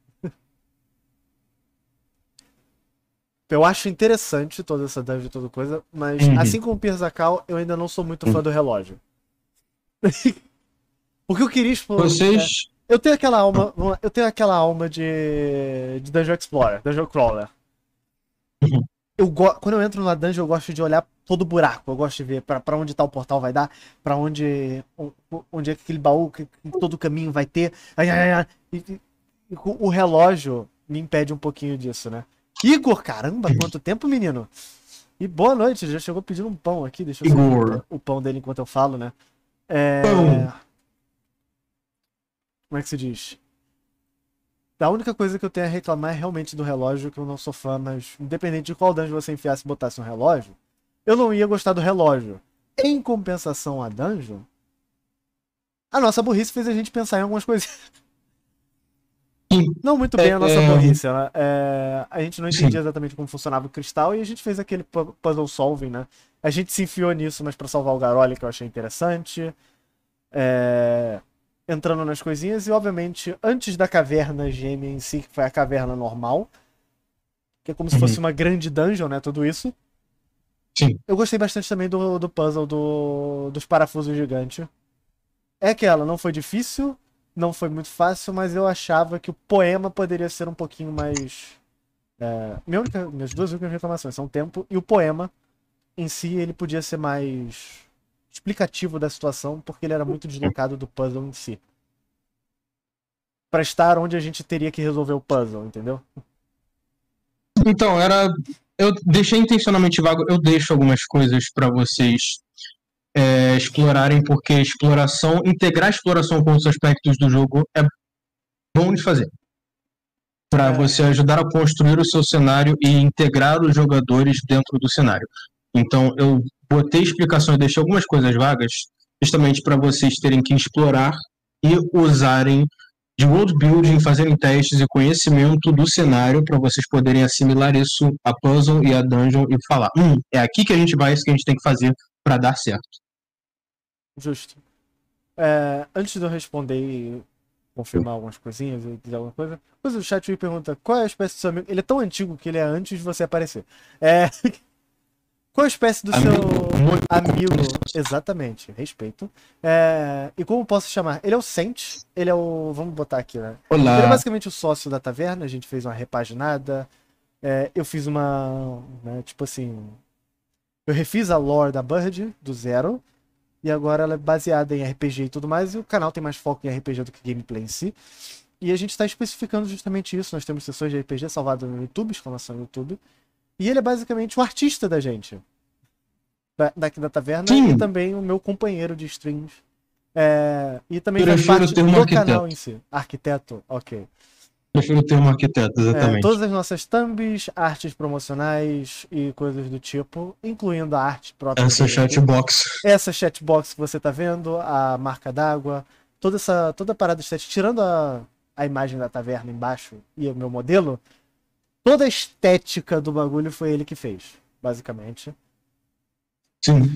Eu acho interessante toda essa dungeon e toda coisa, mas uhum. assim como o Pirzacal, eu ainda não sou muito fã do relógio. Porque eu queria explorar... Vocês... É, eu tenho aquela alma... Eu tenho aquela alma de... de Dungeon Explorer, Dungeon Crawler. Uhum. Eu go... Quando eu entro na dungeon, eu gosto de olhar todo buraco. Eu gosto de ver pra, pra onde tá o portal vai dar, pra onde, onde é que aquele baú, que, que todo o caminho vai ter. Ai, ai, ai. E, e, e, o relógio me impede um pouquinho disso, né? Igor, caramba, quanto tempo, menino? E boa noite, já chegou pedindo um pão aqui. Deixa eu ver o pão dele enquanto eu falo, né? É... Como é que se diz? A única coisa que eu tenho a reclamar é realmente do relógio, que eu não sou fã, mas independente de qual dungeon você enfiasse e botasse um relógio, eu não ia gostar do relógio. Em compensação a dungeon, a nossa burrice fez a gente pensar em algumas coisas. Não muito bem a nossa é, burrice. Né? É, a gente não entendia sim. exatamente como funcionava o cristal e a gente fez aquele puzzle solving, né? A gente se enfiou nisso, mas pra salvar o Garoli, que eu achei interessante. É... Entrando nas coisinhas, e obviamente, antes da caverna gêmea em si, que foi a caverna normal, que é como uhum. se fosse uma grande dungeon, né, tudo isso. Sim. Eu gostei bastante também do, do puzzle do, dos parafusos gigantes. É aquela, não foi difícil, não foi muito fácil, mas eu achava que o poema poderia ser um pouquinho mais... É, minha única, minhas duas únicas reclamações são o tempo e o poema em si, ele podia ser mais... explicativo da situação, porque ele era muito deslocado do puzzle em si. Pra estar onde a gente teria que resolver o puzzle, entendeu? Então, era... Eu deixei intencionalmente vago, eu deixo algumas coisas pra vocês é, explorarem, porque exploração, integrar a exploração com os aspectos do jogo é bom de fazer. Pra é... você ajudar a construir o seu cenário e integrar os jogadores dentro do cenário. Então, eu botei explicações, deixei algumas coisas vagas, justamente para vocês terem que explorar e usarem de world building, fazerem testes e conhecimento do cenário para vocês poderem assimilar isso a puzzle e a dungeon e falar, hum, é aqui que a gente vai, isso que a gente tem que fazer para dar certo. Justo. É, antes de eu responder e confirmar algumas coisinhas e dizer alguma coisa, depois o chat me pergunta qual é a espécie do seu amigo. Ele é tão antigo que ele é antes de você aparecer. É... Qual a espécie do amigo, seu amigo? Exatamente, respeito. É... E como posso chamar? Ele é o Sente, ele é o... Vamos botar aqui, né? Olá. Ele é basicamente o sócio da taverna, a gente fez uma repaginada. É... Eu fiz uma... Né, tipo assim... Eu refiz a lore da Bird, do zero. E agora ela é baseada em R P G e tudo mais. E o canal tem mais foco em R P G do que gameplay em si. E a gente está especificando justamente isso. Nós temos sessões de R P G salvadas no YouTube, exclamação no YouTube. E ele é basicamente o artista da gente. Da, daqui da taverna. Sim. E também o meu companheiro de streams. É, e também faz parte do arquiteto. Canal em si. Arquiteto, ok. Prefiro ter um arquiteto, exatamente. É, todas as nossas thumbs, artes promocionais e coisas do tipo, incluindo a arte própria. Essa chatbox. Essa chatbox que você tá vendo, a marca d'água, toda essa toda a parada estética, tirando a, a imagem da taverna embaixo e o meu modelo, toda a estética do bagulho foi ele que fez, basicamente. Sim.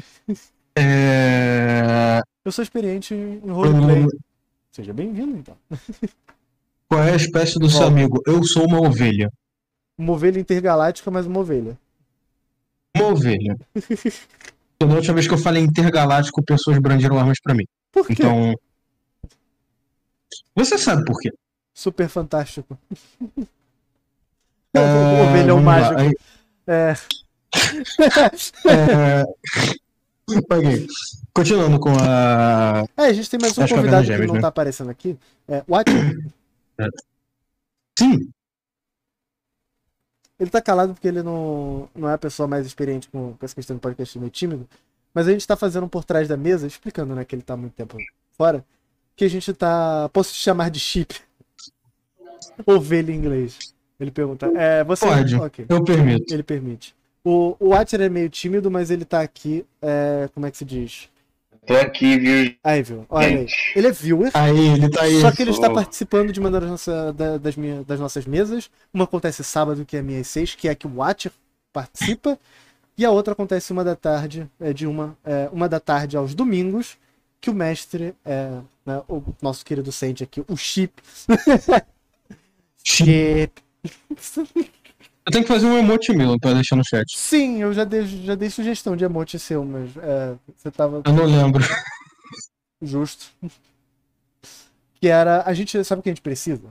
é... Eu sou experiente em roleplay. Eu... Seja bem-vindo, então. Qual é a espécie do Volta. Seu amigo? Eu sou uma ovelha. Uma ovelha intergaláctica, mas uma ovelha. Uma ovelha. Da última vez que eu falei intergaláctico, pessoas brandiram armas pra mim. Por quê? Então. Você sabe por quê? Super fantástico. É, Ovelhão vamos lá. mágico. Aí, É. é... ok. Continuando com a. É, a gente tem mais um Acho que é convidado que Gêmeos, não né? tá aparecendo aqui. É, Watcher. Sim, Ele tá calado porque ele não, não é a pessoa mais experiente com, com essa questão do podcast, meio tímido. Mas a gente tá fazendo por trás da mesa, explicando, né, que ele tá há muito tempo fora, que a gente tá... Posso te chamar de chip? Ovelha em inglês. Ele pergunta. É, você... pode. Ok, Eu permito. ele permite. O, o Watcher é meio tímido, mas ele tá aqui, é, como é que se diz? Tô aqui, viu, Aí, viu? Olha aí. gente? Ele é viewer. Aí, ele tá aí. Só que ele está Sou. participando de uma das, nossa- da- das, minha- das nossas mesas. Uma acontece sábado, que é a minha às seis, que é a que o Watcher participa. E a outra acontece uma da tarde, é de uma, é, uma da tarde aos domingos, que o mestre, é, né, o nosso querido Sente aqui, o Chip. Chip. Eu tenho que fazer um emote meu pra deixar no chat. Sim, eu já dei, já dei sugestão de emote seu, mas é, você tava Eu não lembro. justo. Que era. A gente sabe o que a gente precisa?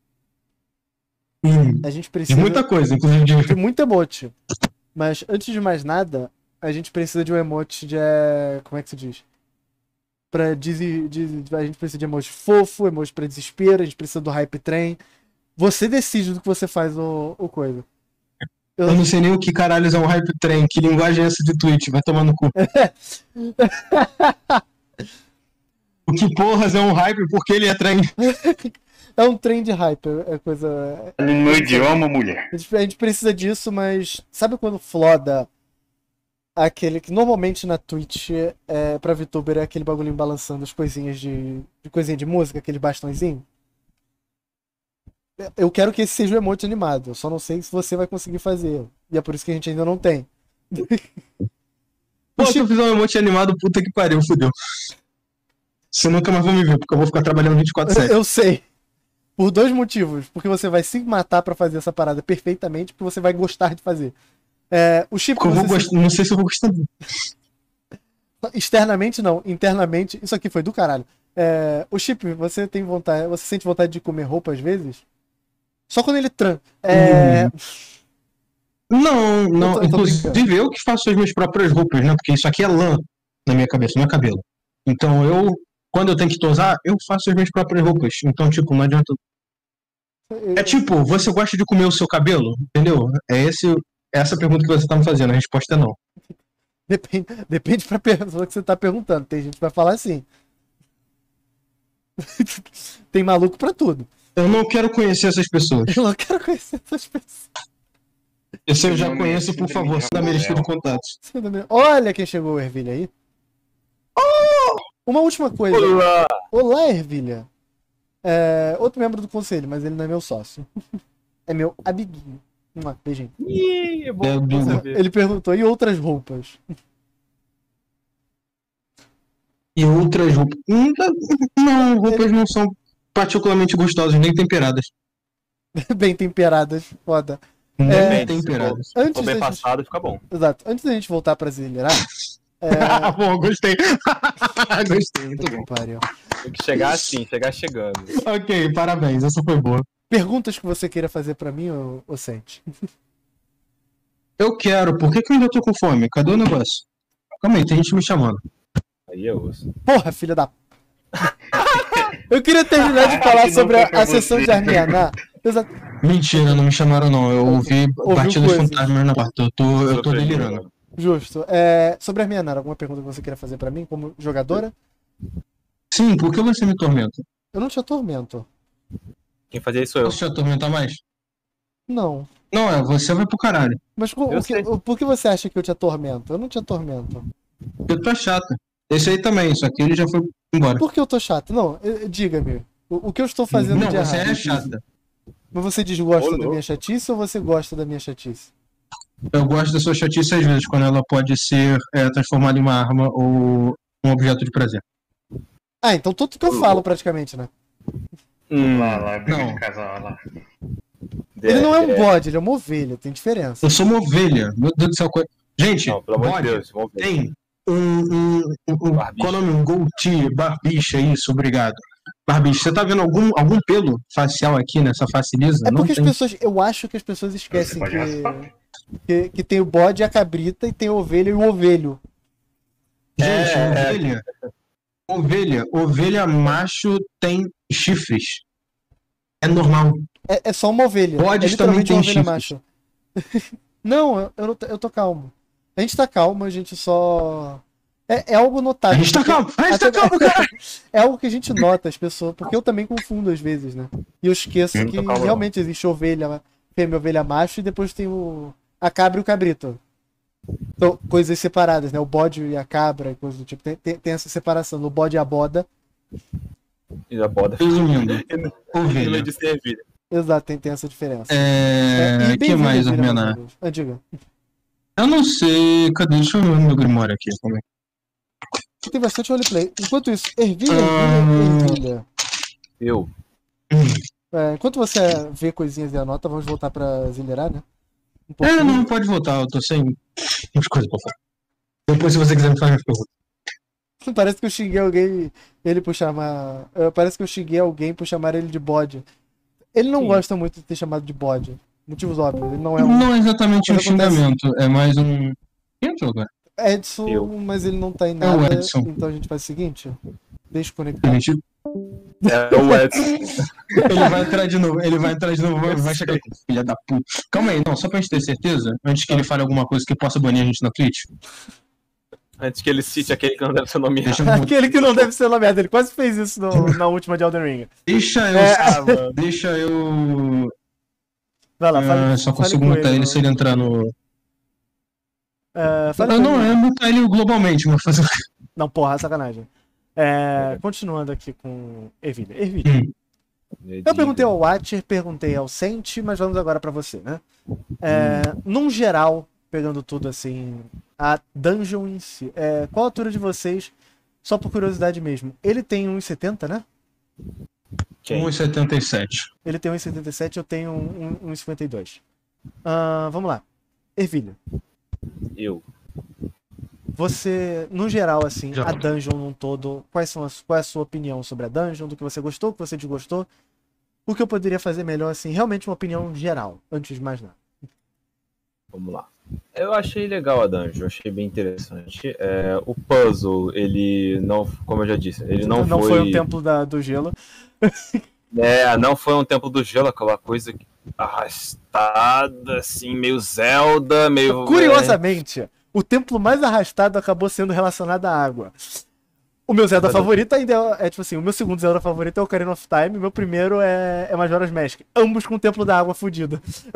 Hum, A gente de precisa. muita coisa, inclusive de. de muito emote. Mas antes de mais nada, a gente precisa de um emote de. é, Como é que se diz? Pra desi- de- a gente precisa de emote fofo, emote pra desespero, a gente precisa do hype train. Você decide do que você faz o, o coisa. Eu- Eu não sei nem o que caralhos é um hype train. Que linguagem é essa de Twitch? Vai tomar no cu. O que porras é um hype porque ele é trem? É um trem de hype, é coisa. No meu idioma, mulher. A gente, a gente precisa disso, mas sabe quando floda aquele que normalmente na Twitch é, pra VTuber é aquele bagulhinho balançando as coisinhas de, de coisinha de música, aquele bastãozinho? Eu quero que esse seja o emote animado, eu só não sei se você vai conseguir fazer. E é por isso que a gente ainda não tem. Pô, se eu fizer um emote animado, puta que pariu, fudeu. Você nunca mais vai me ver, porque eu vou ficar trabalhando vinte e quatro sete. Eu sei. Por dois motivos. Porque você vai se matar pra fazer essa parada perfeitamente, porque você vai gostar de fazer. É, o chip Porque eu vou você gostar, não sei se eu vou gostar. externamente não, internamente, isso aqui foi do caralho. É, o Chip, você tem vontade, você sente vontade de comer roupa às vezes? Só quando ele tran. É, Não, não. Eu tô- eu tô Inclusive eu que faço as minhas próprias roupas, né? Porque isso aqui é lã na minha cabeça, não é cabelo. Então eu, quando eu tenho que tosar, eu faço as minhas próprias roupas. Então, tipo, não adianta. É tipo, você gosta de comer o seu cabelo? Entendeu? É esse, é essa pergunta que você tá me fazendo. A resposta é não. depende, depende pra pessoa que você tá perguntando. Tem gente que vai falar assim. Tem maluco pra tudo. Eu não quero conhecer essas pessoas. Eu não quero conhecer essas pessoas. Esse eu já Não, conheço, esse por também favor, já da minha lista de morreu. contatos. Olha quem chegou, Ervilha aí. Uma última coisa. Olá! Olá, Ervilha. É, outro membro do conselho, mas ele não é meu sócio. É meu amiguinho. Um beijinho. Ih, é bom, É, bom bingo. saber. Ele perguntou, e outras roupas? E outras roupas. Hum, Não, roupas não são particularmente gostosas, nem temperadas. Bem temperadas, foda. Nem É. temperadas. Se Antes for bem da gente... passado, fica bom. Exato. Antes da gente voltar pra Zilherar. É... Ah, bom, gostei. Gostei, muito bom. Pariu. Tem que chegar assim, chegar chegando. Ok, parabéns, essa foi boa. Perguntas que você queira fazer pra mim, ou, ou Sente? Eu quero, por que, que eu ainda tô com fome? Cadê o negócio? Calma aí, tem gente me chamando. Aí eu ouço. Porra, filha da. Eu queria terminar de falar Não sobre foi a, pra a sessão você. de Armianá. Exato. Mentira, não me chamaram não. Eu ouvi Ouviu batidas coisas. fantasmas na porta. Eu tô, eu tô Sofreu. delirando. Justo. É, sobre a Armianá, alguma pergunta que você queira fazer pra mim, como jogadora? Sim, por que você me tormenta? Eu não te atormento. Quem fazia isso sou eu. Posso te atormentar mais? Não. Não, é, você vai pro caralho. Mas o, Eu o que- sei. o- por que você acha que eu te atormento? Eu não te atormento. Porque tu é chata. Esse aí também, só que ele já foi embora. Por que eu tô chato? Não, eh, diga-me. O, o que eu estou fazendo Não, de você errado? é chata. Mas você desgosta Ô, da louco. minha chatice ou você gosta da minha chatice? Eu gosto da sua chatice às vezes, quando ela pode ser é, transformada em uma arma ou um objeto de prazer. Ah, então tudo que eu falo praticamente, né? Hum, Lá, lá, briga Não. de casal, lá. Ele não é um É, bode, ele é uma ovelha, tem diferença. Eu sou uma ovelha. Meu Deus do céu. co- Gente, Não, pelo amor de bode Deus, vamos ver. tem um, um, um, um Barbicha. qual é o nome? Um goatee, barbicha, isso, obrigado. Barbicha, você tá vendo algum, algum pelo facial aqui nessa face lisa? É Não porque as tem. pessoas, eu acho que as pessoas Você esquecem pode raspar. que, que, que tem o bode, a cabrita, e tem a ovelha e o ovelho. Gente, É, ovelha. Ovelha. Ovelha macho tem chifres. É normal. É, é só uma ovelha. Bodes é literalmente também uma tem ovelha chifres. macho. Não, eu, eu, não tô- eu tô calmo. A gente tá calmo, a gente só. É, é algo A notável. gente tá porque- calmo. A gente tá até- calmo, cara. É algo que a gente nota as pessoas, porque eu também confundo às vezes, né? E eu esqueço Eu não que tô calmo, não. realmente existe ovelha, fêmea, ovelha, macho, e depois tem o a cabra e o cabrito. São coisas separadas, né? O bode e a cabra e coisas do tipo. Tem, tem, tem essa separação. O bode e a boda. E a boda. Resumindo, No meio ovelha. de ervilha. Exato, tem, tem essa diferença. É. e O que bem-vindo, mais, Ervilha, Armena? mais uma vez. Ah, diga. Eu não sei. Cadê? Deixa eu ver meu Grimório aqui. Calma aí. Tem bastante roleplay. Enquanto isso, ervilha, Hum. ervilha, ervilha. Eu. É, enquanto você vê coisinhas e anota, vamos voltar pra Zilerar, né? Um É, pouquinho. não, pode voltar. Eu tô sem muitas coisas pra falar. Depois, se você quiser me fazer mais perguntas. Parece que eu xinguei alguém, ele por chamar. eh, Parece que eu xinguei alguém por chamar ele de bode. Ele não Sim. gosta muito de ter chamado de bode. Motivos óbvios. Ele não é um Não é exatamente um Mas acontece- xingamento. É mais um. Quem entrou agora? Edson, Eu. mas ele não tá em É o nada. Edson. Então a gente faz o seguinte: deixa eu A conectar. gente É o Edson. Ele vai entrar de novo, ele vai entrar de novo, vai, vai chegar aqui, filha da puta. Calma aí, não, só pra gente ter certeza, antes que ele fale alguma coisa que possa banir a gente na Twitch. Antes que ele cite aquele que não deve ser nomeado. Deixa eu, Aquele que não deve ser nomeado. Ele quase fez isso no- na última de Elden Ring. deixa eu, É. Ah, mano. deixa eu, Vai lá, fale, ah, só fale consigo com mutar ele se ele entrar no... É, fale Eu com não, ele. é mutar ele globalmente, mas fazer o quê? Não, porra, sacanagem. É, continuando aqui com Ervilha. Ervilha. Hum. Eu perguntei ao Watcher, perguntei ao Sente, mas vamos agora pra você, né? É, Num geral, pegando tudo assim, a dungeon em si, é, qual a altura de vocês, só por curiosidade mesmo? Ele tem um e setenta, né? Quem? um e setenta e sete. Ele tem um e setenta e sete, eu tenho um e cinquenta e dois. Ah, vamos lá. Ervilha, Eu. você, no geral, assim, Já. a dungeon num todo, quais são as, qual é a sua opinião sobre a dungeon, do que você gostou, do que você desgostou? O que eu poderia fazer melhor, assim, realmente uma opinião geral, antes de mais nada. Vamos lá. Eu achei legal a dungeon, achei bem interessante. É, o puzzle, ele não, como eu já disse, ele não, não foi... foi um templo da, do gelo. É, não foi um templo do gelo, aquela coisa arrastada, assim, meio Zelda, meio... Curiosamente, o templo mais arrastado acabou sendo relacionado à água. O meu Zelda Mas eu- favorito ainda é, é, tipo assim, o meu segundo Zelda favorito é o Ocarina of Time, o meu primeiro é, é Majora's Mask. Ambos com o templo da água fudido.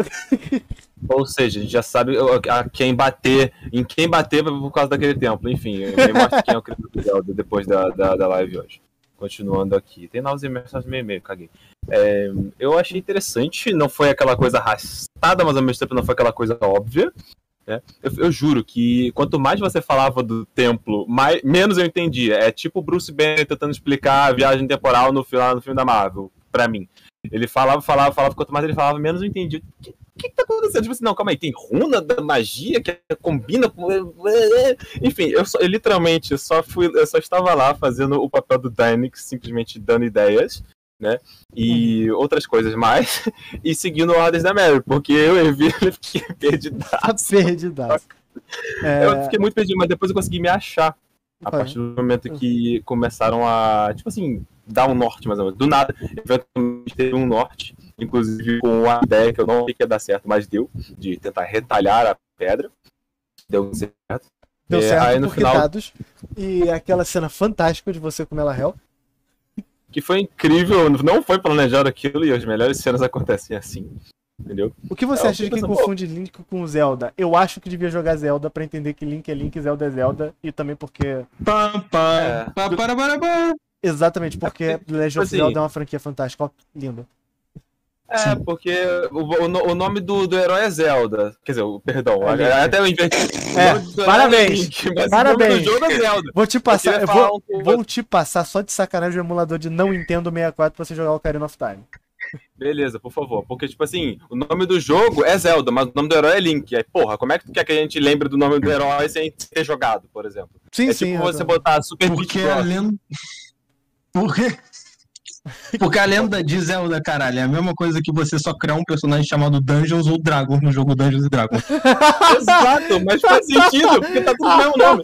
Ou seja, a gente já sabe a quem bater, em quem bater por causa daquele templo. Enfim, eu me mostro quem é o criador do Zelda depois da, da, da live hoje. Continuando aqui. Tem novas imersões meio meio, caguei. É, eu achei interessante, não foi aquela coisa arrastada, mas ao mesmo tempo não foi aquela coisa óbvia. Né? Eu, eu juro que quanto mais você falava do templo, mais, menos eu entendia. É tipo o Bruce Banner tentando explicar a viagem temporal no, final, no filme da Marvel, pra mim. Ele falava, falava, falava, quanto mais ele falava, menos eu entendi. O que, que, que tá acontecendo? Tipo assim, não, calma aí, tem runa da magia que combina com... Enfim, eu, só, eu literalmente só fui, eu só estava lá fazendo o papel do Dynix, simplesmente dando ideias, né? E hum. outras coisas mais, e seguindo ordens da Mary, porque eu e vi, eu fiquei perdidaço. Perdidaço. É... Eu fiquei muito perdido, mas depois eu consegui me achar. A Vai. partir do momento que começaram a, tipo assim, dar um norte mais ou menos. Do nada, eventualmente teve um norte, inclusive com a ideia que eu não sei que ia dar certo, mas deu, de tentar retalhar a pedra. Deu certo. Deu É, certo aí no por final- dados. E aquela cena fantástica de você comer ela Hell. Que foi incrível, não foi planejado aquilo e as melhores cenas acontecem assim. Entendeu? O que você É, acha de eu quem penso, confunde Link com Zelda? Eu acho que devia jogar Zelda pra entender que Link é Link e Zelda é Zelda. E também porque... Pá, pá, É. pá, para, para, para. Exatamente, porque É, The Legend of assim- Zelda é uma franquia fantástica. Ó, lindo. É, Sim. porque o, o, o nome do, do herói é Zelda. Quer dizer, o, perdão, É Link. até eu inverti. O É, nome do herói parabéns, é Link, mas parabéns. O nome do jogo é Zelda. Vou te passar, queria eu falar vou, um pouco- vou te passar só de sacanagem o emulador de não Nintendo sessenta e quatro pra você jogar o Ocarina of Time. Beleza, por favor. Porque, tipo assim, o nome do jogo é Zelda, mas o nome do herói é Link. Aí, porra, como é que tu quer que a gente lembre do nome do herói sem ter jogado, por exemplo? Sim, é sim. tipo você eu- botar Super Porque Beat a Bros. lenda. Porque... Porque a lenda de Zelda, caralho, é a mesma coisa que você só criar um personagem chamado Dungeons ou Dragons no jogo Dungeons e Dragons. Exato, mas faz sentido, porque tá tudo no mesmo nome.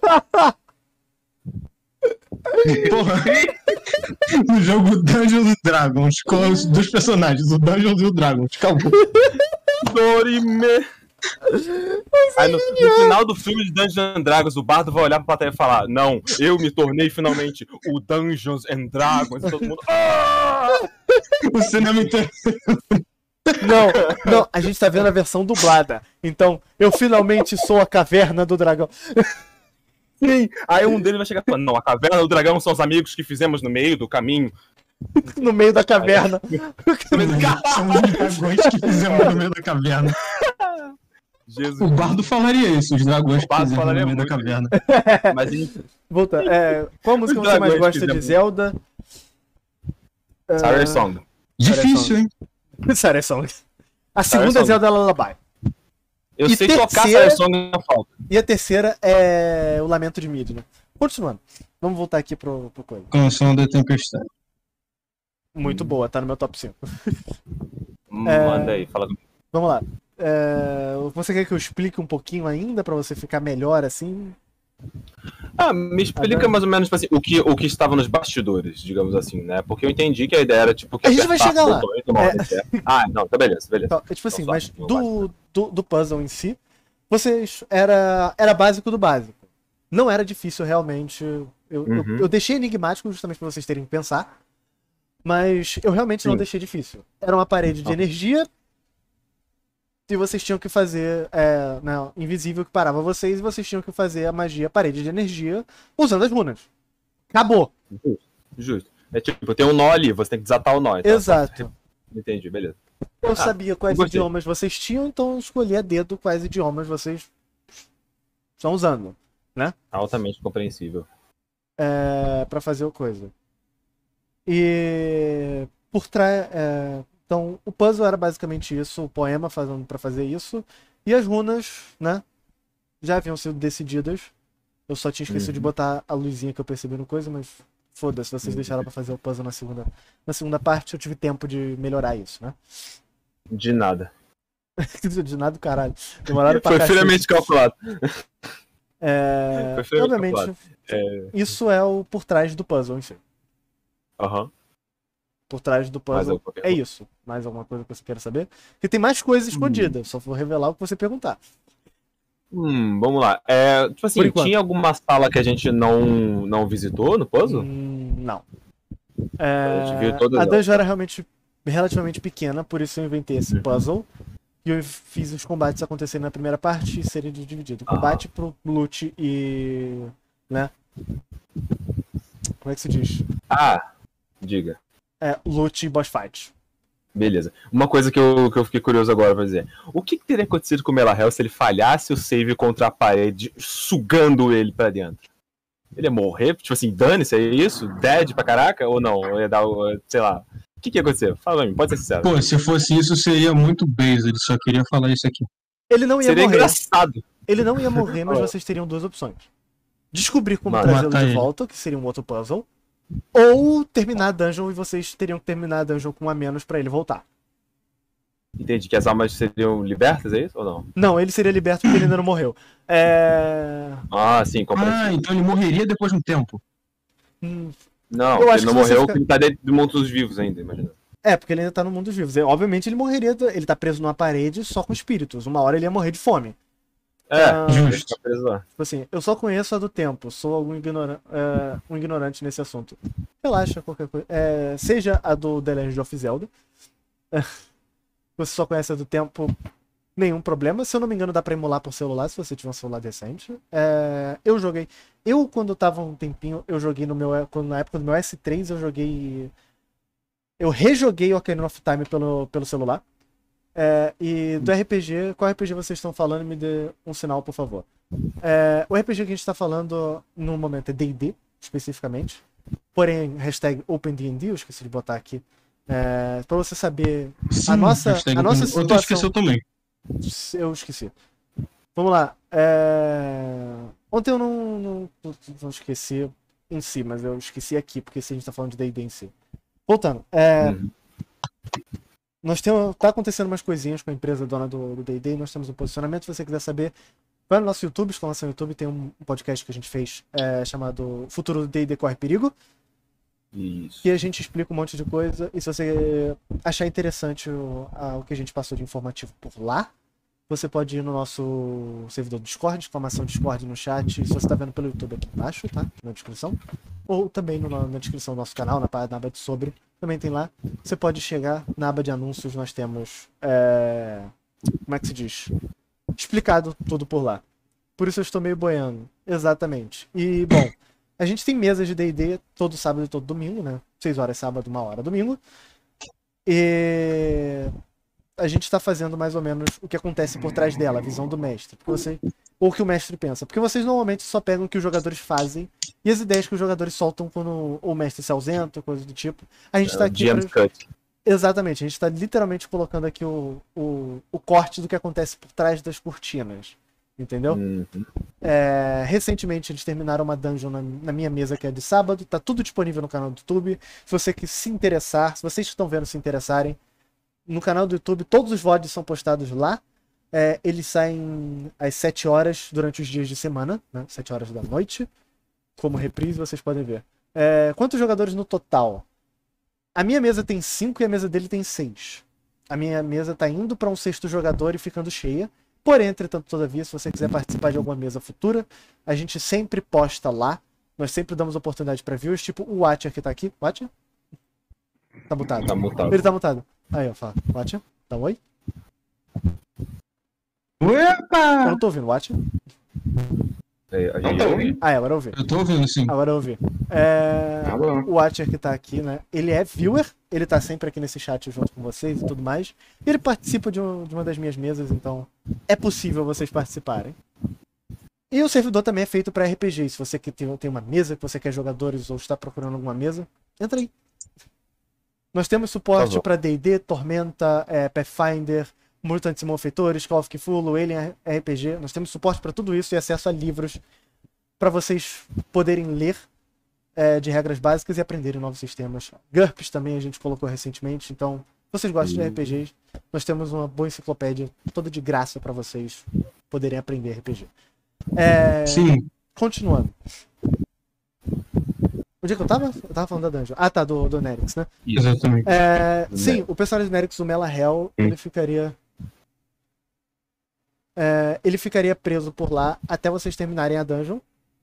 Porra. No jogo Dungeons e Dragons, com os dois personagens, o Dungeons e o Dragons. Acabou. Dorime. Aí no, no final do filme de Dungeons and Dragons, o bardo vai olhar pra plateia e falar: não, eu me tornei finalmente o Dungeons and Dragons. E todo mundo. "Ah!" O cinema inteiro. Não, não, a gente tá vendo a versão dublada. Então, eu finalmente sou a caverna do dragão. Sim. Aí um deles vai chegar falando: não, a caverna do dragão são os amigos que fizemos no meio do caminho. No meio da caverna. São os dragões que fizemos no meio da caverna. Jesus. O bardo falaria isso, os dragões O bardo que fizeram falaria no meio da muito caverna. Mas enfim, Volta. É, qual música Os você mais dragões gosta de fizemos. Zelda? Siren Song. Difícil, hein? Siren Song. A segunda é Song. Zelda Lullaby. Eu E sei tocar terceira- Siren Song na falta. E a terceira é o Lamento de Midna. Continuando. Vamos voltar aqui pro, pro coisa. Canção da Tempestade. Muito boa, tá no meu top cinco. Manda aí, fala comigo. Vamos lá. É, você quer que eu explique um pouquinho ainda pra você ficar melhor assim? Ah, me explica Agora- mais ou menos tipo assim, o, que, o que estava nos bastidores, digamos assim, né? Porque eu entendi que a ideia era tipo que A gente vai apertasse chegar o lá. botão e tomar É. uma reset. Ah, não, tá beleza, beleza. Então, é tipo assim, Então, mas só, não do, do, do puzzle em si, vocês era, era básico do básico. Não era difícil realmente. Eu, eu, Uhum. eu deixei enigmático justamente pra vocês terem que pensar. Mas eu realmente não Sim. deixei difícil. Era uma parede de Ah. energia. E vocês tinham que fazer. É, né, invisível que parava vocês. E vocês tinham que fazer a magia parede de energia usando as runas. Acabou. Justo, justo. É tipo, tem um nó ali, você tem que desatar o nó. Então, Exato. Entendi, beleza. Eu Ah, sabia quais gostei. idiomas vocês tinham, então eu escolhi a dedo quais idiomas vocês estão usando. Altamente compreensível. É, para fazer o coisa. E por trás, é, então o puzzle era basicamente isso, o poema fazendo para fazer isso e as runas, né, já haviam sido decididas. Eu só tinha esquecido Uhum. de botar a luzinha que eu percebi no coisa, mas foda-se, vocês Uhum. deixaram para fazer o puzzle na segunda, na segunda parte, eu tive tempo de melhorar isso, né? De nada. De nada do caralho. Demoraram pra Foi cacete. friamente calculado. É, Foi friamente obviamente, calculado. É, isso é o por trás do puzzle, enfim. Aham. Por trás do Mais puzzle alguma é pergunta? isso. Mais alguma coisa que você queira saber? Porque tem mais coisas escondidas, só vou revelar o que você perguntar. Hum, vamos lá. É, tipo assim, Por enquanto. tinha alguma sala que a gente não, não visitou no puzzle? Hum, não. A gente viu É, todas a elas. dungeon era realmente relativamente pequena, por isso eu inventei esse Uhum. puzzle. E eu fiz os combates acontecerem na primeira parte e serem divididos. Aham. Combate pro loot e. né? Como é que se diz? Ah, diga. É, loot e boss fight. Beleza. Uma coisa que eu, que eu fiquei curioso agora pra dizer. O que, que teria acontecido com o Melahel se ele falhasse o save contra a parede, sugando ele pra dentro? Ele ia morrer? Tipo assim, dane-se, é isso? Dead pra caraca? Ou não? Ou ia dar, o- sei lá. O que, que ia acontecer? Fala pra mim, pode ser sincero. Pô, se fosse isso, seria muito base. Ele só queria falar isso aqui. Ele não ia Seria morrer. engraçado. Ele não ia morrer, mas vocês teriam duas opções. Descobrir como Mano, trazê-lo matar de ele. volta, que seria um outro puzzle. Ou terminar a dungeon e vocês teriam que terminar a dungeon com um a menos pra ele voltar. Entendi. Que as almas seriam libertas, é isso? Ou não? Não, ele seria liberto porque ele ainda não morreu. É. Ah, sim, compreensível. Ah, então ele morreria depois de um tempo. hum, Não, eu acho ele não que você morreu fica- porque ele tá dentro do mundo dos vivos ainda, imagina. É, porque ele ainda tá no mundo dos vivos. É, obviamente ele morreria. Ele tá preso numa parede só com espíritos. Uma hora ele ia morrer de fome. É, Ah, ele justo. fica preso lá. Tipo assim, eu só conheço a do tempo, sou algum ignora é, um ignorante nesse assunto. Relaxa, qualquer coisa. É, seja a do The Legend of Zelda. É, você só conhece a do tempo, nenhum problema. Se eu não me engano, dá pra emular por celular, se você tiver um celular decente. É, eu joguei. Eu, quando tava um tempinho, eu joguei no meu. Quando, na época do meu S três, eu joguei. Eu rejoguei Ocarina of Time pelo, pelo celular. É, e do R P G, qual R P G vocês estão falando? Me dê um sinal, por favor. É, o R P G que a gente tá falando no momento é D e D, especificamente. Porém, hashtag OpenDND, eu esqueci de botar aqui É, para você saber Sim, a nossa, hashtag a nossa Outra situação. esqueceu também. Eu esqueci. Vamos lá. É... Ontem eu não, não, não, não esqueci em si, mas eu esqueci aqui, porque se a gente tá falando de D e D em si. Voltando. É... Uhum. Nós temos, tá acontecendo umas coisinhas com a empresa dona do D e D, nós temos um posicionamento. Se você quiser saber, vai no nosso YouTube, exclamação YouTube, tem um podcast que a gente fez é, chamado Futuro do D e D Corre Perigo, Isso. que a gente explica um monte de coisa. E se você achar interessante o, a, o que a gente passou de informativo por lá, você pode ir no nosso servidor do Discord, exclamação Discord no chat, se você tá vendo pelo YouTube aqui embaixo, tá? Na descrição. Ou também no, na descrição do nosso canal, na, na aba de sobre, também tem lá. Você pode chegar na aba de anúncios, nós temos... É... Como é que se diz? Explicado tudo por lá. Por isso eu estou meio boiando. Exatamente. E, bom, a gente tem mesas de D e D todo sábado e todo domingo, né? seis horas sábado, uma hora domingo. E... a gente está fazendo mais ou menos o que acontece por trás dela, a visão do mestre. Porque você, ou o que o mestre pensa. Porque vocês normalmente só pegam o que os jogadores fazem e as ideias que os jogadores soltam quando o mestre se ausenta, coisa do tipo. A gente está É, aqui. G M Pra... Cut. Exatamente, a gente está literalmente colocando aqui o, o, o corte do que acontece por trás das cortinas. Entendeu? Uhum. É, recentemente eles terminaram uma dungeon na, na minha mesa que é de sábado. Tá tudo disponível no canal do YouTube. Se você que se interessar, se vocês que estão vendo se interessarem, no canal do YouTube, todos os V O Ds são postados lá. É, eles saem às sete horas durante os dias de semana, né? sete horas da noite. Como reprise, vocês podem ver. É, quantos jogadores no total? A minha mesa tem cinco e a mesa dele tem seis. A minha mesa tá indo para um sexto jogador e ficando cheia. Porém, entretanto, todavia, se você quiser participar de alguma mesa futura, a gente sempre posta lá. Nós sempre damos oportunidade para viewers, tipo o Watcher que tá aqui. Watcher? Tá mutado. Tá mutado. Ele tá mutado. Aí, ó, fala. Watcher, dá um oi. Eu Opa! não tô ouvindo, Watcher. É, a Não gente tá ouve. ouvindo? Ah, é, agora eu ouvi. Eu tô ouvindo, sim. Agora eu ouvi. É... Tá bom. O Watcher que tá aqui, né? Ele é viewer, ele tá sempre aqui nesse chat junto com vocês e tudo mais. E ele participa de, um- de uma das minhas mesas, então é possível vocês participarem. E o servidor também é feito pra R P G. Se você que tem, tem uma mesa, que você quer jogadores ou está procurando alguma mesa, entra aí. Nós temos suporte Tá bom. para D e D, Tormenta, é, Pathfinder, Mutantes e Malfeitores, Call of Cthulhu, Alien R P G. Nós temos suporte para tudo isso e acesso a livros para vocês poderem ler é, de regras básicas e aprenderem novos sistemas. GURPS também a gente colocou recentemente, então se vocês gostam de R P Gs, nós temos uma boa enciclopédia toda de graça para vocês poderem aprender R P G. É, Sim. continuando. Onde é que eu tava? Eu tava falando da dungeon. Ah, tá, do, do Nerix, né? Isso. Exatamente. É, Do sim, o personagem do Nerix, o Mela Hell, ele ficaria. é, ele ficaria preso por lá até vocês terminarem a dungeon.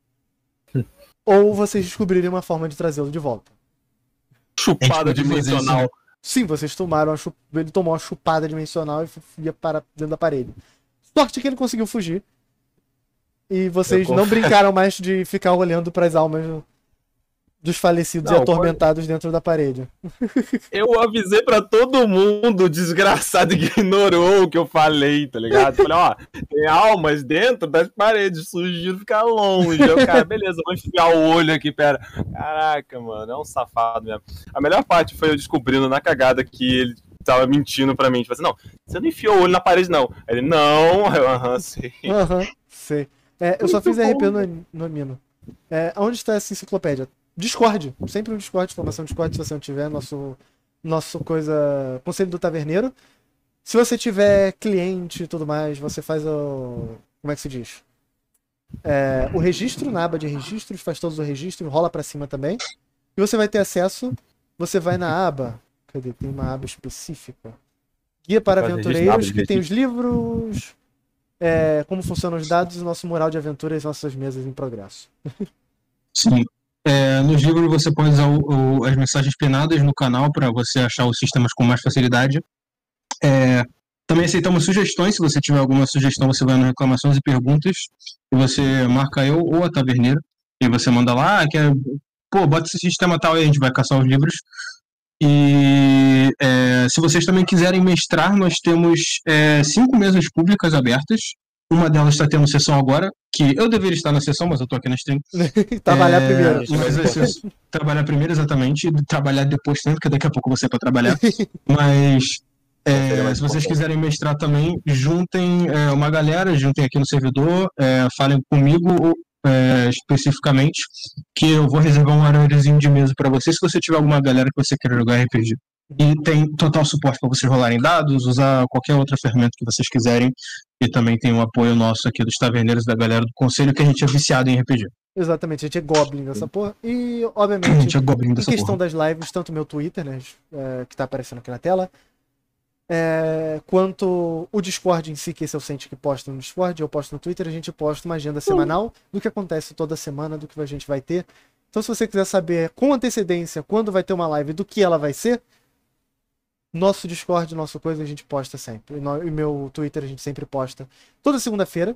Ou vocês descobrirem uma forma de trazê-lo de volta. Chupada A gente pode fazer dimensional. Sim, vocês tomaram a chu... ele tomou uma chupada dimensional e f- ia para dentro da parede. Sorte que ele conseguiu fugir. E vocês Eu não confesso. brincaram mais de ficar olhando para as almas dos falecidos e Não, atormentados dentro da parede. Eu avisei pra todo mundo, o desgraçado ignorou o que eu falei, tá ligado? Falei, ó, tem almas dentro das paredes, sugiro ficar longe. Aí o cara, beleza, vou enfiar o olho aqui, pera. Caraca, mano, é um safado mesmo. A melhor parte foi eu descobrindo na cagada que ele tava mentindo pra mim. Tipo assim, não, você não enfiou o olho na parede, não. Aí ele, não, eu, aham, sei. Aham, sei. É, eu só Muito fiz R P bom, no, no Mino. É, onde está essa enciclopédia? Discord. Sempre no Discord, informação Discord, se você não tiver, nosso, nosso coisa. Conselho do Taverneiro. Se você tiver cliente e tudo mais, você faz o. Como é que se diz? É, o registro na aba de registros, faz todos os registros, rola pra cima também. E você vai ter acesso. Você vai na aba. Cadê? Tem uma aba específica. Guia para Faz registro na aba aventureiros, de que tem os livros. É, como funcionam os dados, o nosso mural de aventura e as nossas mesas em progresso. Sim. É, nos livros você pode usar o- o- as mensagens pinadas no canal para você achar os sistemas com mais facilidade. É, também aceitamos sugestões. Se você tiver alguma sugestão, você vai no reclamações e perguntas e você marca eu ou a Taverneira e você manda lá, ah, quer, pô, bota esse sistema tal e a gente vai caçar os livros. E é, se vocês também quiserem mestrar, nós temos é, cinco mesas públicas abertas. Uma delas está tendo sessão agora, que eu deveria estar na sessão, mas eu tô aqui na stream. Trabalhar É, primeiro. Mas vai ser trabalhar primeiro, exatamente, e trabalhar depois também, porque daqui a pouco você é pra trabalhar. Mas é, se vocês quiserem mestrar também, juntem é, uma galera, juntem aqui no servidor, é, falem comigo é, especificamente, que eu vou reservar um horáriozinho de mesa pra vocês, se você tiver alguma galera que você queira jogar R P G. E tem total suporte para vocês rolarem dados, usar qualquer outra ferramenta que vocês quiserem. E também tem o apoio nosso aqui dos taverneiros da galera do conselho, que a gente é viciado em R P G. Exatamente, a gente é Goblin dessa porra. E, A obviamente, gente é Goblin em dessa questão porra. das lives, tanto meu Twitter, né, é, que tá aparecendo aqui na tela, é, quanto o Discord em si, que esse é o Sente que posta no Discord, eu posto no Twitter, a gente posta uma agenda semanal do que acontece toda semana, do que a gente vai ter. Então, se você quiser saber com antecedência quando vai ter uma live, do que ela vai ser, nosso Discord, nossa coisa, a gente posta sempre. E, no, e meu Twitter a gente sempre posta. Toda segunda-feira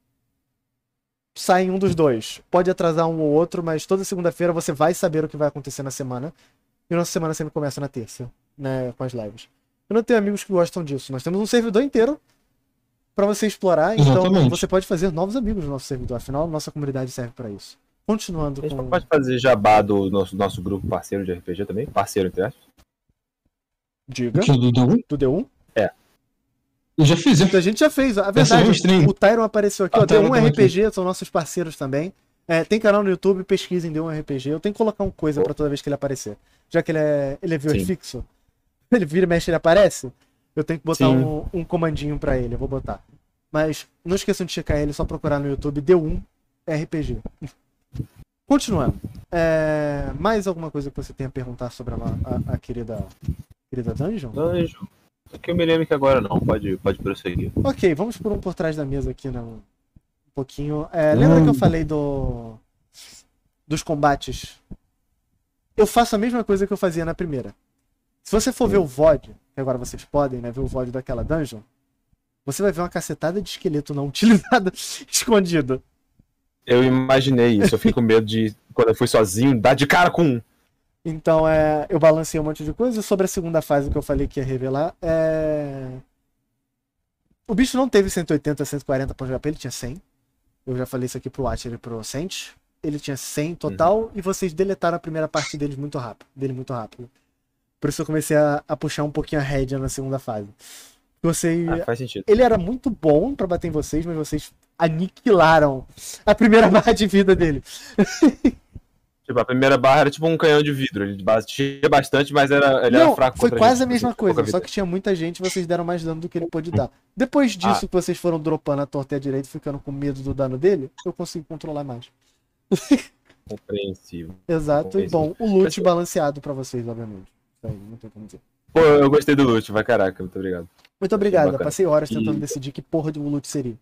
sai um dos dois. Pode atrasar um ou outro, mas toda segunda-feira você vai saber o que vai acontecer na semana. E nossa semana sempre começa na terça, né, com as lives. Eu não tenho amigos que gostam disso. Nós temos um servidor inteiro pra você explorar. Então Exatamente. você pode fazer novos amigos no nosso servidor. Afinal, nossa comunidade serve pra isso. Continuando A gente com... pode fazer jabá do nosso, nosso grupo parceiro de R P G também? Parceiro, entre aspas. Diga, Aqui do D um? do D um. Eu já fiz, A gente já fez, a Essa verdade, é uma stream. o Tyron apareceu aqui, Ah, ó, Tyron D um tava R P G, são nossos parceiros também. É, tem canal no YouTube, pesquisem D um R P G. Eu tenho que colocar uma coisa pra toda vez que ele aparecer. Já que ele é, ele é viewer Sim. fixo, ele vira e mexe, ele aparece. Eu tenho que botar Sim. um, um comandinho pra ele, eu vou botar. Mas não esqueçam de checar ele, só procurar no YouTube D um R P G. Continuando. É, mais alguma coisa que você tenha a perguntar sobre a, a, a querida, querida Dungeon? Anjo. Só que eu me lembro que agora não, pode, pode prosseguir. Ok, vamos por um por trás da mesa aqui, né? Um pouquinho. É, lembra que eu falei do dos combates? Eu faço a mesma coisa que eu fazia na primeira. Se você for ver o V O D, que agora vocês podem, né, ver o V O D daquela dungeon, você vai ver uma cacetada de esqueleto não utilizado escondido. Eu imaginei isso, eu fiquei com medo de, quando eu fui sozinho, dar de cara com um. Então, é, eu balancei um monte de coisa. Sobre a segunda fase que eu falei que ia revelar, é... o bicho não teve cento e oitenta, cento e quarenta pontos de H P, ele tinha cem. Eu já falei isso aqui pro Watcher e pro Sente. Ele tinha cem total, uhum. E vocês deletaram a primeira parte deles muito rápido, dele muito rápido. Por isso eu comecei a, a puxar um pouquinho a rédea na segunda fase. Você... Ah, faz sentido. Ele era muito bom pra bater em vocês, mas vocês aniquilaram a primeira barra de vida dele. Tipo, a primeira barra era tipo um canhão de vidro. Ele batia bastante, mas era, ele Não, era fraco. foi contra quase gente, a mesma pouca coisa, vida. só que tinha muita gente e vocês deram mais dano do que ele pôde dar. Depois disso Ah. que vocês foram dropando a torta e a direita, ficando com medo do dano dele, eu consigo controlar mais. Compreensível. Exato, e bom, o loot balanceado pra vocês, obviamente. Isso aí, não tem como dizer. Pô, eu gostei do loot, vai caraca, muito obrigado. Muito obrigado, eu bacana. passei horas tentando E- decidir que porra de loot seria.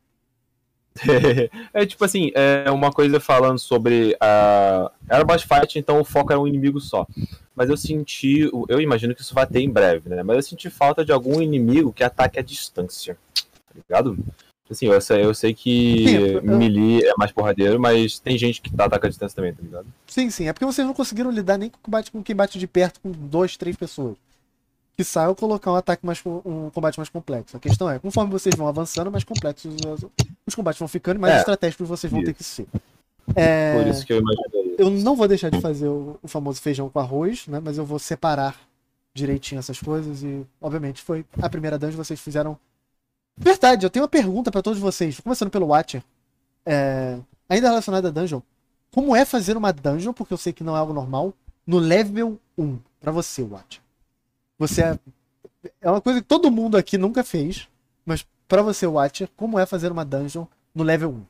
É tipo assim, é uma coisa falando sobre a. Era boss fight, então o foco era um inimigo só. Mas eu senti. Eu imagino que isso vai ter em breve, né? Mas eu senti falta de algum inimigo que ataque à distância. Tá ligado? Assim, eu sei, eu sei que Sim, eu- melee é mais porradeiro, mas tem gente que tá ataca à distância também, tá ligado? Sim, sim, é porque vocês não conseguiram lidar nem com combate com quem bate de perto com duas, três pessoas. Que saiu colocar um ataque mais co- um combate mais complexo. A questão é, conforme vocês vão avançando, mais complexos os, os combates vão ficando, e mais É, estratégicos vocês vão isso. ter que ser. É, Por isso que eu imaginei. eu não vou deixar de fazer o, o famoso feijão com arroz, né? Mas eu vou separar direitinho essas coisas e, obviamente, foi a primeira dungeon vocês fizeram. Verdade, eu tenho uma pergunta pra todos vocês. Começando pelo Watcher. É, ainda relacionado a dungeon. Como é fazer uma dungeon, porque eu sei que não é algo normal, no level um? Pra você, Watcher. Você é... é uma coisa que todo mundo aqui nunca fez, mas pra você, Watcher, como é fazer uma dungeon no level um?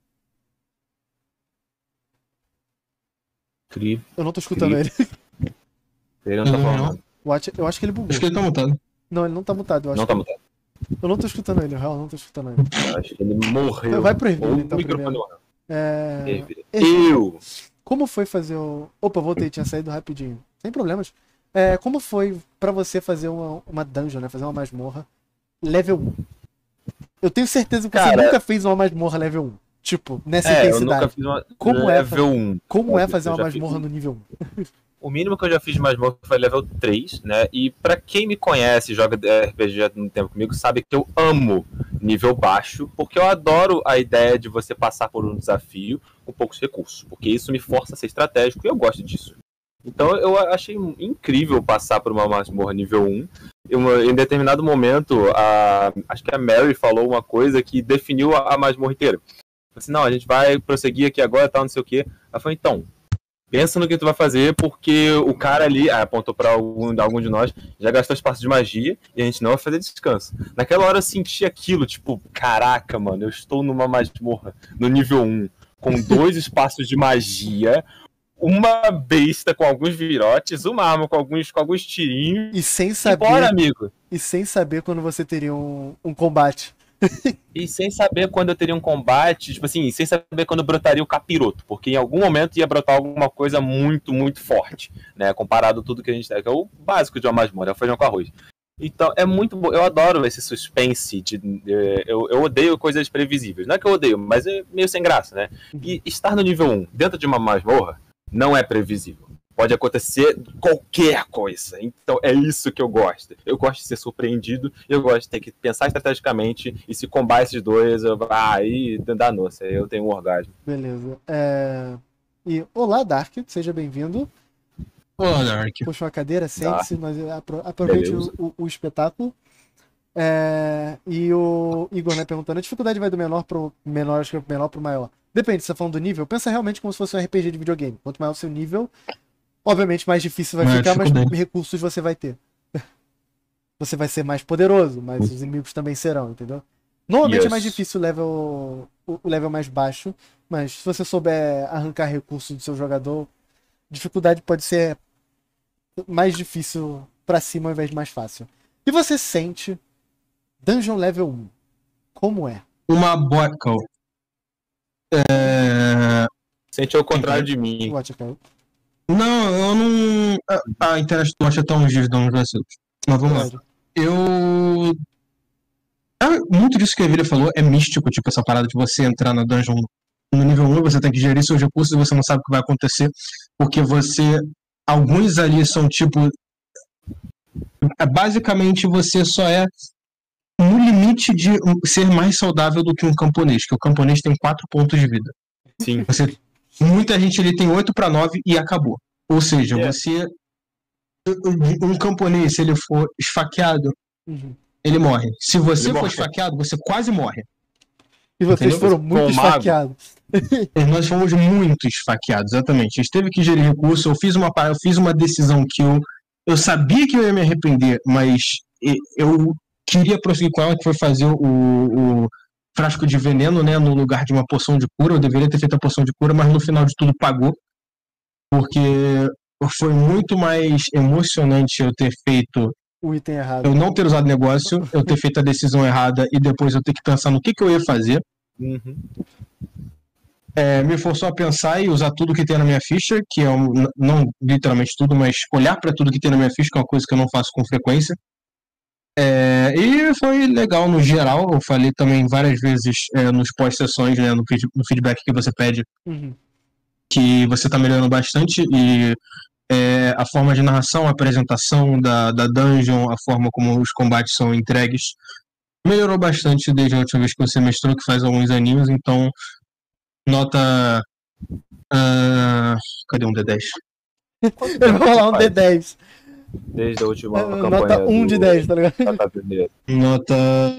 Cri, Eu não tô escutando Cri- ele. ele não tá Não, falando não. nada. Watcher, eu acho que ele bugou. Acho que ele tá mutado. Não, ele não tá mutado. Eu acho Não tá que... mutado. Eu não tô escutando ele, real, não tô escutando ele. Eu acho que ele morreu. Vai pro Hermínio, Ou então, o microfone primeiro. morreu. É... Hermínio. Esse- Eu! Como foi fazer o... Opa, voltei, tinha saído rapidinho. Sem problemas. É, como foi pra você fazer uma, uma dungeon, né? Fazer uma masmorra level um? Eu tenho certeza que você Cara- nunca fez uma masmorra level um. Tipo, nessa É, eu intensidade. nunca fiz uma Como é level um. Como é Óbvio, fazer eu uma já fiz masmorra um. no nível um? O mínimo que eu já fiz de masmorra foi level três, né? E pra quem me conhece e joga R P G há muito tempo comigo, sabe que eu amo nível baixo, porque eu adoro a ideia de você passar por um desafio com poucos recursos, porque isso me força a ser estratégico e eu gosto disso. Então eu achei incrível passar por uma masmorra nível um. Eu, em determinado momento, a, acho que a Mary falou uma coisa que definiu a, a masmorra inteira. Assim, não, a gente vai prosseguir aqui agora, tal, não sei o quê. Ela falou, então, pensa no que tu vai fazer, porque o cara ali, ah, apontou pra algum, algum de nós, já gastou espaço de magia e a gente não vai fazer descanso. Naquela hora eu senti aquilo, tipo, caraca, mano, eu estou numa masmorra no nível um, com dois espaços de magia, uma besta com alguns virotes, uma arma com alguns, com alguns tirinhos. E sem saber. E bora, amigo. E sem saber quando você teria um, um combate. E sem saber quando eu teria um combate, tipo assim, sem saber quando brotaria o capiroto, porque em algum momento ia brotar alguma coisa muito, muito forte, né? Comparado a tudo que a gente tem, que é o básico de uma masmorra, é o feijão com arroz. Então, é muito bom. Eu adoro esse suspense. De, de, eu, eu odeio coisas previsíveis. Não é que eu odeio, mas é meio sem graça, né? E estar no nível um, dentro de uma masmorra, não é previsível. Pode acontecer qualquer coisa. Então é isso que eu gosto. Eu gosto de ser surpreendido, eu gosto de ter que pensar estrategicamente, e se combar esses dois, eu... ah, aí dá nossa, eu tenho um orgasmo. Beleza. É... E olá, Dark, seja bem-vindo. Olá, Dark. Puxa uma cadeira, sente-se, mas apro- aproveite o, o, o espetáculo. É... E o Igor, né, perguntando, a dificuldade vai do menor pro menor, acho que é do menor pro maior. Depende, você tá falando do nível, pensa realmente como se fosse um R P G de videogame. Quanto maior o seu nível, obviamente mais difícil vai Maior ficar, mas dificuldade. recursos você vai ter. Você vai ser mais poderoso, mas os inimigos também serão, entendeu? Normalmente Yes. é mais difícil o level, o o level mais baixo, mas se você souber arrancar recursos do seu jogador, dificuldade pode ser mais difícil pra cima ao invés de mais fácil. E você sente Dungeon Level um? Como é? Uma boca. É... Sente ao contrário de mim. What, okay? Não, eu não. A, a internet não acha tão giros nos vacilos. Mas vamos lá. Verdade. Eu. Ah, muito disso que a Emília falou é místico, tipo, essa parada de você entrar na dungeon no nível um, você tem que gerir seus recursos e você não sabe o que vai acontecer, porque você. Alguns ali são tipo. é, Basicamente você só é no limite de ser mais saudável do que um camponês, que o camponês tem quatro pontos de vida. Sim. Você, muita gente ali tem oito para nove e acabou. Ou seja, Yeah. você. Um camponês, se ele for esfaqueado, Uhum. ele morre. Se você Ele for morre. esfaqueado, você quase morre. E vocês Entendeu? foram Com muito o mago. esfaqueados. E nós fomos muito esfaqueados, exatamente. A gente teve que gerir recurso. Eu fiz uma, pa- eu fiz uma decisão que eu, eu sabia que eu ia me arrepender, mas e- eu queria prosseguir com ela, que foi fazer o, o frasco de veneno, né, no lugar de uma poção de cura. Eu deveria ter feito a poção de cura, mas no final de tudo pagou. Porque foi muito mais emocionante eu ter feito, O item errado. eu não ter usado negócio, eu ter feito a decisão errada e depois eu ter que pensar no que, que eu ia fazer. Uhum. É, me forçou a pensar e usar tudo que tem na minha ficha, que é um, n- não literalmente tudo, mas olhar para tudo que tem na minha ficha, que é uma coisa que eu não faço com frequência. É, e foi legal no geral. Eu falei também várias vezes é, nos pós-sessões, né, no, feed- no feedback que você pede, Uhum. que você está melhorando bastante e é, a forma de narração, a apresentação da, da dungeon, a forma como os combates são entregues, melhorou bastante desde a última vez que você mestrou, que faz alguns aninhos. Então, nota. ah, cadê um D dez? Eu vou rolar um D dez. Desde a última É, campanha. nota um de do- dez, tá ligado? da Taverneira. Nota.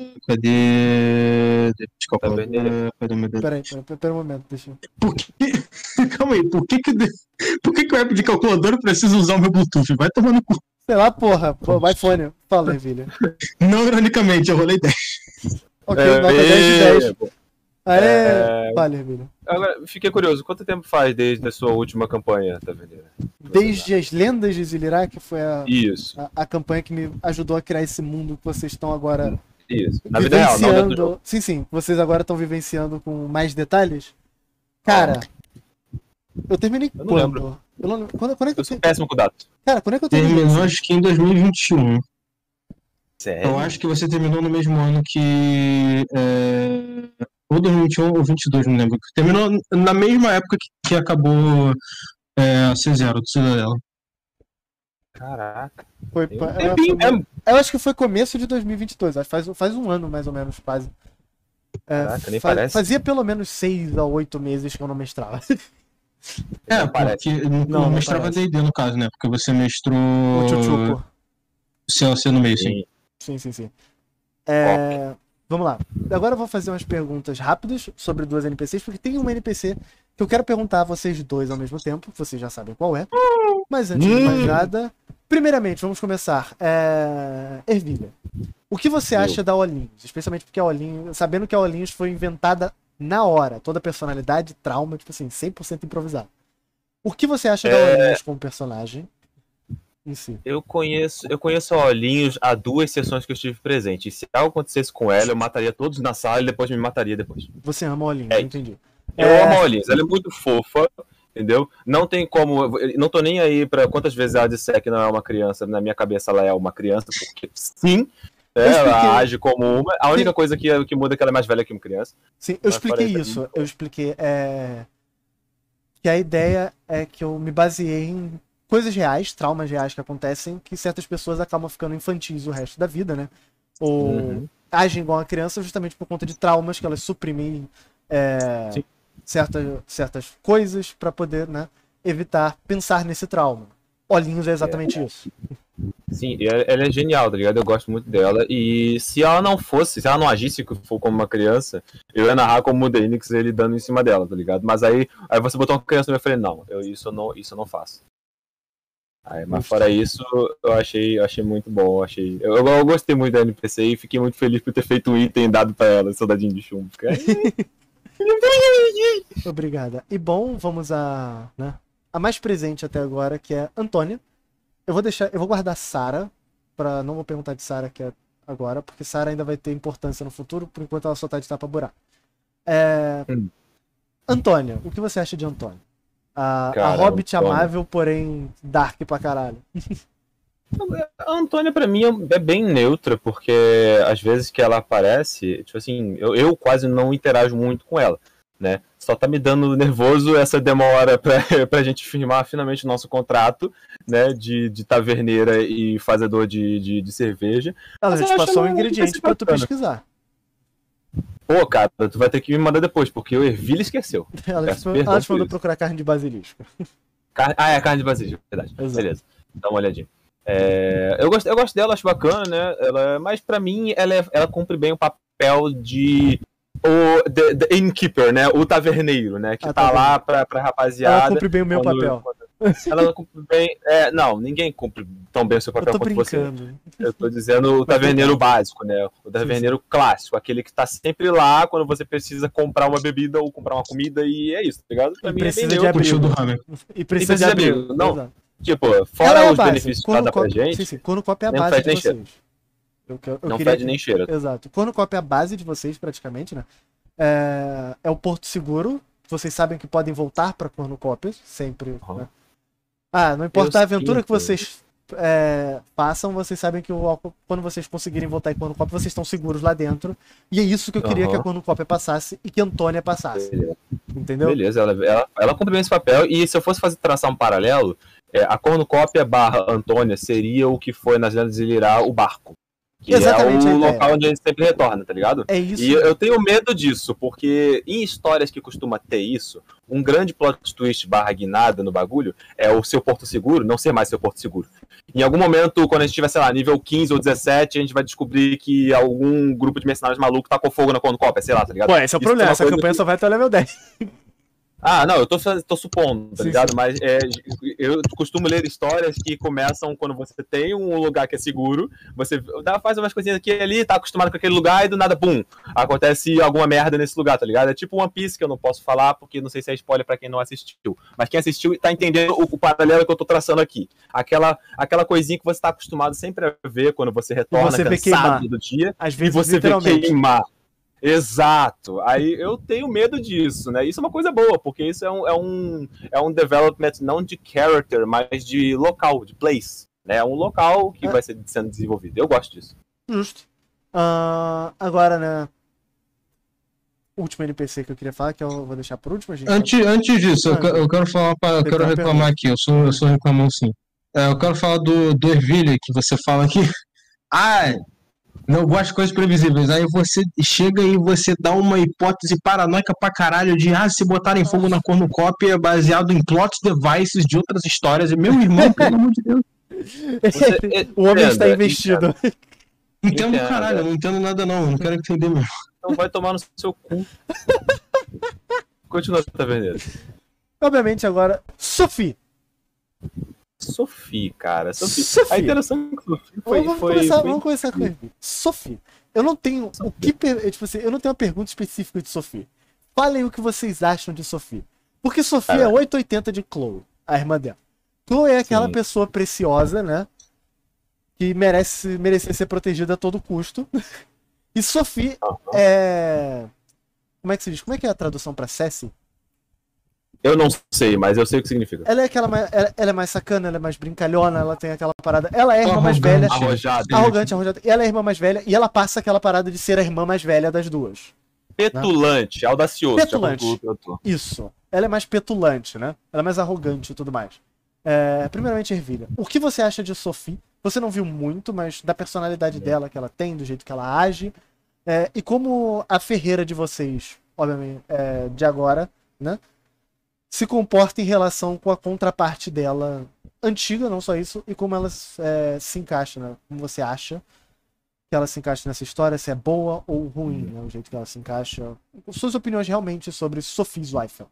Cadê. Deixa eu Tá vendo ele? calcular. Cadê meu D dez? Peraí, peraí, peraí um momento, deixa eu... Por que... Calma aí, por que que, de- por que que o app de calculadora precisa usar o meu Bluetooth? Vai tomar no cu. Sei lá, porra. Pô, iPhone. Fala, Ervilha. Não, ironicamente, eu rolei dez. Ok, É, nota dez de dez. é, Aê! É. Fala, Ervilha. Agora, fiquei curioso, quanto tempo faz desde a sua última campanha, Taverneira? Desde as lendas de Zilirá, que foi a, Isso, a, a campanha que me ajudou a criar esse mundo que vocês estão agora isso. Na vida real, não dentro do jogo. Sim, sim. Vocês agora estão vivenciando com mais detalhes. Cara, eu terminei Eu não quando? lembro. Eu não, quando, quando é que eu, Eu sou ter- péssimo com dados. Cara, quando é que eu terminei? Terminou isso? acho que em dois mil e vinte e um. Sério? Eu acho que você terminou no mesmo ano que. É... Ou dois mil e vinte e um ou vinte e dois, não lembro. Terminou na mesma época que, que acabou é, a C zero do Cidadela. Caraca. Foi, Tem pa- um é, tempinho foi- mesmo. eu acho que foi começo de dois mil e vinte e dois, acho que faz, faz um ano mais ou menos, quase. É, Caraca, nem fa- parece. Fazia pelo menos seis a oito meses que eu não mestrava. É, Não parece. porque não, Não, não mestrava parece. D e D no caso, né? Porque você mestrou O Tchutchuco. C L C no meio, sim. Sim, sim, sim. É, vamos lá. Agora eu vou fazer umas perguntas rápidas sobre duas N P Cs, porque tem uma N P C que eu quero perguntar a vocês dois ao mesmo tempo, que vocês já sabem qual é. Mas antes de mais Hum. nada, primeiramente, vamos começar. É... Ervilha, o que você Eu. acha da Olinhos? Especialmente porque a Olinhos, sabendo que a Olinhos foi inventada na hora, toda a personalidade, trauma, tipo assim, cem por cento improvisado. O que você acha da É. Olinhos como personagem em si? Eu conheço, eu conheço a Olhinhos há duas sessões que eu estive presente. E se algo acontecesse com ela, eu mataria todos na sala e depois me mataria depois. Você ama a Olinhos, É. eu entendi. Eu É. amo a Olhinhos, ela é muito fofa, entendeu? Não tem como. Não tô nem aí pra quantas vezes ela disser que não é uma criança. Na minha cabeça ela é uma criança, porque sim. é, Eu expliquei. ela age como uma. A única coisa que, que muda é que ela é mais velha que uma criança. Sim, eu Mas expliquei fora isso. isso, Eu expliquei. É... Que a ideia é que eu me baseei em coisas reais, traumas reais que acontecem, que certas pessoas acabam ficando infantis o resto da vida, né? Ou Uhum. agem igual a criança justamente por conta de traumas que elas suprimem é, Sim. certas, certas coisas pra poder, né, evitar pensar nesse trauma. Olhinhos é exatamente isso. Sim, e ela ela é genial, tá ligado? Eu gosto muito dela. E se ela não fosse, se ela não agisse for como uma criança, eu ia narrar como o Denix ele dando em cima dela, tá ligado? Mas aí, aí você botou uma criança e eu falei, não, eu, isso, eu não, isso eu não faço. Aí, mas fora isso, eu achei, eu achei muito bom. Eu, achei, eu, eu gostei muito da N P C e fiquei muito feliz por ter feito um item dado pra ela, soldadinho de chumbo. Obrigada. E bom, vamos a, né, a mais presente até agora, que é Antônia. Eu vou deixar, eu vou guardar Sarah para não vou perguntar de Sarah que é agora, porque Sarah ainda vai ter importância no futuro, por enquanto ela só tá de tapa buraco. É... Hum. Antônia, o que você acha de Antônia? A, Cara, a Hobbit Antônia. amável, porém dark pra caralho. A Antônia, pra mim, é bem neutra, porque às vezes que ela aparece, tipo assim, eu, eu quase não interajo muito com ela, né? Só tá me dando nervoso essa demora pra, pra gente firmar finalmente o nosso contrato, né? De, de taverneira e fazedor de, de, de cerveja. Ela Mas já eu te acho passou um ela- ingrediente vai pra ser tu bacana. pesquisar. Pô, cara, tu vai ter que me mandar depois, porque o Ervilha esqueceu. Ela Peço te, ela perdão te por mandou isso. procurar carne de basilisco. Car- Ah, é carne de basílico, verdade. Exato. Beleza, dá uma olhadinha. É, eu, gosto, eu gosto dela, acho bacana, né? Ela, mas pra mim, ela, é- ela cumpre bem o papel de o the, the innkeeper, né? O taverneiro, né? Que Ah, tá taverneiro. lá pra, pra rapaziada. Ela cumpre bem o meu quando- papel. quando- ela cumpre bem. É, não, ninguém cumpre tão bem o seu Eu papel tô quanto você. brincando. Eu tô dizendo o taverneiro básico, né? O taverneiro clássico, aquele que tá sempre lá quando você precisa comprar uma bebida ou comprar uma comida e é isso, tá ligado? Pra E mim é bem precisa de neutro. O tio abrigo. do Hammer. E precisa Precisa de de abrigo. abrigo. Não, Exato. Tipo, Ela fora é a os base. benefícios que ela dá pra Cornucópia- gente, Sim, sim. Cornucópia é a nem base fede de nem cheira. vocês. Eu, que- eu não queria... fede nem cheira. Exato. Cornucópia é a base de vocês, praticamente, né? É, é o porto seguro. Vocês sabem que podem voltar pra Cornucópias, sempre. Uhum. Né? Ah, não importa Eu a aventura sinto. que vocês é, façam, vocês sabem que o, quando vocês conseguirem voltar em Cornucópia, vocês estão seguros lá dentro. E é isso que eu queria Uhum. que a Cornucópia passasse e que a Antônia passasse. Beleza, Entendeu? Beleza, ela, ela, ela cumpre bem esse papel. E se eu fosse fazer traçar um paralelo, é, a cornucópia barra Antônia seria o que foi nas Lendas de Lirá o barco. Que Exatamente a é o ideia. local onde ele sempre retorna, tá ligado? É isso. E eu eu tenho medo disso, porque em histórias que costuma ter isso, um grande plot twist barra guinada no bagulho é o seu porto seguro não ser mais seu porto seguro. Em algum momento, quando a gente tiver, sei lá, nível quinze ou dezessete, a gente vai descobrir que algum grupo de mercenários maluco tacou fogo na cornucópia, sei lá, tá ligado? Pô, esse é o Isso problema. uma Essa coisa campanha que- só vai até o level dez. Ah, não, eu tô, faz- tô supondo, tá Sim, ligado? Mas é, eu costumo ler histórias que começam quando você tem um lugar que é seguro, você dá- faz umas coisinhas aqui e ali, tá acostumado com aquele lugar e do nada, bum, acontece alguma merda nesse lugar, tá ligado? É tipo One Piece que eu não posso falar porque não sei se é spoiler pra quem não assistiu. Mas quem assistiu tá entendendo o, o paralelo que eu tô traçando aqui. Aquela, aquela coisinha que você tá acostumado sempre a ver quando você retorna você vê cansado queimar. do dia. Às E vezes, você vê literalmente. queimar. Exato. Aí eu tenho medo disso, né? Isso é uma coisa boa, porque isso é um, é um, é um development não de character, mas de local, de place. Né? É um local que É. vai ser sendo desenvolvido. Eu gosto disso. Justo. Ah, agora, né? Último N P C que eu queria falar, que eu vou deixar por último, gente. Antes, antes disso, eu, Ah, que- eu quero falar, pra, eu tem quero uma reclamar aqui. Eu sou, eu sou reclamão sim. É, eu quero falar do, do Ervilha, que você fala aqui. Ah, não gosto de coisas previsíveis. Aí você chega e você dá uma hipótese paranoica pra caralho de ah, se botarem fogo na cornucópia baseado em plots devices de outras histórias. E meu irmão, pelo amor de Deus. Você O homem está entenda, investido. Entendo Entendo, caralho, eu é. não entendo nada não. Eu não quero entender mesmo. Então vai tomar no seu cu. Continua, Taverneiro. Obviamente, agora, Sophie. Sophie, cara. Sophie. Sophie. A interação com Sophie foi. vamos, foi, começar, foi... vamos começar com ele. Sophie. Eu não tenho o que per... tipo assim, eu não tenho uma pergunta específica de Sophie. Falem o que vocês acham de Sophie. Porque Sophie Cara. é oitocentos e oitenta de Chloe, a irmã dela. Chloe é aquela Sim. pessoa preciosa, né? Que merece, merece ser protegida a todo custo. E Sophie Aham. é... Como é que se diz? Como é que é a tradução pra Sassy? Eu não sei, mas eu sei o que significa. Ela é aquela mais, ela, ela é mais sacana, ela é mais brincalhona, ela tem aquela parada. Ela é a irmã mais Arrogante. velha. Arrojada. Arrogante, arrojada. E ela é a irmã mais velha e ela passa aquela parada de ser a irmã mais velha das duas. Petulante, audacioso. Petulante. Já concluo o que eu tô. Isso. Ela é mais petulante, né? Ela é mais arrogante e tudo mais. É, primeiramente, Ervilha. O que você acha de Sophie? Você não viu muito, mas da personalidade dela que ela tem, do jeito que ela age. É, e como a ferreira de vocês, obviamente, é, de agora, né? Se comporta em relação com a contraparte dela antiga, não só isso, e como ela é, se encaixa, né? Como você acha que ela se encaixa nessa história, se é boa ou ruim, né? O jeito que ela se encaixa. Suas opiniões realmente sobre Sophie Zweifel.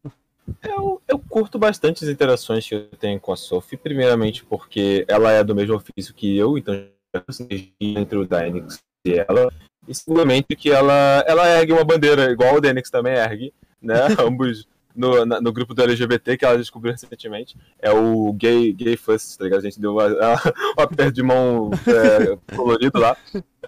Eu, eu curto bastante as interações que eu tenho com a Sophie, primeiramente porque ela é do mesmo ofício que eu, então já sinergia entre o Daenix e ela. E seguramente que ela, ela ergue uma bandeira, igual o Daenix também ergue, né? Ambos no, na, no grupo do L G B T que ela descobriu recentemente. É o gay, gay first, tá ligado? A gente deu uma, um aperto de mão é, colorido lá.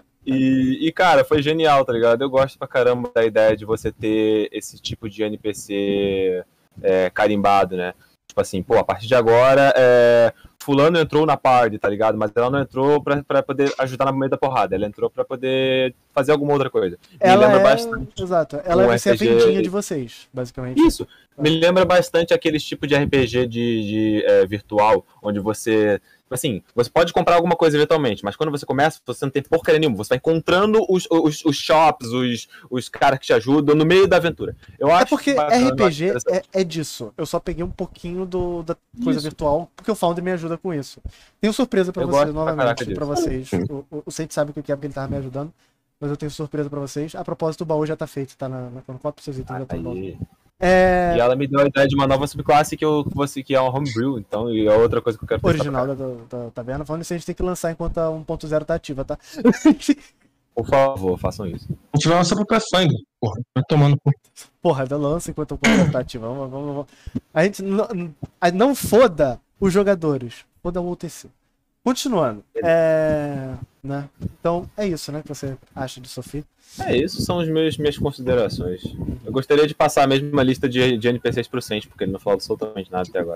E, e, cara, foi genial, tá ligado? Eu gosto pra caramba da ideia de você ter esse tipo de N P C é, carimbado, né? Tipo assim, pô, a partir de agora, é, fulano entrou na party, tá ligado? Mas ela não entrou pra, pra poder ajudar no meio da porrada, ela entrou pra poder fazer alguma outra coisa. Ela Me lembra é... bastante. Exato. Ela um vai ser a R P G vendinha de vocês, basicamente. Isso, me lembra bastante aqueles tipos de R P G de, de é, virtual, onde você, assim, você pode comprar alguma coisa eventualmente, mas quando você começa, você não tem porcaria nenhuma, você vai encontrando os, os, os shops, os, os caras que te ajudam no meio da aventura. Eu É acho porque bacana, R P G eu acho interessante. é, é disso. Eu só peguei um pouquinho do, da coisa Isso. virtual, porque o Founder me ajuda com isso. Tenho surpresa pra Eu vocês gosto pra novamente, caraca pra disso. vocês. O, o, o Sente sabe o que é porque ele tava me ajudando, mas eu tenho surpresa pra vocês. A propósito, o baú já tá feito, tá na, na Cornucópia, seus itens já estão no Aí. É E ela me deu a ideia de uma nova subclasse que, eu, que, você, que é um homebrew, então e é outra coisa que eu quero testar original pra da, da taverna. Falando isso, a gente tem que lançar enquanto a um ponto zero tá ativa, tá? Por favor, façam isso. A gente vai lançar pro Pathfinder, porra. Vai tomando. Porra, da lança enquanto o ponto zero tá ativa. Vamos, vamos, vamos. A gente não, a- não foda os jogadores, foda o U T C. Continuando. É, né? Então, é isso, né? Que você acha de Sophie? É, isso são as minhas, minhas considerações. Eu gostaria de passar a mesma lista de, de N P Cs pro Sente, porque ele não falou absolutamente nada até agora.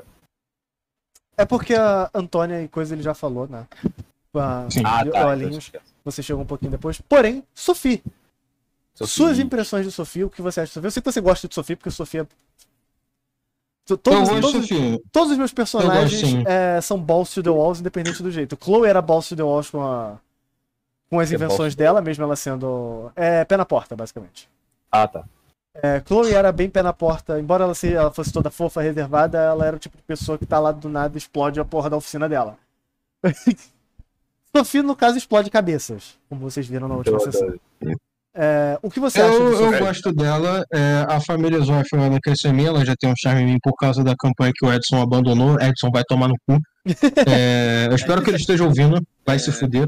É porque a Antônia e coisa ele já falou, né? Com a Sim. Ah, de tá. olhinhos. Você chegou um pouquinho depois. Porém, Sophie. Sophie. Suas impressões de Sophie, o que você acha de Sophie? Eu sei que você gosta de Sophie, porque Sophie é. To- Eu Todos, gosto, todos, Sofia. todos os meus personagens Eu gosto, sim. é, são balls to the walls, independente do jeito. Chloe era balls to the walls com, a, com as Que invenções balls to the dela, mesmo ela sendo. É, pé na porta, basicamente. Ah, tá. É, Chloe era bem pé na porta, embora ela, se, ela fosse toda fofa, reservada, ela era o tipo de pessoa que tá lá do nada e explode a porra da oficina dela. Sophie, no caso, explode cabeças, como vocês viram na última Eu sessão. adoro. É, o que você acha Eu, de eu Sophie? gosto dela. É, a família Zoff, ela cresceu em mim, ela já tem um charme em mim por causa da campanha que o Edson abandonou. Edson vai tomar no cu. É, eu espero que ele esteja ouvindo. Vai se fuder.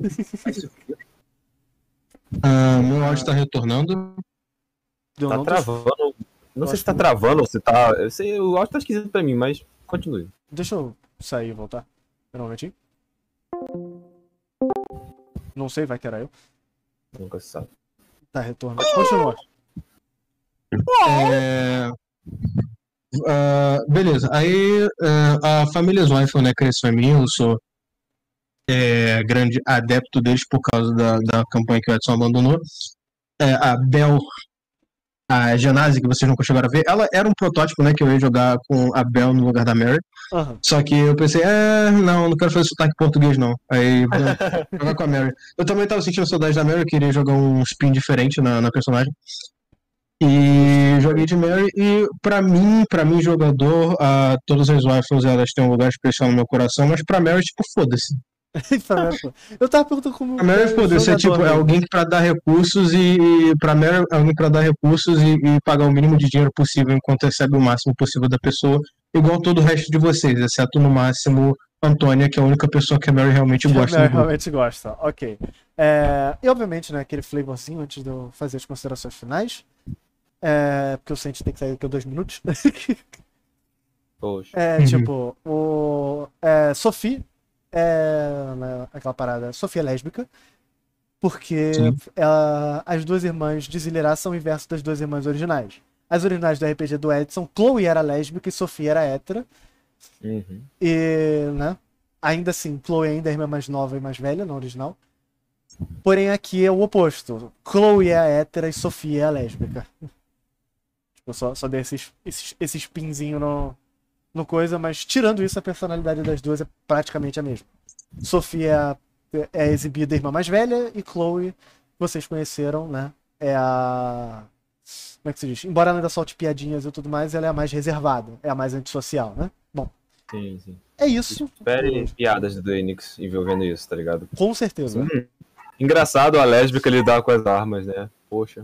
Ah, meu áudio está retornando. Eu Tá não tô- travando. Não sei se tá travando ou se tá. Eu sei, o áudio tá esquisito pra mim, mas continue. Deixa eu sair e voltar. Espera um momentinho. Não sei, vai que era eu. Nunca se sabe. Tá, retorno. Continua. É, ah, beleza. Aí ah, a família Zoff, né, cresceu em mim. Eu sou é, grande adepto deles por causa da, da campanha que o Edson abandonou. É, a Bel a Genasi, que vocês nunca chegaram a ver, ela era um protótipo, né, que eu ia jogar com a Belle no lugar da Mary. Aham. Só que eu pensei, é, não, não quero fazer sotaque português, não. Aí, vou jogar com a Mary. Eu também tava sentindo saudade da Mary, eu queria jogar um spin diferente na, na personagem. E joguei de Mary, e pra mim, pra mim, jogador, uh, todas as rifles, elas têm um lugar especial no meu coração, mas pra Mary, tipo, foda-se. Eu tava perguntando como. Pra Mary, foda-se, é tipo, é alguém que pra dar recursos e, e pra Mary, é alguém pra dar recursos e, e pagar o mínimo de dinheiro possível enquanto recebe o máximo possível da pessoa, igual todo o resto de vocês, exceto no máximo Antônia, que é a única pessoa que a Mary realmente gosta. A Mary realmente gosta, ok. É, e obviamente, né, aquele flavorzinho antes de eu fazer as considerações finais. É, porque o Sente tem que sair daqui a dois minutos. Poxa. É, Uhum. tipo, o. É, Sophie é. Né, aquela parada. Sophie é lésbica. Porque ela, as duas irmãs de Zilirá são o inverso das duas irmãs originais. As originais do R P G do Edson, Chloe era lésbica e Sophie era hétera. Uhum. E, né? Ainda assim, Chloe ainda é a irmã mais nova e mais velha, na original. Porém, aqui é o oposto. Chloe é a hétera e Sophie é a lésbica. Tipo, só, só dei esses, esses, esse spinzinho no, no coisa, mas tirando isso, a personalidade das duas é praticamente a mesma. Sophie é, a, é exibida a irmã mais velha e Chloe, vocês conheceram, né? É a. Como é que se diz? Embora ela ainda solte piadinhas e tudo mais, ela é a mais reservada, é a mais antissocial, né? Bom. Sim, sim. É isso. Espere piadas do Enix envolvendo isso, tá ligado? Com certeza. Hum. Engraçado a lésbica lidar com as armas, né? Poxa.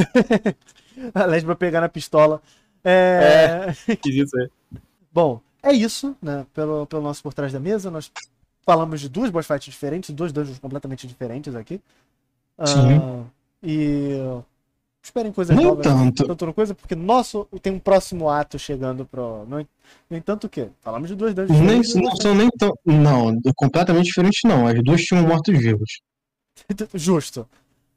A lésbica pegar na pistola. É. É, quis isso aí. Bom, é isso, né? Pelo, pelo nosso Por Trás da Mesa. Nós falamos de duas boss fights diferentes, dois dungeons completamente diferentes aqui. Sim. Uh, e. Esperem coisas Nem novas. tanto. Tanto no coisa, porque nosso tem um próximo ato chegando pro. No, no entanto, o quê? Falamos de dois dungeons Nem, diferentes. não são nem tão. Não, completamente diferente não. As duas tinham mortos-vivos. Justo.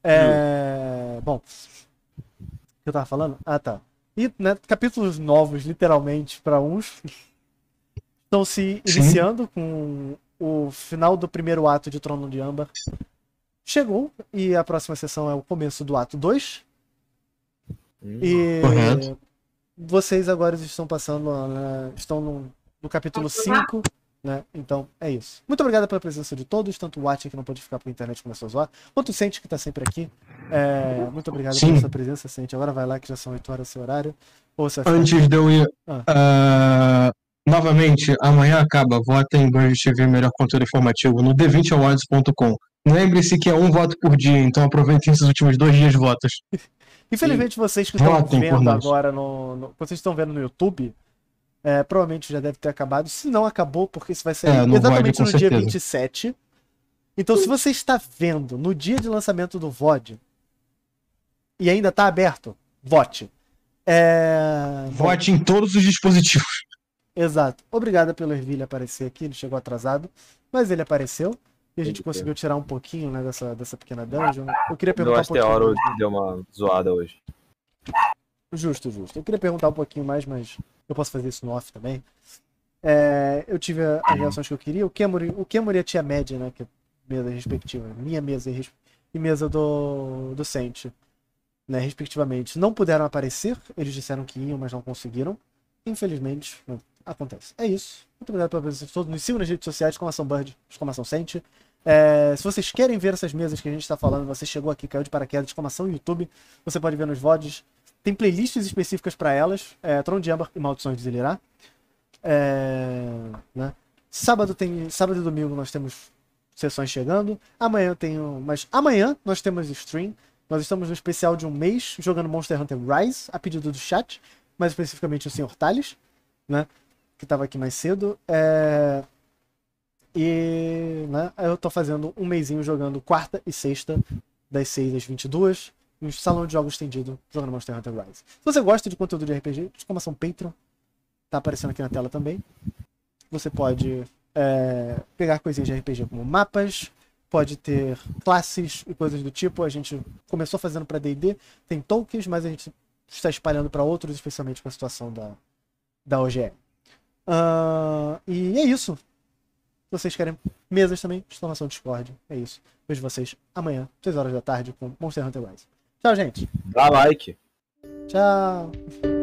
É... Bom. O que eu tava falando? Ah, tá. E, né, capítulos novos, literalmente, para uns, estão se iniciando Sim. com o final do primeiro ato de Trono de Âmbar. Chegou, e a próxima sessão é o começo do ato dois. Hum, e correto. Vocês agora estão passando, né, estão no, no capítulo cinco. Né? Então, é isso. Muito obrigado pela presença de todos, tanto o Watch que não pôde ficar pela internet começou a zoar, quanto o Sente que tá sempre aqui. É, muito obrigado Sim. pela sua presença, Sente. Agora vai lá que já são oito horas do seu horário. Ou você Antes de eu ir, ah. uh, novamente, amanhã acaba. Votem em Burger T V, melhor conteúdo informativo, no d vinte awards ponto com. Lembre-se que é um voto por dia, então aproveitem esses últimos dois dias de votos. Infelizmente, e vocês que estão vendo agora, no, no, vocês estão vendo no YouTube, É, provavelmente já deve ter acabado. Se não acabou, porque isso vai sair é, exatamente no dia vinte e sete. Então, se você está vendo no dia de lançamento do V O D e ainda está aberto, vote. É... Vote Bom, em todos os dispositivos. Exato. Obrigado pelo Ervilha aparecer aqui. Ele chegou atrasado, mas ele apareceu. E a gente conseguiu tirar um pouquinho, né, dessa, dessa pequena dungeon. Eu queria perguntar Eu acho um pouquinho. que a hora deu uma zoada hoje. Justo, justo. Eu queria perguntar um pouquinho mais, mas eu posso fazer isso no off também. É, eu tive as reações que eu queria. O Kemuri, o Kemuri e a Tia Média, né? Que é mesa respectiva. Minha mesa e, e mesa do, do Sente, né? Respectivamente. Não puderam aparecer. Eles disseram que iam, mas não conseguiram. Infelizmente, não, acontece. É isso. Muito obrigado pela presença de todos. Nos sigam nas redes sociais, exclamação Bird, exclamação Sente. É, se vocês querem ver essas mesas que a gente está falando, você chegou aqui, caiu de paraquedas, exclamação YouTube. Você pode ver nos V O Ds. Tem playlists específicas para elas, é, Trono de Âmbar e Maldições de Zilirá. É, né? Sábado tem, sábado e domingo nós temos sessões chegando. Amanhã eu tenho, mas amanhã nós temos stream. Nós estamos no especial de um mês jogando Monster Hunter Rise a pedido do chat, mais especificamente o senhor Thales, né? Que estava aqui mais cedo. É, e, né? Eu tô fazendo um mêsinho jogando quarta e sexta das seis às vinte e duas. No salão de jogos estendido, jogando Monster Hunter Rise. Se você gosta de conteúdo de R P G, exclamação Patreon, tá aparecendo aqui na tela também. Você pode é, pegar coisinhas de R P G como mapas, pode ter classes e coisas do tipo. A gente começou fazendo para D e D, tem tokens, mas a gente está espalhando para outros, especialmente com a situação da, da O G E. Uh, e é isso. Se vocês querem mesas também, exclamação Discord. É isso. Vejo vocês amanhã, seis horas da tarde, com Monster Hunter Rise. Tchau, gente. Dá like. Tchau.